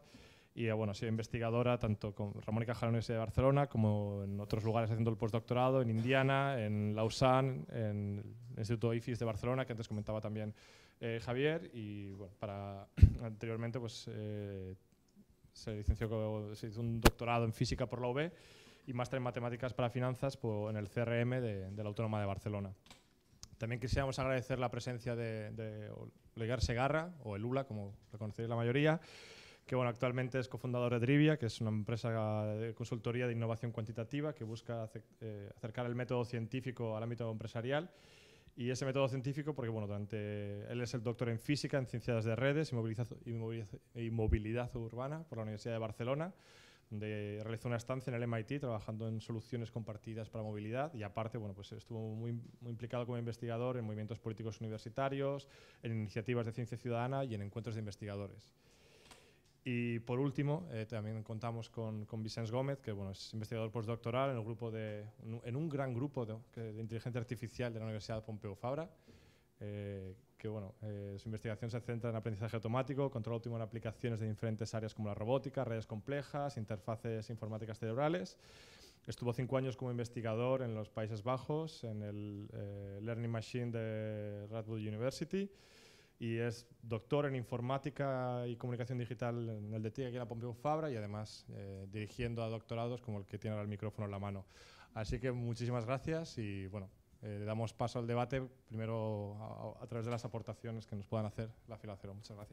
y bueno, ha sido investigadora tanto con Ramón y Cajal en la Universidad de Barcelona como en otros lugares haciendo el postdoctorado, en Indiana, en Lausanne, en el Instituto I F I S de Barcelona, que antes comentaba también eh, Javier, y bueno, para, anteriormente pues, eh, se licenció, se hizo un doctorado en física por la U B y máster en matemáticas para finanzas por, en el C R M de, de la Autónoma de Barcelona. También quisiéramos agradecer la presencia de, de Oleguer Segarra, o el U L A, como lo conocéis la mayoría, que bueno, actualmente es cofundador de Drivia, que es una empresa de consultoría de innovación cuantitativa que busca ace eh, acercar el método científico al ámbito empresarial. Y ese método científico, porque bueno, durante, él es el doctor en física, en ciencias de redes y movilidad, y movilidad, y movilidad urbana por la Universidad de Barcelona, donde realizó una estancia en el M I T trabajando en soluciones compartidas para movilidad, y aparte bueno, pues estuvo muy, muy implicado como investigador en movimientos políticos universitarios, en iniciativas de ciencia ciudadana y en encuentros de investigadores. Y por último, eh, también contamos con, con Vicens Gómez, que bueno, es investigador postdoctoral en, el grupo de, en un gran grupo de, de inteligencia artificial de la Universidad Pompeu Fabra, eh, que bueno, eh, su investigación se centra en aprendizaje automático, control óptimo en aplicaciones de diferentes áreas como la robótica, redes complejas, interfaces informáticas cerebrales. Estuvo cinco años como investigador en los Países Bajos, en el eh, Learning Machine de Radboud University, y es doctor en informática y comunicación digital en el D T I aquí en la Pompeu Fabra, y además eh, dirigiendo a doctorados como el que tiene ahora el micrófono en la mano. Así que muchísimas gracias y bueno, eh, le damos paso al debate, primero a, a través de las aportaciones que nos puedan hacer la fila cero. Muchas gracias.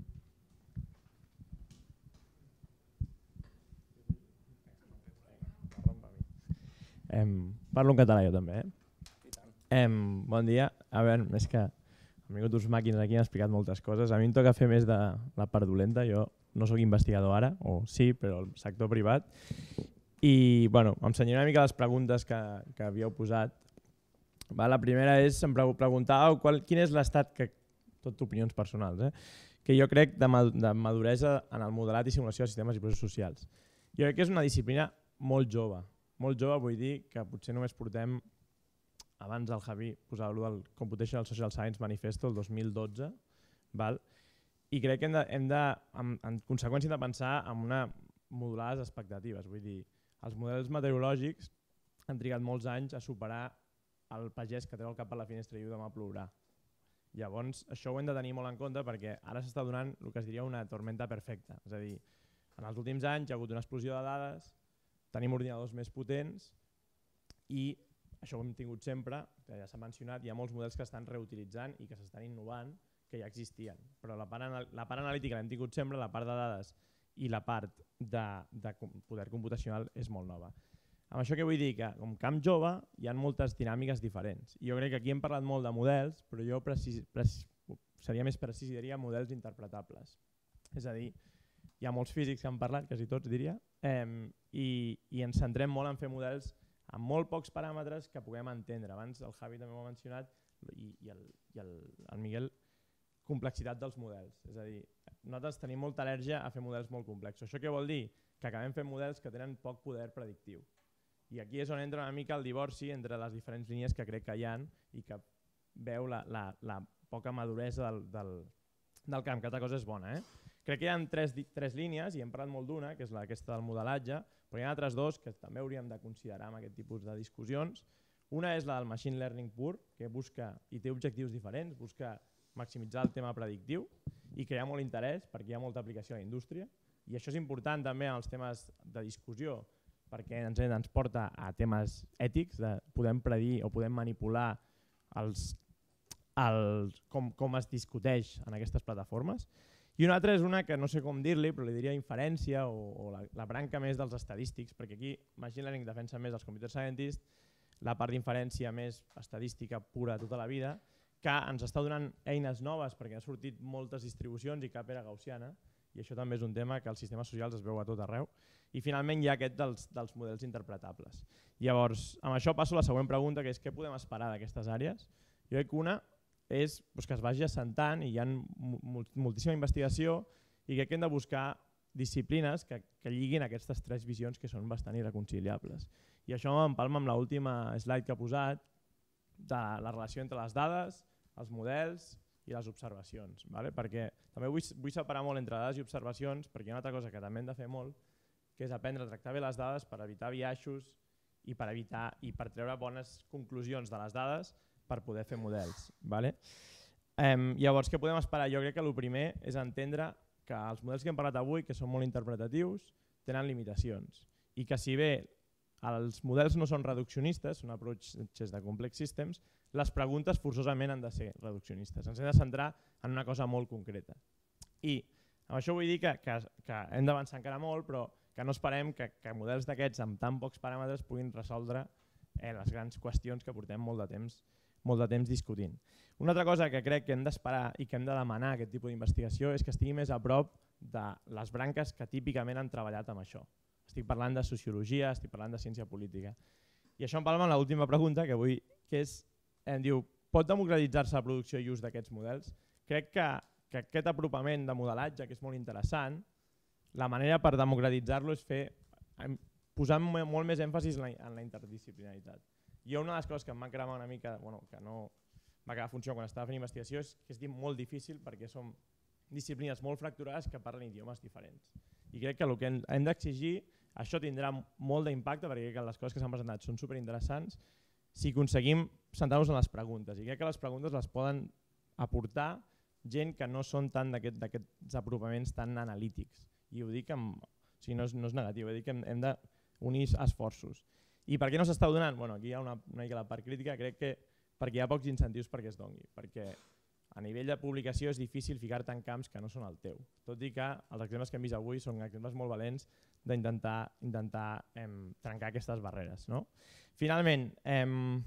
Em, parlo en català jo també, eh? Em, bon dia. A veure, més que han vingut uns màquines aquí i han explicat moltes coses. A mi em toca fer més de la part dolenta. Jo no sóc investigador ara, o sí, però al sector privat. I bueno, em senyaré una mica les preguntes que, que havíeu posat. Va, la primera és, em preguntàveu qual, quin és l'estat, que tot opinions personals, eh? que jo crec de, de maduresa en el modelat i simulació de sistemes i processos socials. Jo crec que és una disciplina molt jove. Molt jove vull dir que potser només portem, abans el Javi posava-lo del Computational Social Science Manifesto el dos mil dotze, val? I crec que hem de, hem de en, en conseqüència, hem de pensar en una modulades expectatives. Vull dir, els models meteorològics han trigat molts anys a superar el pagès que treu el cap per la finestra i diu demà plourà. Llavors, això ho hem de tenir molt en compte perquè ara s'està donant el que es diria una tormenta perfecta. És a dir, en els últims anys hi ha hagut una explosió de dades, tenim ordinadors més potents i això ho hem tingut sempre, ja s'ha mencionat, hi ha molts models que estan reutilitzant i que s'estan innovant, que ja existien. Però la part, la part analítica l'hem tingut sempre, la part de dades i la part de, de poder computacional és molt nova. Amb això què vull dir? Que com camp jove hi ha moltes dinàmiques diferents. Jo crec que aquí hem parlat molt de models, però jo precis, precis, seria més precís i diria models interpretables. És a dir, hi ha molts físics que han parlat, quasi tots diria, eh, i, i ens centrem molt en fer models amb molt pocs paràmetres que puguem entendre. Abans el Javi també ho ha mencionat i, i, el, i el, el Miguel, complexitat dels models. És a dir, nosaltres tenim molta al·lèrgia a fer models molt complexos. Això què vol dir? Que acabem fent models que tenen poc poder predictiu. I aquí és on entra una mica el divorci entre les diferents línies que crec que hi ha i que veu la, la, la poca maduresa del, del, del camp, que altra cosa és bona. Eh? Crec que hi ha tres, tres línies i hem parlat molt d'una, que és la, aquesta del modelatge, però hi ha altres dos que també hauríem de considerar en aquest tipus de discussions. Una és la del machine learning pur, que busca i té objectius diferents, busca maximitzar el tema predictiu i que hi ha molt interès perquè hi ha molta aplicació a la indústria. I això és important també en els temes de discussió perquè ens, ens porta a temes ètics, de podem predir o podem manipular els, els, com, com es discuteix en aquestes plataformes. I una altra és una que no sé com dir-li, però li diria inferència o, o la, la branca més dels estadístics, perquè aquí Machine Learning defensa més els computer scientists, la part d'inferència més estadística pura tota la vida, que ens està donant eines noves perquè han sortit moltes distribucions i cap era gaussiana, i això també és un tema que als sistemes socials es veu a tot arreu. I finalment hi ha aquest dels, dels models interpretables. Llavors, amb això passo a la següent pregunta, que és què podem esperar d'aquestes àrees? Jo crec que una és doncs, que es vagi assentant i hi ha moltíssima investigació i crec que hem de buscar disciplines que, que lliguin aquestes tres visions que són bastant irreconciliables. I això empalma amb l'última slide que ha posat de la relació entre les dades, els models i les observacions, vale? Perquè també vull, vull separar molt entre dades i observacions, perquè hi ha una altra cosa que també hem de fer molt, que és aprendre a tractar bé les dades per evitar biaixos i per evitar i per treure bones conclusions de les dades per poder fer models. Vale? Um, llavors, què podem esperar? Jo crec que el primer és entendre que els models que hem parlat avui, que són molt interpretatius, tenen limitacions i que si bé els models no són reduccionistes, són approaches de complex systems, les preguntes forçosament han de ser reduccionistes. Ens hem de centrar en una cosa molt concreta. I amb això vull dir que, que, que hem d'avançar encara molt, però que no esperem que, que models d'aquests amb tan pocs paràmetres puguin resoldre eh, les grans qüestions que portem molt de temps, molt de temps discutint. Una altra cosa que crec que hem d'esperar i que hem de demanar a aquest tipus d'investigació és que estigui més a prop de les branques que típicament han treballat amb això. Estic parlant de sociologia, estic parlant de ciència política. I això em palma amb l'última pregunta que vull, que és, em diu, pot democratitzar-se la producció i ús d'aquests models? Crec que, que aquest apropament de modelatge, que és molt interessant, la manera per democratitzar-lo és fer, posar molt més èmfasis en la, en la interdisciplinaritat. Jo una de les coses que em va cremar una mica, bueno, que no va quedar funcionant quan estava fent investigació, és que és molt difícil perquè som disciplines molt fracturades que parlen idiomes diferents. I crec que el que hem d'exigir, això tindrà molt d'impacte perquè crec que les coses que s'han presentat són superinteressants si aconseguim centrar-nos en les preguntes. I crec que les preguntes les poden aportar gent que no són tant d'aquests apropaments tan analítics. I ho dic, amb, o sigui, no, és, no és negatiu, dic que hem, hem d'unir esforços. I per què no s'està donant? Bueno, aquí hi ha una, una mica la part crítica, crec que perquè hi ha pocs incentius perquè es doni, perquè a nivell de publicació és difícil ficar-te en camps que no són el teu. Tot i que els exemples que hem vist avui són exemples molt valents d'intentar intentar, em, trencar aquestes barreres. No? Finalment, em,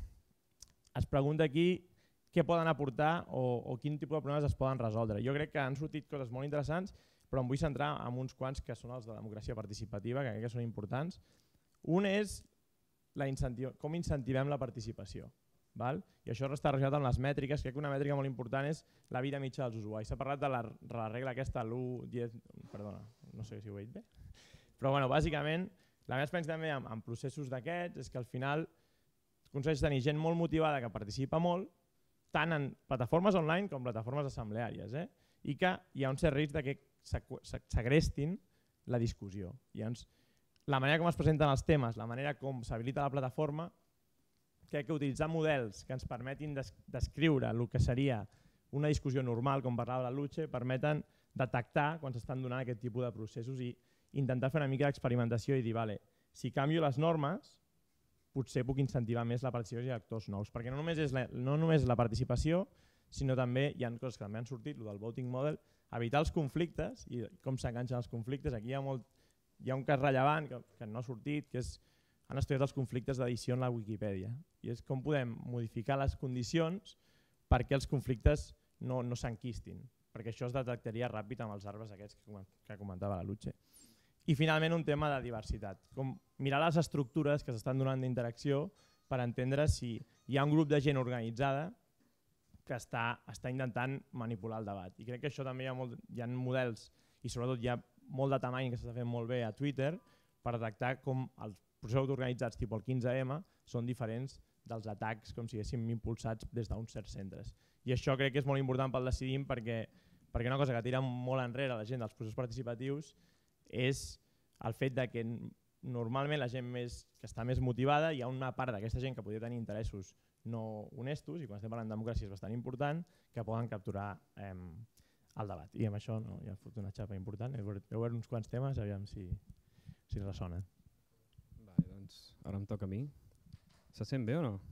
es pregunta aquí què poden aportar o, o quin tipus de problemes es poden resoldre. Jo crec que han sortit coses molt interessants, però em vull centrar en uns quants que són els de democràcia participativa, que crec que són importants. Un és la incentiva, com incentivem la participació. Val? I això està relacionat amb les mètriques. Crec que una mètrica molt important és la vida mitja dels usuaris. S'ha parlat de la, de la regla aquesta, l'u deu, perdona, no sé si ho he dit bé. Però bueno, bàsicament, la meva experiència també amb, amb processos d'aquests és que al final aconsegueix tenir gent molt motivada que participa molt, tant en plataformes online com plataformes assembleàries, eh? I que hi ha un cert risc de que segrestin la discussió. Llavors, la manera com es presenten els temes, la manera com s'habilita la plataforma, crec que utilitzar models que ens permetin descriure el que seria una discussió normal, com parlava la Luche, permeten detectar quan s'estan donant aquest tipus de processos i intentar fer una mica d'experimentació i dir, vale, si canvio les normes, potser puc incentivar més la participació d'actors nous, perquè no només és la, no només la participació, sinó també hi ha coses que també han sortit, el del voting model, evitar els conflictes i com s'enganxen els conflictes. Aquí hi ha, molt, hi ha un cas rellevant que, que no ha sortit, que és han estudiat els conflictes d'edició en la Wikipedia i és com podem modificar les condicions perquè els conflictes no, no s'enquistin, perquè això es detectaria ràpid amb els arbres aquests que, que comentava la Luche. I finalment un tema de diversitat, com mirar les estructures que s'estan donant d'interacció per entendre si hi ha un grup de gent organitzada que està, està intentant manipular el debat. I crec que això també hi ha, molt, hi ha models i sobretot hi ha molt de tamany que s'està fent molt bé a Twitter per detectar com els processos organitzats tipus el quinze ema són diferents dels atacs com si haguéssim impulsats des d'uns certs centres. I això crec que és molt important pel Decidim perquè, perquè una cosa que tira molt enrere la gent dels processos participatius és el fet de que normalment la gent més, que està més motivada, hi ha una part d'aquesta gent que podria tenir interessos no honestos, i quan estem parlant de democràcia és bastant important, que poden capturar eh, el debat. I amb això no, ja he fotut una xapa important, he obert, he obert uns quants temes, aviam si, si ressona. Vale, doncs ara em toca a mi. Se sent bé o no?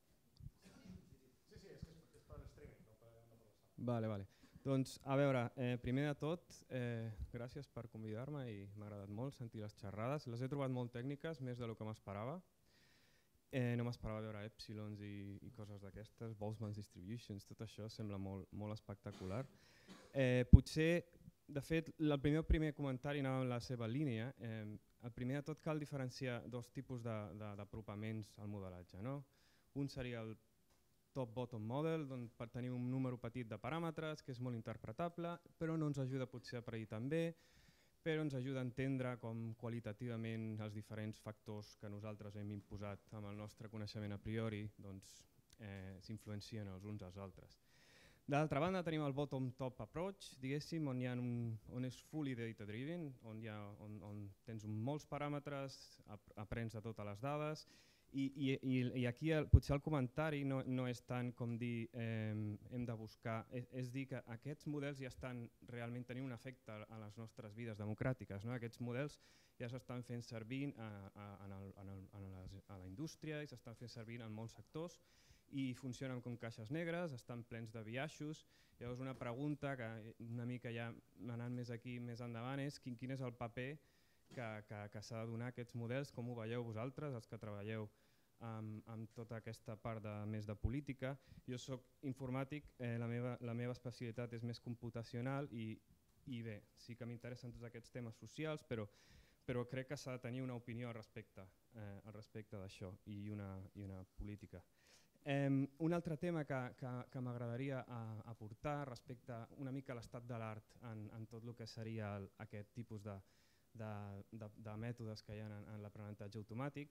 Sí, sí, és que és per streaming, no per la sala. Vale, vale. Doncs, a veure, eh, primer de tot, eh, gràcies per convidar-me i m'ha agradat molt sentir les xerrades. Les he trobat molt tècniques, més del que m'esperava. Eh, no m'esperava veure epsilons i, i coses d'aquestes, Boltzmann distributions, tot això sembla molt, molt espectacular. Eh, potser, de fet, el primer, primer comentari anava en la seva línia. Eh, el primer de tot cal diferenciar dos tipus d'apropaments al modelatge. No? Un seria el top-bottom model, on per tenir un número petit de paràmetres, que és molt interpretable, però no ens ajuda potser a predir tan bé, però ens ajuda a entendre com qualitativament els diferents factors que nosaltres hem imposat amb el nostre coneixement a priori doncs, eh, s'influencien els uns als altres. D'altra banda tenim el bottom-top approach, diguéssim, on, hi ha un, on és fully data-driven, on, hi ha, on, on tens molts paràmetres, ap aprens de totes les dades, i, i, i, i aquí el, potser el comentari no, no és tant com dir eh, hem de buscar, és, és dir que aquests models ja estan realment tenint un efecte a les nostres vides democràtiques. No? Aquests models ja s'estan fent servir a, a, en el, en el, en les, a la indústria i s'estan fent servir en molts sectors, i funcionen com caixes negres, estan plens de biaixos. Llavors una pregunta que una mica ja anant més aquí més endavant és quin, quin és el paper que, que, que s'ha de donar a aquests models, com ho veieu vosaltres, els que treballeu amb, amb tota aquesta part de, més de política. Jo soc informàtic, eh, la, meva, la meva especialitat és més computacional i, i bé, sí que m'interessen tots aquests temes socials, però, però crec que s'ha de tenir una opinió al respecte, eh, al respecte d'això i, una, i una política. Um, un altre tema que, que, que m'agradaria aportar respecte a una mica a l'estat de l'art en, en tot el que seria el, aquest tipus de, de, de, de mètodes que hi ha en, en l'aprenentatge automàtic,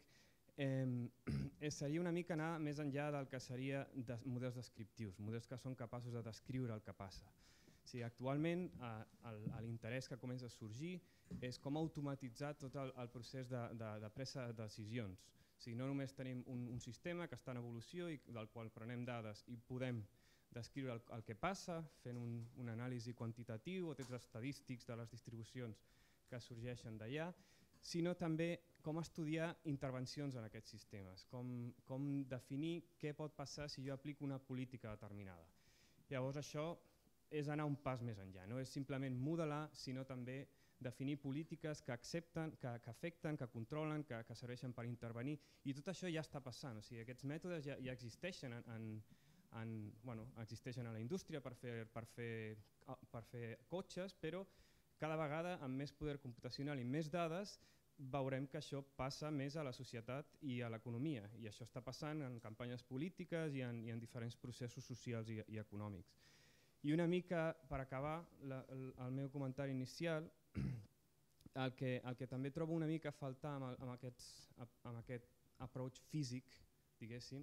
um, seria una mica anar més enllà del que seria de models descriptius, models que són capaços de descriure el que passa. O sigui, actualment eh, l'interès que comença a sorgir és com automatitzar tot el, el procés de, de, de presa de decisions. O sigui, no només tenim un, un sistema que està en evolució i del qual prenem dades i podem descriure el, el que passa fent un, un anàlisi quantitatiu o trets estadístics de les distribucions que sorgeixen d'allà, sinó també com estudiar intervencions en aquests sistemes, com, com definir què pot passar si jo aplico una política determinada. Llavors això és anar un pas més enllà, no és simplement modelar, sinó també definir polítiques que accepten, que, que afecten, que controlen, que, que serveixen per intervenir, i tot això ja està passant. O sigui, aquests mètodes ja, ja existeixen, en, en, en, bueno, existeixen a la indústria per fer, per, fer, per fer cotxes, però cada vegada amb més poder computacional i més dades veurem que això passa més a la societat i a l'economia, i això està passant en campanyes polítiques i en, i en diferents processos socials i, i econòmics. I una mica, per acabar la, el, el meu comentari inicial, el que, el que també trobo una mica a faltar amb, amb, aquests, amb aquest approach físic, diguéssim,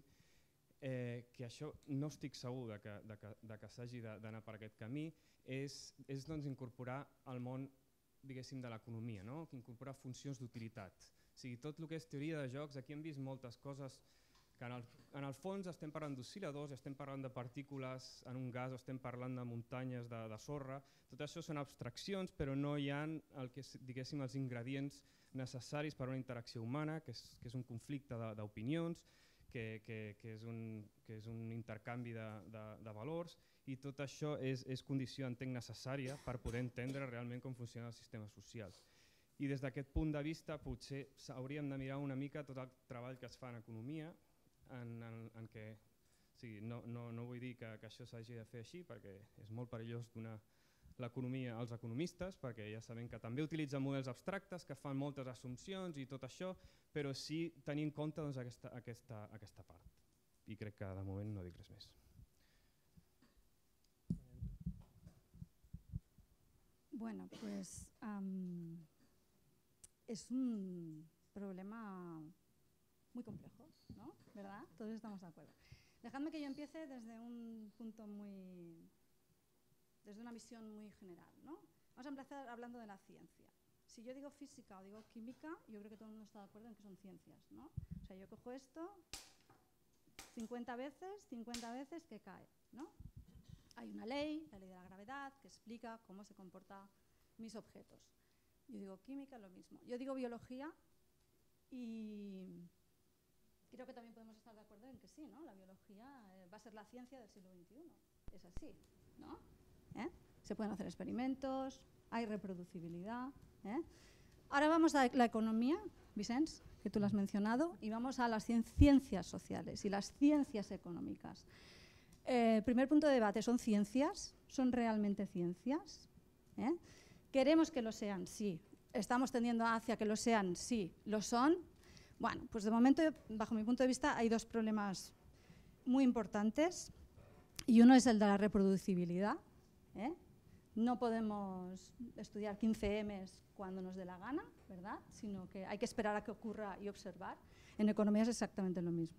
eh, que això no estic segur de que, de que, de que s'hagi d'anar per aquest camí, és, és doncs, incorporar el món diguéssim de l'economia, no? Que incorporar funcions d'utilitat. O sigui, tot el que és teoria de jocs, aquí hem vist moltes coses que en el, en el fons estem parlant d'oscil·ladors, estem parlant de partícules en un gas, estem parlant de muntanyes de, de sorra, tot això són abstraccions, però no hi ha el que, diguéssim, els ingredients necessaris per a una interacció humana, que és, que és un conflicte d'opinions, que, que, que, és un, que és un intercanvi de, de, de valors, i tot això és, és condició, entenc, necessària per poder entendre realment com funcionen els sistemes socials. I des d'aquest punt de vista potser hauríem de mirar una mica tot el treball que es fa en economia, en, en, en què, o sigui, no, no, no vull dir que, que això s'hagi de fer així perquè és molt perillós donar l'economia als economistes, perquè ja sabem que també utilitzen models abstractes que fan moltes assumpcions i tot això, però sí tenir en compte doncs, aquesta, aquesta, aquesta part. I crec que de moment no dic res més. Bueno, pues um, es un problema muy complejo, ¿no? ¿Verdad? Todos estamos de acuerdo. Dejadme que yo empiece desde un punto muy, desde una visión muy general, ¿no? Vamos a empezar hablando de la ciencia. Si yo digo física o digo química, yo creo que todo el mundo está de acuerdo en que son ciencias, ¿no? O sea, yo cojo esto cincuenta veces, cincuenta veces que cae, ¿no? Hay una ley, la ley de la gravedad, que explica cómo se comportan mis objetos. Yo digo química, lo mismo. Yo digo biología y creo que también podemos estar de acuerdo en que sí, ¿no? La biología eh, va a ser la ciencia del siglo veintiuno. Es así, ¿no? ¿Eh? Se pueden hacer experimentos, hay reproducibilidad. ¿eh? Ahora vamos a la economía, Vicens, que tú lo has mencionado, y vamos a las ciencias sociales y las ciencias económicas. Eh, primer punto de debate, ¿son ciencias? ¿Son realmente ciencias? ¿Eh? ¿Queremos que lo sean? Sí. ¿Estamos tendiendo hacia que lo sean? Sí. ¿Lo son? Bueno, pues de momento, bajo mi punto de vista, hay dos problemas muy importantes y uno es el de la reproducibilidad. ¿eh? No podemos estudiar quince emes cuando nos dé la gana, ¿verdad? Sino que hay que esperar a que ocurra y observar. En economía es exactamente lo mismo.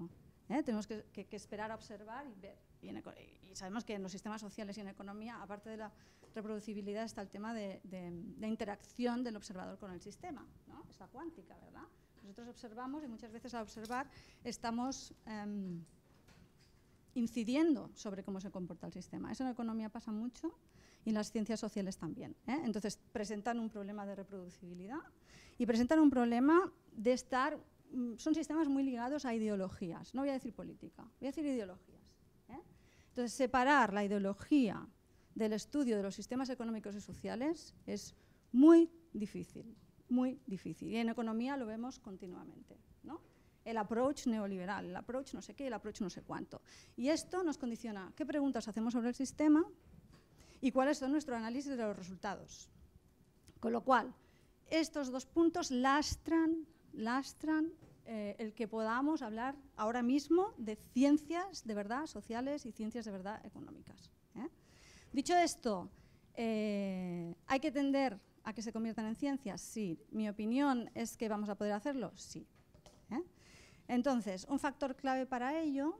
¿eh? Tenemos que, que, que esperar a observar y ver. Y, en, y sabemos que en los sistemas sociales y en economía, aparte de la reproducibilidad, está el tema de, de, de interacción del observador con el sistema, ¿no? Es la cuántica, ¿verdad? Nosotros observamos y muchas veces al observar estamos eh, incidiendo sobre cómo se comporta el sistema. Eso en economía pasa mucho y en las ciencias sociales también, ¿eh? Entonces presentan un problema de reproducibilidad y presentan un problema de estar, son sistemas muy ligados a ideologías, no voy a decir política, voy a decir ideologías. ¿eh? Entonces separar la ideología del estudio de los sistemas económicos y sociales es muy difícil, muy difícil. Y en economía lo vemos continuamente, ¿no? El approach neoliberal, el approach no sé qué, el approach no sé cuánto. Y esto nos condiciona qué preguntas hacemos sobre el sistema y cuáles son nuestro análisis de los resultados. Con lo cual, estos dos puntos lastran, lastran eh, el que podamos hablar ahora mismo de ciencias de verdad sociales y ciencias de verdad económicas. ¿eh? Dicho esto, eh, ¿hay que tender a que se conviertan en ciencias? Sí. ¿Mi opinión es que vamos a poder hacerlo? Sí. ¿eh? Entonces, un factor clave para ello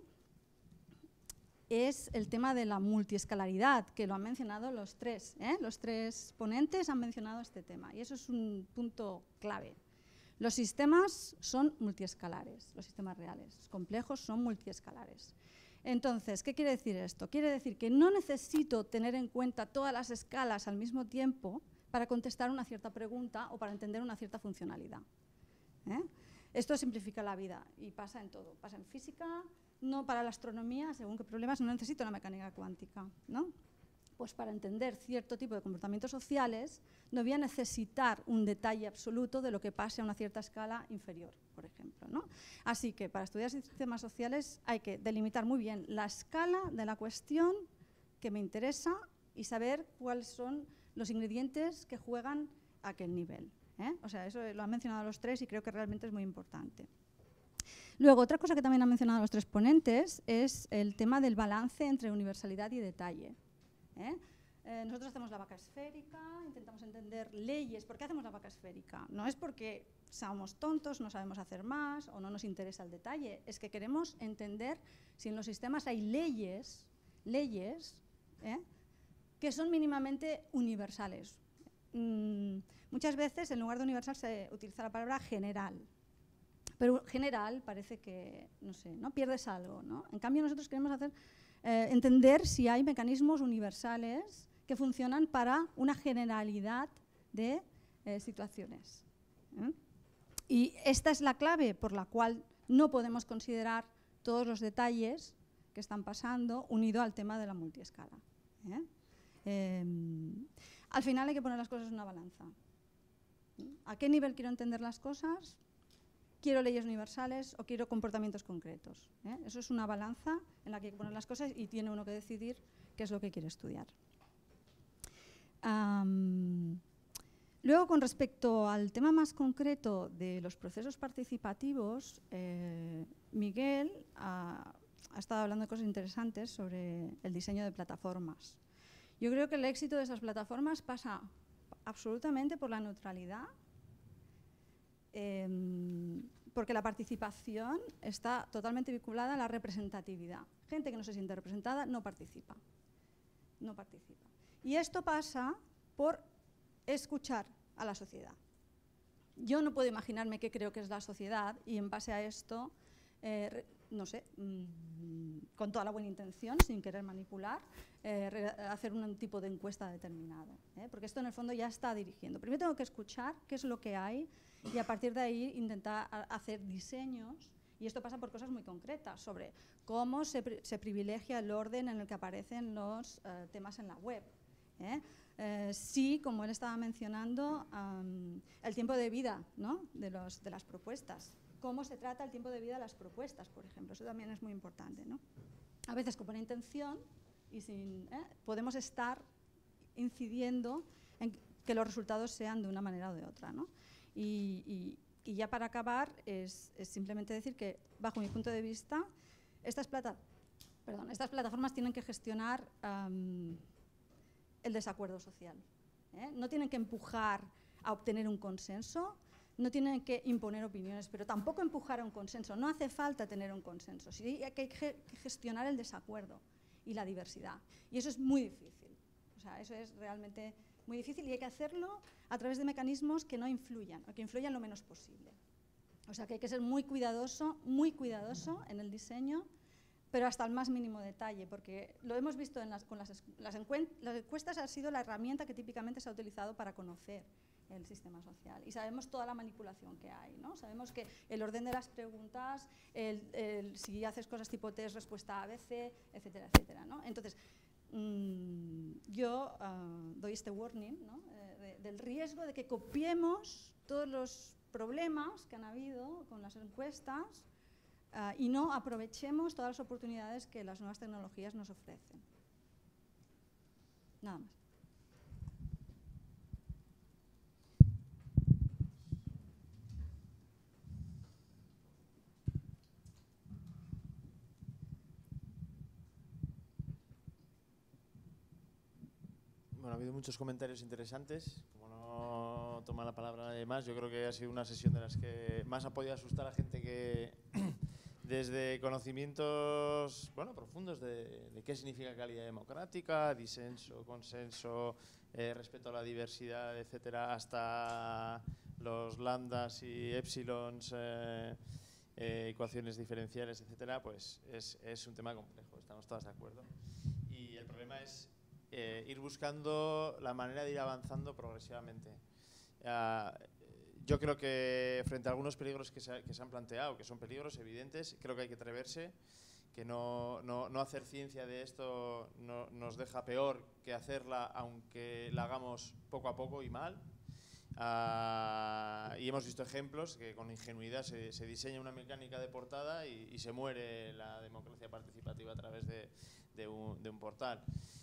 es el tema de la multiescalaridad, que lo han mencionado los tres. ¿eh? Los tres ponentes han mencionado este tema y eso es un punto clave. Los sistemas son multiescalares, los sistemas reales, los complejos son multiescalares. Entonces, ¿qué quiere decir esto? Quiere decir que no necesito tener en cuenta todas las escalas al mismo tiempo para contestar una cierta pregunta o para entender una cierta funcionalidad. ¿eh? Esto simplifica la vida y pasa en todo. Pasa en física, no para la astronomía, según qué problemas, no necesito la mecánica cuántica, ¿no? Pues para entender cierto tipo de comportamientos sociales no voy a necesitar un detalle absoluto de lo que pase a una cierta escala inferior, por ejemplo, ¿no? Así que para estudiar sistemas sociales hay que delimitar muy bien la escala de la cuestión que me interesa y saber cuáles son los ingredientes que juegan a aquel nivel. ¿eh? O sea, eso lo han mencionado los tres y creo que realmente es muy importante. Luego, otra cosa que también han mencionado los tres ponentes es el tema del balance entre universalidad y detalle. ¿eh? Eh, nosotros hacemos la vaca esférica, intentamos entender leyes. ¿Por qué hacemos la vaca esférica? No es porque somos tontos, no sabemos hacer más o no nos interesa el detalle, es que queremos entender si en los sistemas hay leyes, leyes ¿eh? que son mínimamente universales. Mm, muchas veces en lugar de universal se utiliza la palabra general. Pero general parece que, no sé, ¿no? pierdes algo, ¿no? En cambio nosotros queremos hacer, eh, entender si hay mecanismos universales que funcionan para una generalidad de eh, situaciones. ¿eh? Y esta es la clave por la cual no podemos considerar todos los detalles que están pasando unido al tema de la multiescala. ¿eh? Eh, al final hay que poner las cosas en una balanza. ¿A qué nivel quiero entender las cosas? ¿Quiero leyes universales o quiero comportamientos concretos? ¿eh? Eso es una balanza en la que hay que poner las cosas y tiene uno que decidir qué es lo que quiere estudiar. Um, luego, con respecto al tema más concreto de los procesos participativos, eh, Miguel ha, ha estado hablando de cosas interesantes sobre el diseño de plataformas. Yo creo que el éxito de esas plataformas pasa absolutamente por la neutralidad, Eh, porque la participación está totalmente vinculada a la representatividad. Gente que no se siente representada no participa. No participa. Y esto pasa por escuchar a la sociedad. Yo no puedo imaginarme qué creo que es la sociedad y en base a esto, eh, no sé, mmm, con toda la buena intención, sin querer manipular, eh, hacer un tipo de encuesta determinado. ¿eh? Porque esto en el fondo ya está dirigiendo. Primero tengo que escuchar qué es lo que hay y a partir de ahí intentar hacer diseños, y esto pasa por cosas muy concretas, sobre cómo se, pri se privilegia el orden en el que aparecen los uh, temas en la web. ¿eh? Eh, sí, como él estaba mencionando, um, el tiempo de vida, ¿no? de, los, de las propuestas. Cómo se trata el tiempo de vida de las propuestas, por ejemplo. Eso también es muy importante. ¿no? A veces con buena intención y sin, ¿eh? podemos estar incidiendo en que los resultados sean de una manera o de otra. ¿no? Y, y, y ya para acabar, es, es simplemente decir que, bajo mi punto de vista, estas, plata, perdón, estas plataformas tienen que gestionar um, el desacuerdo social. ¿eh? No tienen que empujar a obtener un consenso, no tienen que imponer opiniones, pero tampoco empujar a un consenso. No hace falta tener un consenso, sí hay que gestionar el desacuerdo y la diversidad. Y eso es muy difícil. O sea, eso es realmente muy difícil y hay que hacerlo a través de mecanismos que no influyan, o que influyan lo menos posible. O sea, que hay que ser muy cuidadoso, muy cuidadoso en el diseño, pero hasta el más mínimo detalle, porque lo hemos visto en las, con las, las, las encuestas, ha sido la herramienta que típicamente se ha utilizado para conocer el sistema social. Y sabemos toda la manipulación que hay, ¿no? Sabemos que el orden de las preguntas, el, el, si haces cosas tipo test, respuesta A B C, etcétera, etcétera, ¿no? Entonces, mmm, yo uh, doy este warning, ¿no? eh, de, del riesgo de que copiemos todos los problemas que han habido con las encuestas Uh, y no aprovechemos todas las oportunidades que las nuevas tecnologías nos ofrecen. Nada más. Bueno, ha habido muchos comentarios interesantes. Como no toma la palabra nadie más, yo creo que ha sido una sesión de las que más ha podido asustar a gente que desde conocimientos bueno, profundos de, de qué significa calidad democrática, disenso, consenso, eh, respeto a la diversidad, etcétera, hasta los lambdas y épsilons, eh, eh, ecuaciones diferenciales, etcétera, pues es, es un tema complejo, estamos todos de acuerdo. Y el problema es eh, ir buscando la manera de ir avanzando progresivamente. Uh, Yo creo que frente a algunos peligros que se, que se han planteado, que son peligros evidentes, creo que hay que atreverse, que no, no, no hacer ciencia de esto no, nos deja peor que hacerla aunque la hagamos poco a poco y mal. Uh, y hemos visto ejemplos que con ingenuidad se, se diseña una mecánica de portada y, y se muere la democracia participativa a través de, de, un, de un portal.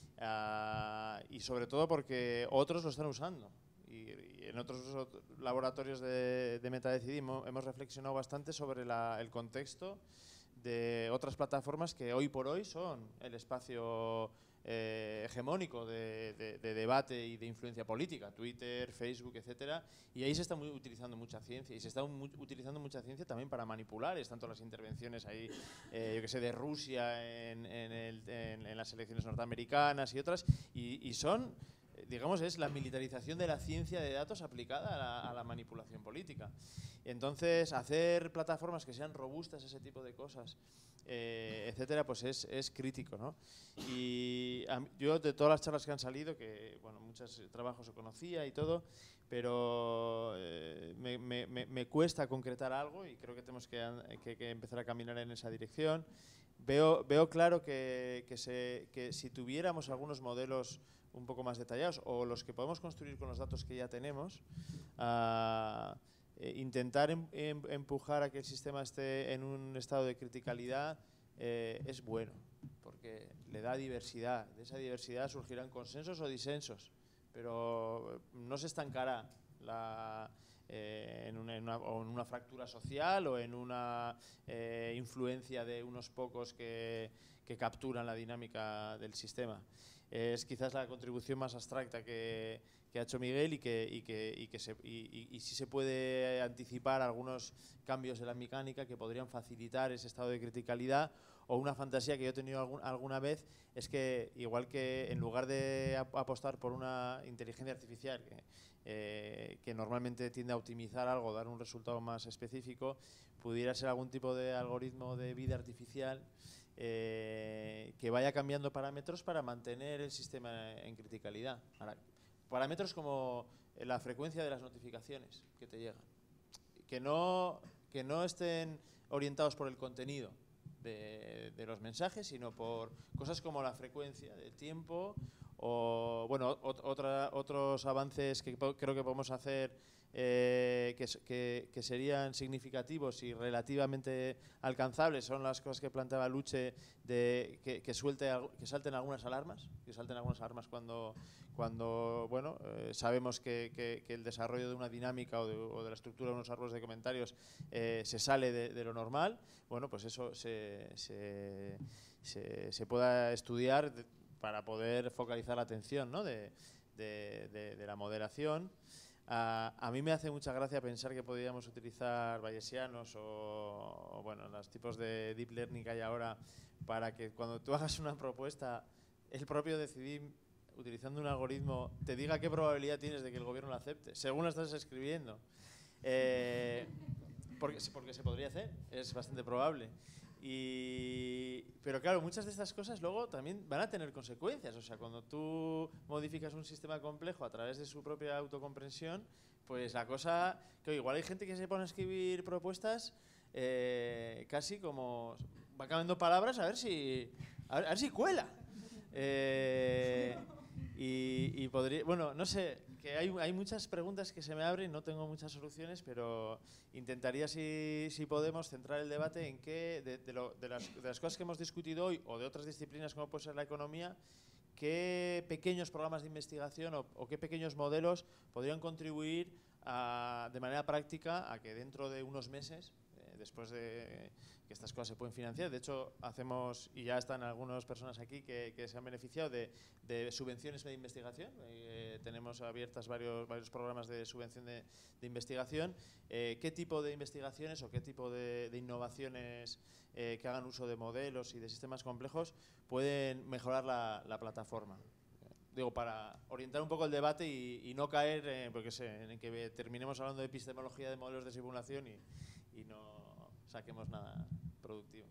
Uh, y sobre todo porque otros lo están usando. Y, y en otros laboratorios de, de MetaDecidí hemos reflexionado bastante sobre la, el contexto de otras plataformas que hoy por hoy son el espacio eh, hegemónico de, de, de debate y de influencia política, Twitter, Facebook, etcétera, y ahí se está muy utilizando mucha ciencia y se está muy, utilizando mucha ciencia también para manipular, es tanto las intervenciones ahí, eh, yo que sé, de Rusia en, en, el, en, en las elecciones norteamericanas y otras, y, y son digamos, es la militarización de la ciencia de datos aplicada a la, a la manipulación política. Entonces, hacer plataformas que sean robustas a ese tipo de cosas, eh, etcétera, pues es, es crítico, ¿no? Y a, yo de todas las charlas que han salido, que, bueno, muchos trabajos se conocía y todo, pero eh, me, me, me cuesta concretar algo y creo que tenemos que, que, que empezar a caminar en esa dirección. Veo, veo claro que, que, se, que si tuviéramos algunos modelos un poco más detallados o los que podemos construir con los datos que ya tenemos, uh, eh, intentar em, em, empujar a que el sistema esté en un estado de criticalidad eh, es bueno, porque le da diversidad. De esa diversidad surgirán consensos o disensos, pero no se estancará la, eh, en, una, en, una, o en una fractura social o en una eh, influencia de unos pocos que, que capturan la dinámica del sistema. Es quizás la contribución más abstracta que, que ha hecho Miguel y que, y que, y que se, y, y, y sí se puede anticipar algunos cambios en la mecánica que podrían facilitar ese estado de criticalidad. O una fantasía que yo he tenido algún, alguna vez es que, igual que en lugar de apostar por una inteligencia artificial que, eh, que normalmente tiende a optimizar algo, dar un resultado más específico, pudiera ser algún tipo de algoritmo de vida artificial Eh, que vaya cambiando parámetros para mantener el sistema en criticalidad. Ahora, parámetros como la frecuencia de las notificaciones que te llegan, que no, que no estén orientados por el contenido de, de los mensajes, sino por cosas como la frecuencia del tiempo o bueno, ot otra, otros avances que creo que podemos hacer Eh, que, que, que serían significativos y relativamente alcanzables son las cosas que planteaba Luche de que, que, suelte, que salten algunas alarmas, que salten algunas alarmas cuando, cuando bueno, eh, sabemos que, que, que el desarrollo de una dinámica o de, o de la estructura de unos árboles de comentarios eh, se sale de, de lo normal. Bueno, pues eso se, se, se, se pueda estudiar de, para poder focalizar la atención, ¿no? de, de, de, de la moderación. a, a mí me hace mucha gracia pensar que podríamos utilizar bayesianos o, o bueno, los tipos de deep learning que hay ahora para que cuando tú hagas una propuesta, el propio Decidim, utilizando un algoritmo, te diga qué probabilidad tienes de que el gobierno lo acepte, según lo estás escribiendo. Eh, porque, porque se podría hacer, es bastante probable. Y, pero claro, muchas de estas cosas luego también van a tener consecuencias. O sea, cuando tú modificas un sistema complejo a través de su propia autocomprensión, pues la cosa, que igual hay gente que se pone a escribir propuestas eh, casi como va cambiando palabras a ver si a ver, a ver si cuela. Eh, y, y podría, bueno, no sé, que hay, hay muchas preguntas que se me abren, no tengo muchas soluciones, pero intentaría, si, si podemos, centrar el debate en qué, de, de, lo, de, las, de las cosas que hemos discutido hoy, o de otras disciplinas como puede ser la economía, qué pequeños programas de investigación o, o qué pequeños modelos podrían contribuir a, de manera práctica a que dentro de unos meses, eh, después de que estas cosas se pueden financiar, de hecho hacemos, y ya están algunas personas aquí que, que se han beneficiado de, de subvenciones de investigación, eh, tenemos abiertas varios, varios programas de subvención de, de investigación, eh, qué tipo de investigaciones o qué tipo de, de innovaciones eh, que hagan uso de modelos y de sistemas complejos pueden mejorar la, la plataforma. Digo, para orientar un poco el debate y, y no caer eh, porque sé, en que terminemos hablando de epistemología de modelos de simulación y, y no saquemos nada productiu.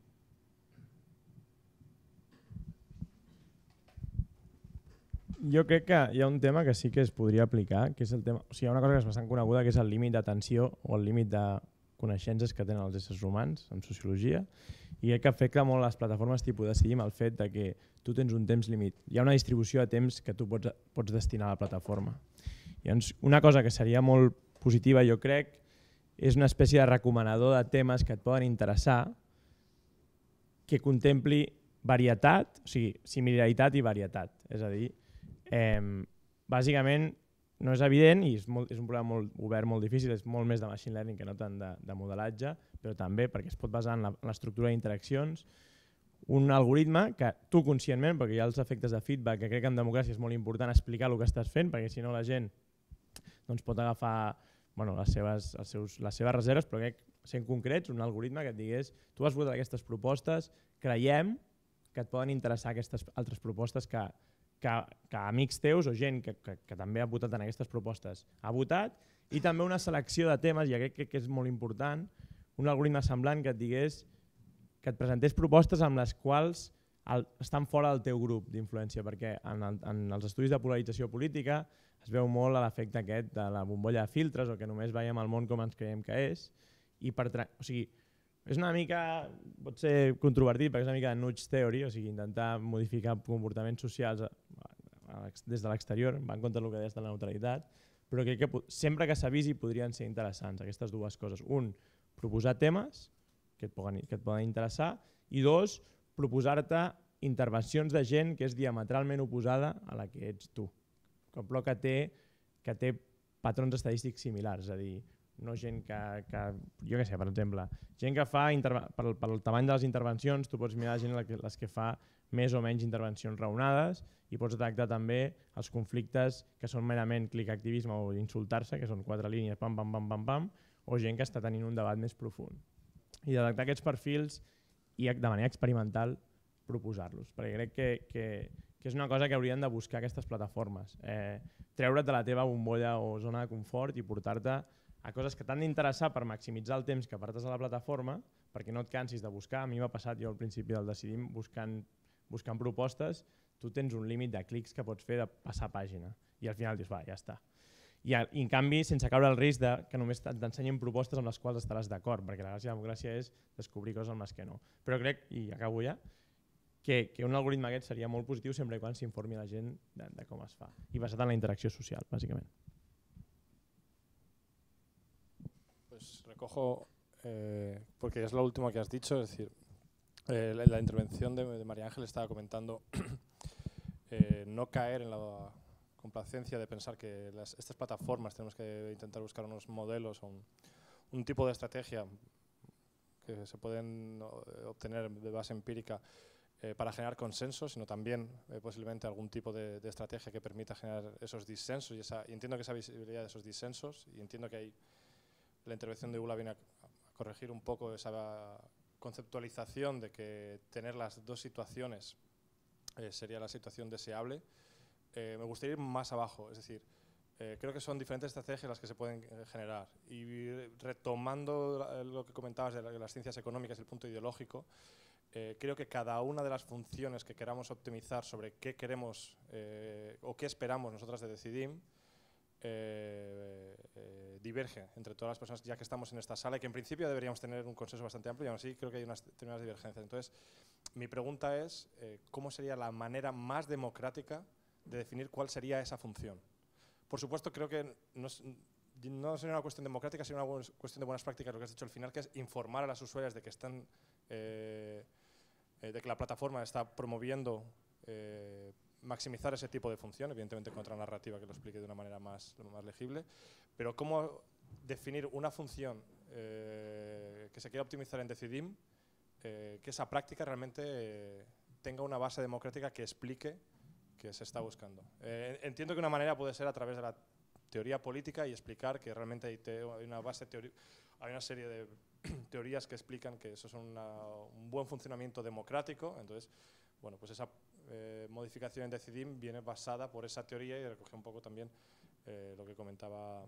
Jo crec que hi ha un tema que sí que es podria aplicar, que és el tema, o sigui, hi ha una cosa que és bastant coneguda, que és el límit d'atenció o el límit de coneixences que tenen els éssers humans en sociologia, i crec que afecta molt les plataformes tipus Decidim el fet de que tu tens un temps límit. Hi ha una distribució de temps que tu pots, pots destinar a la plataforma. Llavors, una cosa que seria molt positiva, jo crec, és una espècie de recomanador de temes que et poden interessar que contempli varietat, o sigui, similaritat i varietat. És a dir, eh, bàsicament no és evident i és, molt, és un problema molt obert, molt difícil, és molt més de machine learning que no tant de, de modelatge, però també perquè es pot basar en l'estructura d'interaccions, un algoritme que tu conscientment, perquè hi ha els efectes de feedback, que crec que en democràcia és molt important explicar el que estàs fent, perquè si no la gent doncs, pot agafar bueno, les, seves, els seus, les seves reserves, però crec, sent concrets, un algoritme que et digués tu has votat aquestes propostes, creiem que et poden interessar aquestes altres propostes que, que, que amics teus o gent que, que, que també ha votat en aquestes propostes ha votat, i també una selecció de temes, i crec que, que és molt important, un algoritme semblant que et digués, que et presentés propostes amb les quals el, estan fora del teu grup d'influència, perquè en, el, en els estudis de polarització política es veu molt a l'efecte aquest de la bombolla de filtres o que només veiem el món com ens creiem que és. I per o sigui, és una mica, pot ser controvertit perquè és una mica de nudge theory, o sigui, intentar modificar comportaments socials a, a, a, des de l'exterior, va en compte del que deies de la neutralitat, però crec que sempre que s'avisi podrien ser interessants aquestes dues coses. Un, proposar temes que et poden, que et poden interessar, i dos, proposar-te intervencions de gent que és diametralment oposada a la que ets tu, però que té, que té patrons estadístics similars, és a dir, no gent que, que jo què sé, per exemple, gent que fa, pel, pel tamany de les intervencions, tu pots mirar gent les que fa més o menys intervencions raonades i pots detectar també els conflictes que són merament clic-activisme o insultar-se, que són quatre línies, pam, pam, pam, pam, pam, o gent que està tenint un debat més profund. I detectar aquests perfils i de manera experimental proposar-los, perquè crec que, que, que és una cosa que haurien de buscar aquestes plataformes. Eh, treure't de la teva bombolla o zona de confort i portar-te a coses que t'han d'interessar per maximitzar el temps que apartes a la plataforma, perquè no et cansis de buscar. A mi m'ha passat jo al principi del Decidim buscant, buscant propostes, tu tens un límit de clics que pots fer de passar pàgina i al final dius, va, ja està. I, I en canvi, sense caure el risc de que només t'ensenyin propostes amb les quals estaràs d'acord, perquè la gràcia de la democràcia és descobrir coses amb les que no. Però crec, i acabo ja, que, que un algoritme aquest seria molt positiu sempre i quan s'informi la gent de, de com es fa, i basat en la interacció social, bàsicament. Pues recojo, eh, porque es lo último que has dicho, es decir, eh, la, la intervención de, de María Ángel estaba comentando eh, no caer en la complacencia de pensar que las, estas plataformas tenemos que intentar buscar unos modelos o un, un tipo de estrategia que se pueden obtener de base empírica eh, para generar consensos, sino también eh, posiblemente algún tipo de, de estrategia que permita generar esos disensos y, esa, y entiendo que esa visibilidad de esos disensos, y entiendo que ahí la intervención de Ula viene a, a corregir un poco esa conceptualización de que tener las dos situaciones eh, sería la situación deseable. Eh, me gustaría ir más abajo, es decir, eh, creo que son diferentes estrategias las que se pueden eh, generar. Y retomando lo que comentabas de, la, de las ciencias económicas y el punto ideológico, eh, creo que cada una de las funciones que queramos optimizar sobre qué queremos eh, o qué esperamos nosotras de Decidim, Eh, eh, diverge entre todas las personas ya que estamos en esta sala y que en principio deberíamos tener un consenso bastante amplio y aún así creo que hay unas determinadas divergencias. Entonces, mi pregunta es, eh, ¿cómo sería la manera más democrática de definir cuál sería esa función? Por supuesto, creo que no, es, no sería una cuestión democrática, sería una cuestión de buenas prácticas, lo que has dicho al final, que es informar a las usuarias de que, están, eh, eh, de que la plataforma está promoviendo eh, maximizar ese tipo de función, evidentemente con otra narrativa que lo explique de una manera más, más legible, pero cómo definir una función eh, que se quiera optimizar en Decidim, eh, que esa práctica realmente eh, tenga una base democrática que explique que se está buscando. Eh, entiendo que una manera puede ser a través de la teoría política y explicar que realmente hay, te, hay una base teórica, hay una serie de teorías que explican que eso es una, un buen funcionamiento democrático, entonces, bueno, pues esa Eh, modificación en Decidim viene basada por esa teoría y recoge un poco también eh, lo que comentaba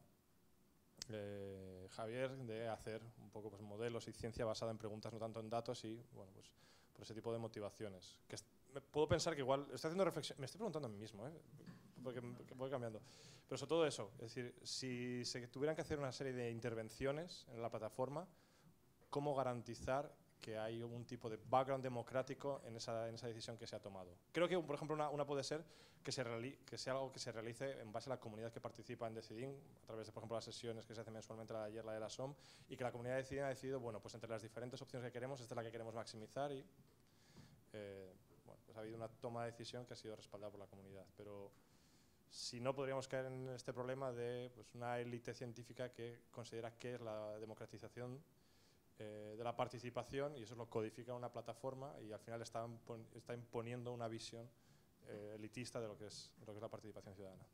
eh, Javier, de hacer un poco pues, modelos y ciencia basada en preguntas, no tanto en datos, y bueno, pues por ese tipo de motivaciones. Que me puedo pensar que igual, estoy haciendo reflexión, me estoy preguntando a mí mismo, ¿eh? porque, porque voy cambiando, pero sobre todo eso, es decir, si se tuvieran que hacer una serie de intervenciones en la plataforma, ¿cómo garantizar que hay un tipo de background democrático en esa, en esa decisión que se ha tomado? Creo que, por ejemplo, una, una puede ser que, se reali que sea algo que se realice en base a la comunidad que participa en Decidim, a través de, por ejemplo, las sesiones que se hacen mensualmente, la de ayer, la de la S O M, y que la comunidad de Decidim ha decidido, bueno, pues entre las diferentes opciones que queremos, esta es la que queremos maximizar, y eh, bueno, pues ha habido una toma de decisión que ha sido respaldada por la comunidad. Pero si no, podríamos caer en este problema de pues, una élite científica que considera que es la democratización Eh, de la participación, y eso lo codifica una plataforma y al final está, está imponiendo una visión eh, elitista de lo, que es, de lo que es la participación ciudadana.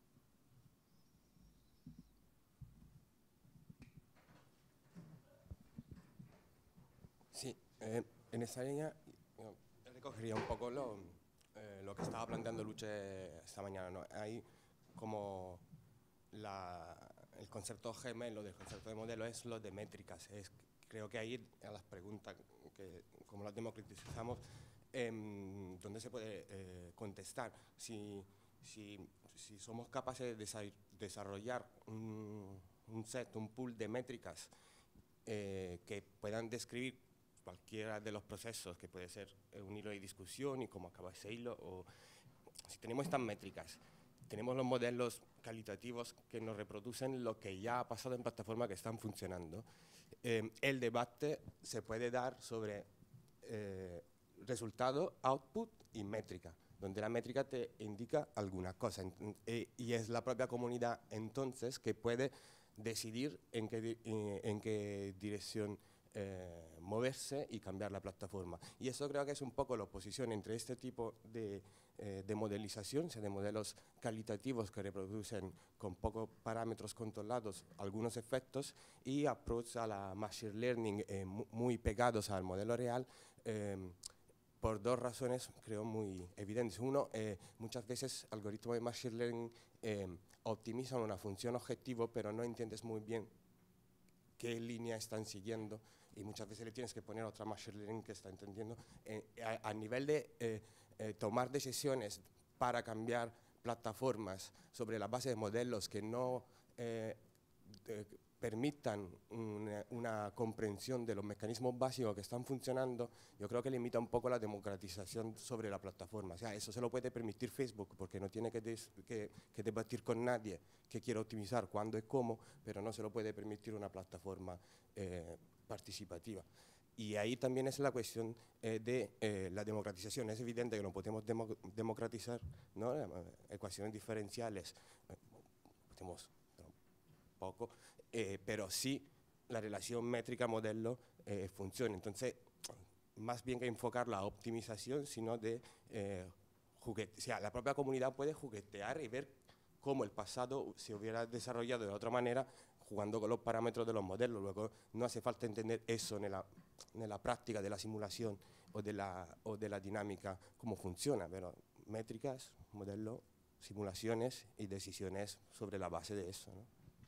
Sí, eh, en esa línea yo recogería un poco lo, eh, lo que estaba planteando Luche esta mañana, ¿no? Hay como la, el concepto gemelo del concepto de modelo es lo de métricas. Es, creo que ahí a las preguntas, que, como las democratizamos, eh, ¿dónde se puede eh, contestar? Si, si, si somos capaces de desarrollar un, un set, un pool de métricas eh, que puedan describir cualquiera de los procesos, que puede ser un hilo de discusión y cómo acaba ese hilo, o si tenemos estas métricas, tenemos los modelos calitativos que nos reproducen lo que ya ha pasado en plataformas que están funcionando. Eh, el debate se puede dar sobre eh, resultado, output y métrica, donde la métrica te indica alguna cosa, eh, y es la propia comunidad entonces que puede decidir en qué, eh, en qué dirección eh, moverse y cambiar la plataforma. Y eso creo que es un poco la oposición entre este tipo de, eh, de modelización, o sea, de modelos calitativos que reproducen con pocos parámetros controlados algunos efectos, y approach a la machine learning eh, muy pegados al modelo real, eh, por dos razones creo muy evidentes. Uno, eh, muchas veces algoritmos de machine learning eh, optimizan una función objetivo, pero no entiendes muy bien qué línea están siguiendo, y muchas veces le tienes que poner otra machine learning que está entendiendo. Eh, a, a nivel de eh, eh, tomar decisiones para cambiar plataformas sobre la base de modelos que no eh, de, permitan una, una comprensión de los mecanismos básicos que están funcionando, yo creo que limita un poco la democratización sobre la plataforma. O sea, eso se lo puede permitir Facebook porque no tiene que, des, que, que debatir con nadie que quiera optimizar cuándo y cómo, pero no se lo puede permitir una plataforma eh, participativa. Y ahí también es la cuestión eh, de eh, la democratización. Es evidente que no podemos demo democratizar, ¿no? Ecuaciones diferenciales, eh, podemos un poco, eh, pero sí la relación métrica-modelo eh, funciona. Entonces, más bien que enfocar la optimización, sino de eh, juguete. O sea, la propia comunidad puede juguetear y ver cómo el pasado se hubiera desarrollado de otra manera jugando con los parámetros de los modelos. Luego no hace falta entender eso en la, en la práctica de la simulación o de la, o de la dinámica, cómo funciona, pero métricas, modelos, simulaciones y decisiones sobre la base de eso, ¿no?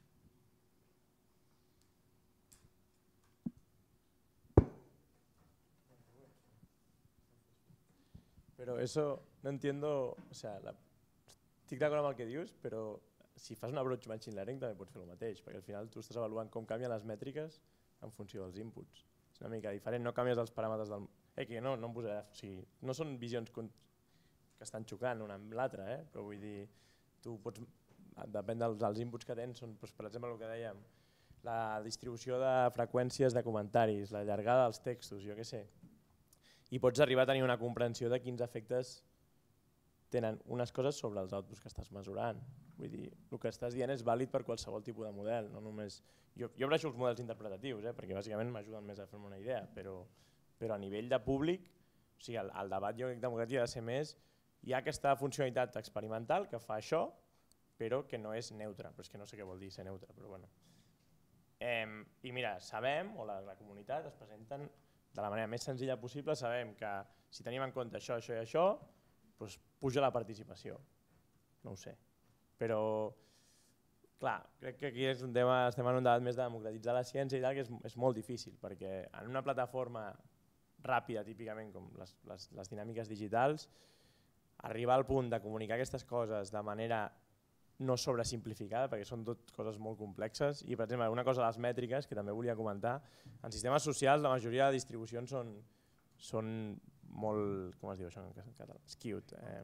Pero eso no entiendo, o sea, la, estic d'acord amb el que dius, però si fas un approach machine learning també pots fer el mateix, perquè al final tu estàs avaluant com canvien les mètriques en funció dels inputs. És una mica diferent, no canvies els paràmetres del... Eh, que no, no em posaré... O sigui, no són visions que estan xocant una amb l'altra, eh? Però vull dir, tu pots... Depèn dels, dels inputs que tens, són, doncs, per exemple, el que dèiem, la distribució de freqüències de comentaris, la llargada dels textos, jo què sé. I pots arribar a tenir una comprensió de quins efectes tenen unes coses sobre els outputs que estàs mesurant. Vull dir, el que estàs dient és vàlid per qualsevol tipus de model, no només... Jo, jo abraço els models interpretatius, eh, perquè bàsicament m'ajuden més a fer-me una idea, però, però a nivell de públic, o sigui, el, el debat jo crec democràtic ha de ser més... Hi ha aquesta funcionalitat experimental que fa això, però que no és neutra, però és que no sé què vol dir ser neutre, però bueno. Eh, I mira, sabem, o la, la comunitat es presenten de la manera més senzilla possible, sabem que si tenim en compte això, això i això, doncs puja la participació. No ho sé. Però, clar, crec que aquí és un tema, estem en un debat més de democratitzar la ciència i tal, que és, és molt difícil, perquè en una plataforma ràpida, típicament, com les, les, les dinàmiques digitals, arribar al punt de comunicar aquestes coses de manera no sobresimplificada, perquè són tot coses molt complexes, i per exemple una cosa de les mètriques que també volia comentar, en sistemes socials la majoria de distribucions són, són molt, com es diu això en català? Skewed. Eh,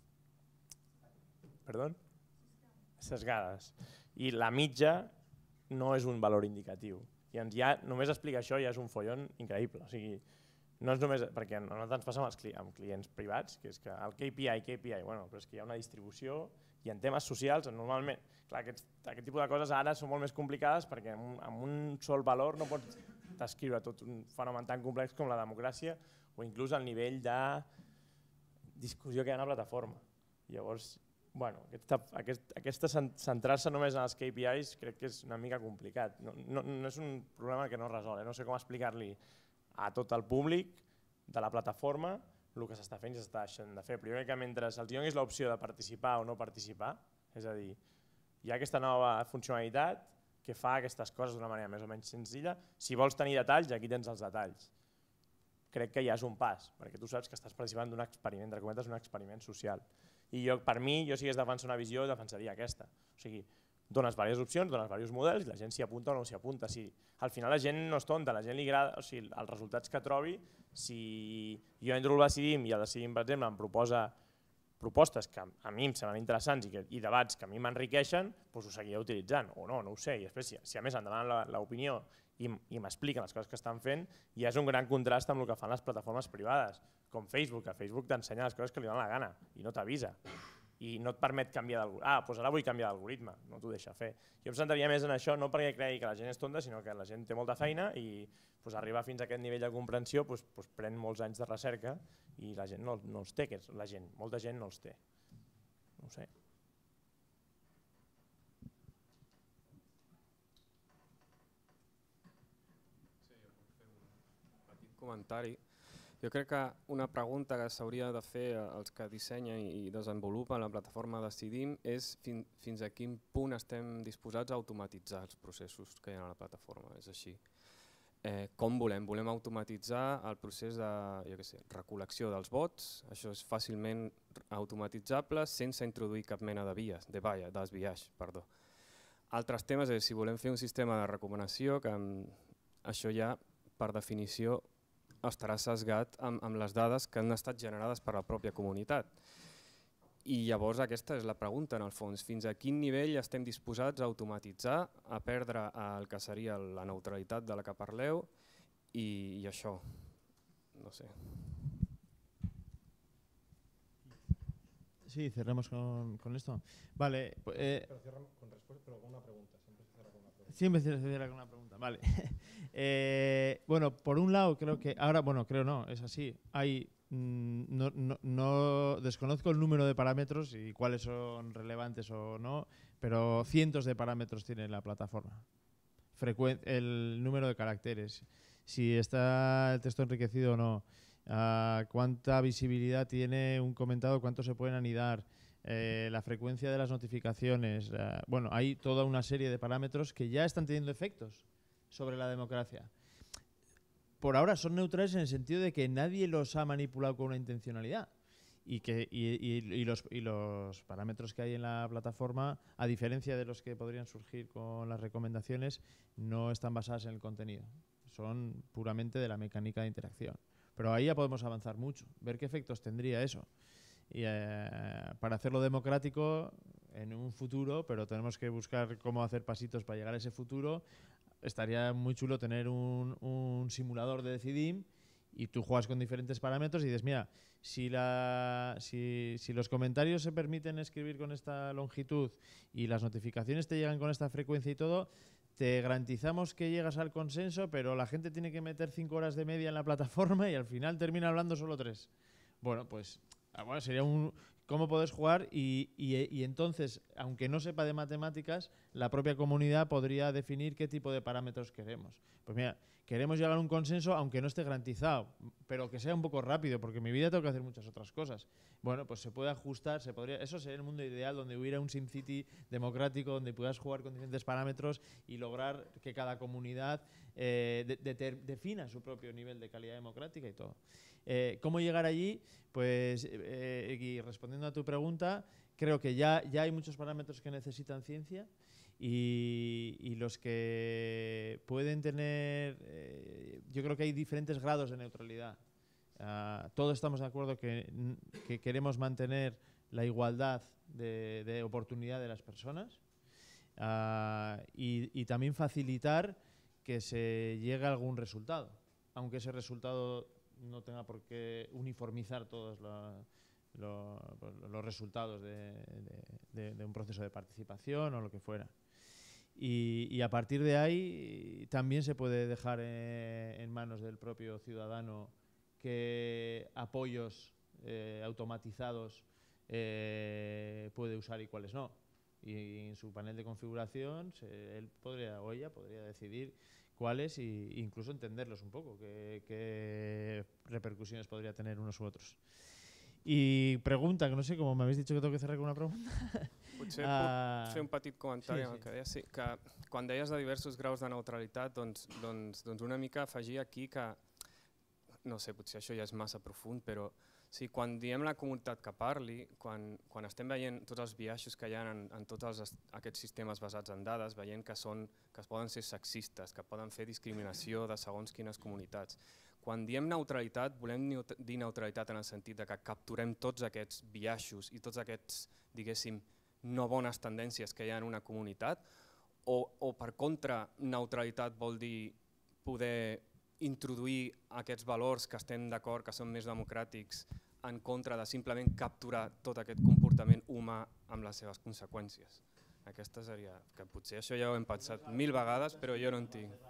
perdó? Sesgades. I la mitja no és un valor indicatiu. I ens ja, només explicar això ja és un follon increïble. O sigui, no és només, perquè a nosaltres ens passa amb, els cli amb clients privats, que és que el K P I, K P I, bueno, però és que hi ha una distribució i en temes socials, normalment, clar, aquest, aquest tipus de coses ara són molt més complicades perquè amb un, amb un sol valor no pots descriure tot un fenomen tan complex com la democràcia o inclús el nivell de discussió que hi ha a la plataforma. Llavors, bueno, aquesta, aquest, aquesta centrar-se només en els K P Is crec que és una mica complicat. No, no, no és un problema que no es resol, eh? No sé com explicar-li a tot el públic de la plataforma el que s'està fent i s'està deixant de fer. Però jo crec que mentre els donis l'opció de participar o no participar, és a dir, hi ha aquesta nova funcionalitat que fa aquestes coses d'una manera més o menys senzilla. Si vols tenir detalls, aquí tens els detalls. Crec que ja és un pas, perquè tu saps que estàs participant d'un experiment, entre cometes, un experiment social. I jo, per mi, jo si hagués de defensar una visió, defensaria aquesta. O sigui, dones diverses opcions, dones diversos models i la gent s'hi apunta o no s'hi apunta. Si, al final la gent no és tonta, la gent li agrada, o sigui, els resultats que trobi, si jo entro al Decidim i el Decidim, per exemple, em proposa propostes que a mi em semblen interessants i, que, i debats que a mi m'enriqueixen, doncs ho seguiré utilitzant, o no, no ho sé. I després, si, si a més em demanen l'opinió i, i m'expliquen les coses que estan fent, ja és un gran contrast amb el que fan les plataformes privades, com Facebook, que Facebook t'ensenya les coses que li donen la gana i no t'avisa. I no et permet canviar d'algoritme. Ah, doncs ara vull canviar d'algoritme, no t'ho deixa fer. Jo em centraria més en això, no perquè cregui que la gent és tonta, sinó que la gent té molta feina i doncs, arribar fins a aquest nivell de comprensió doncs, doncs, pren molts anys de recerca i la gent no, no els té, que és la gent, molta gent no els té. No ho sé. Sí, jo puc fer un petit comentari. Jo crec que una pregunta que s'hauria de fer als que dissenyen i desenvolupen la plataforma Decidim és fin, fins a quin punt estem disposats a automatitzar els processos que hi ha a la plataforma. És així. Eh, com volem? Volem automatitzar el procés de jo què sé, recol·lecció dels vots. Això és fàcilment automatitzable sense introduir cap mena de vies, de valla, desbiaix, perdó. Altres temes és si volem fer un sistema de recomanació, que això ja per definició estarà sesgat amb, amb les dades que han estat generades per la pròpia comunitat. I llavors aquesta és la pregunta en el fons, fins a quin nivell estem disposats a automatitzar, a perdre el que seria la neutralitat de la que parleu i, i això, no sé. Sí, cerramos con, con esto. Vale. Eh, pero cierra con respuesta, pero con una pregunta. Siempre se cierra con una pregunta. Siempre se cierra con una pregunta, vale. eh, bueno, por un lado creo que, ahora, bueno, creo no, es así, hay, mm, no, no, no desconozco el número de parámetros y cuáles son relevantes o no, pero cientos de parámetros tiene la plataforma. Frecuen- el número de caracteres, si está el texto enriquecido o no, uh, cuánta visibilidad tiene un comentado, cuánto se pueden anidar, eh, la frecuencia de las notificaciones. Uh, bueno, hay toda una serie de parámetros que ya están teniendo efectos sobre la democracia. Por ahora son neutrales en el sentido de que nadie los ha manipulado con una intencionalidad. Y, que, y, y, y, los, y los parámetros que hay en la plataforma, a diferencia de los que podrían surgir con las recomendaciones, no están basadas en el contenido. Son puramente de la mecánica de interacción. Pero ahí ya podemos avanzar mucho, ver qué efectos tendría eso. Y, eh, para hacerlo democrático en un futuro, pero tenemos que buscar cómo hacer pasitos para llegar a ese futuro, estaría muy chulo tener un, un simulador de Decidim y tú juegas con diferentes parámetros y dices, mira, si, la, si, si los comentarios se permiten escribir con esta longitud y las notificaciones te llegan con esta frecuencia y todo, te garantizamos que llegas al consenso, pero la gente tiene que meter cinco horas de media en la plataforma y al final termina hablando solo tres. Bueno, pues bueno, sería un... cómo podés jugar y, y, y entonces, aunque no sepa de matemáticas, la propia comunidad podría definir qué tipo de parámetros queremos. Pues mira, queremos llegar a un consenso aunque no esté garantizado, pero que sea un poco rápido, porque en mi vida tengo que hacer muchas otras cosas. Bueno, pues se puede ajustar, se podría, eso sería el mundo ideal donde hubiera un SimCity democrático, donde puedas jugar con diferentes parámetros y lograr que cada comunidad eh, de, de, de, defina su propio nivel de calidad democrática y todo. Eh, ¿Cómo llegar allí? Pues, eh, y respondiendo a tu pregunta, creo que ya, ya hay muchos parámetros que necesitan ciencia y, y los que pueden tener, eh, yo creo que hay diferentes grados de neutralidad. Uh, todos estamos de acuerdo que, que queremos mantener la igualdad de, de oportunidad de las personas uh, y, y también facilitar que se llegue a algún resultado, aunque ese resultado no tenga por qué uniformizar todos la, lo, los resultados de, de, de un proceso de participación o lo que fuera. Y, y a partir de ahí también se puede dejar eh, en manos del propio ciudadano qué apoyos eh, automatizados eh, puede usar y cuáles no. Y en su panel de configuración se, él podría o ella podría decidir cuáles e incluso entenderlos un poco, qué, qué repercusiones podría tener unos u otros. I pregunta, que no sé, com m'habéis dit que tengo que cerrar con una pregunta. Potser uh, puc fer un petit comentari sí, amb el sí. que deies. Sí, que quan deies de diversos graus de neutralitat, doncs, doncs, doncs una mica afegir aquí que, no sé, potser això ja és massa profund, però sí, quan diem la comunitat que parli, quan, quan estem veient tots els biaixos que hi ha en, en tots els, aquests sistemes basats en dades, veient que, són, que es poden ser sexistes, que poden fer discriminació de segons quines comunitats. Quan diem neutralitat, volem dir neutralitat en el sentit de que capturem tots aquests biaixos i tots aquests, diguéssim, no bones tendències que hi ha en una comunitat, o, o per contra, neutralitat vol dir poder introduir aquests valors que estem d'acord, que són més democràtics, en contra de simplement capturar tot aquest comportament humà amb les seves conseqüències. Aquesta seria, que potser això ja ho hem pensat mil vegades, però jo no en tinc.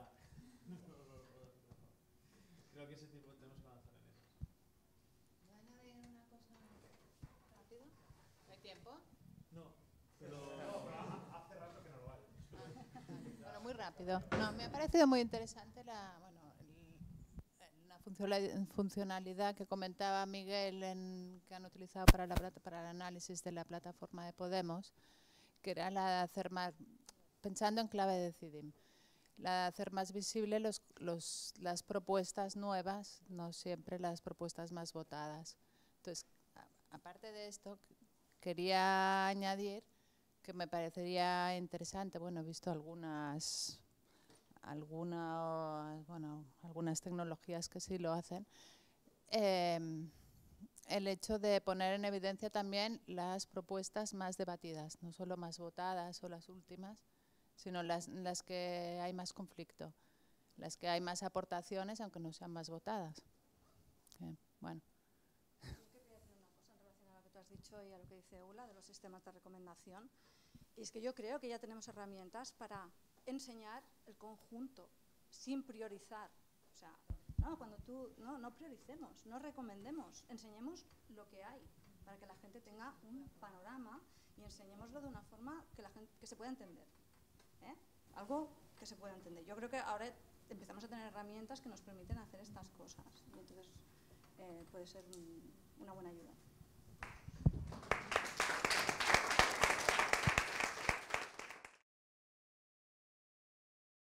Creo que ese tipo de temas van a hacer en eso. ¿Puedo añadir una cosa rápido? ¿No hay tiempo? No, pero hace rato que no lo hay. Bueno, muy rápido. No, me ha parecido muy interesante la, bueno, el, la funcionalidad que comentaba Miguel en, que han utilizado para, la, para el análisis de la plataforma de Podemos, que era la de hacer más, pensando en clave de Decidim, la de hacer más visible los, los, las propuestas nuevas, no siempre las propuestas más votadas. Entonces, a, aparte de esto, quería añadir que me parecería interesante, bueno, he visto algunas, alguna, bueno, algunas tecnologías que sí lo hacen, eh, el hecho de poner en evidencia también las propuestas más debatidas, no solo más votadas o las últimas, sino las, las que hay más conflicto, las que hay más aportaciones, aunque no sean más votadas. Eh, bueno. Yo quería decir una cosa en relación a lo que tú has dicho y a lo que dice Ula de los sistemas de recomendación. Y es que yo creo que ya tenemos herramientas para enseñar el conjunto sin priorizar. O sea, no, cuando tú, no, no prioricemos, no recomendemos, enseñemos lo que hay para que la gente tenga un panorama y enseñémoslo de una forma que, la gente, que se pueda entender. ¿eh? Algo que se pueda entender. Yo creo que ahora empezamos a tener herramientas que nos permiten hacer estas cosas y entonces eh, puede ser un,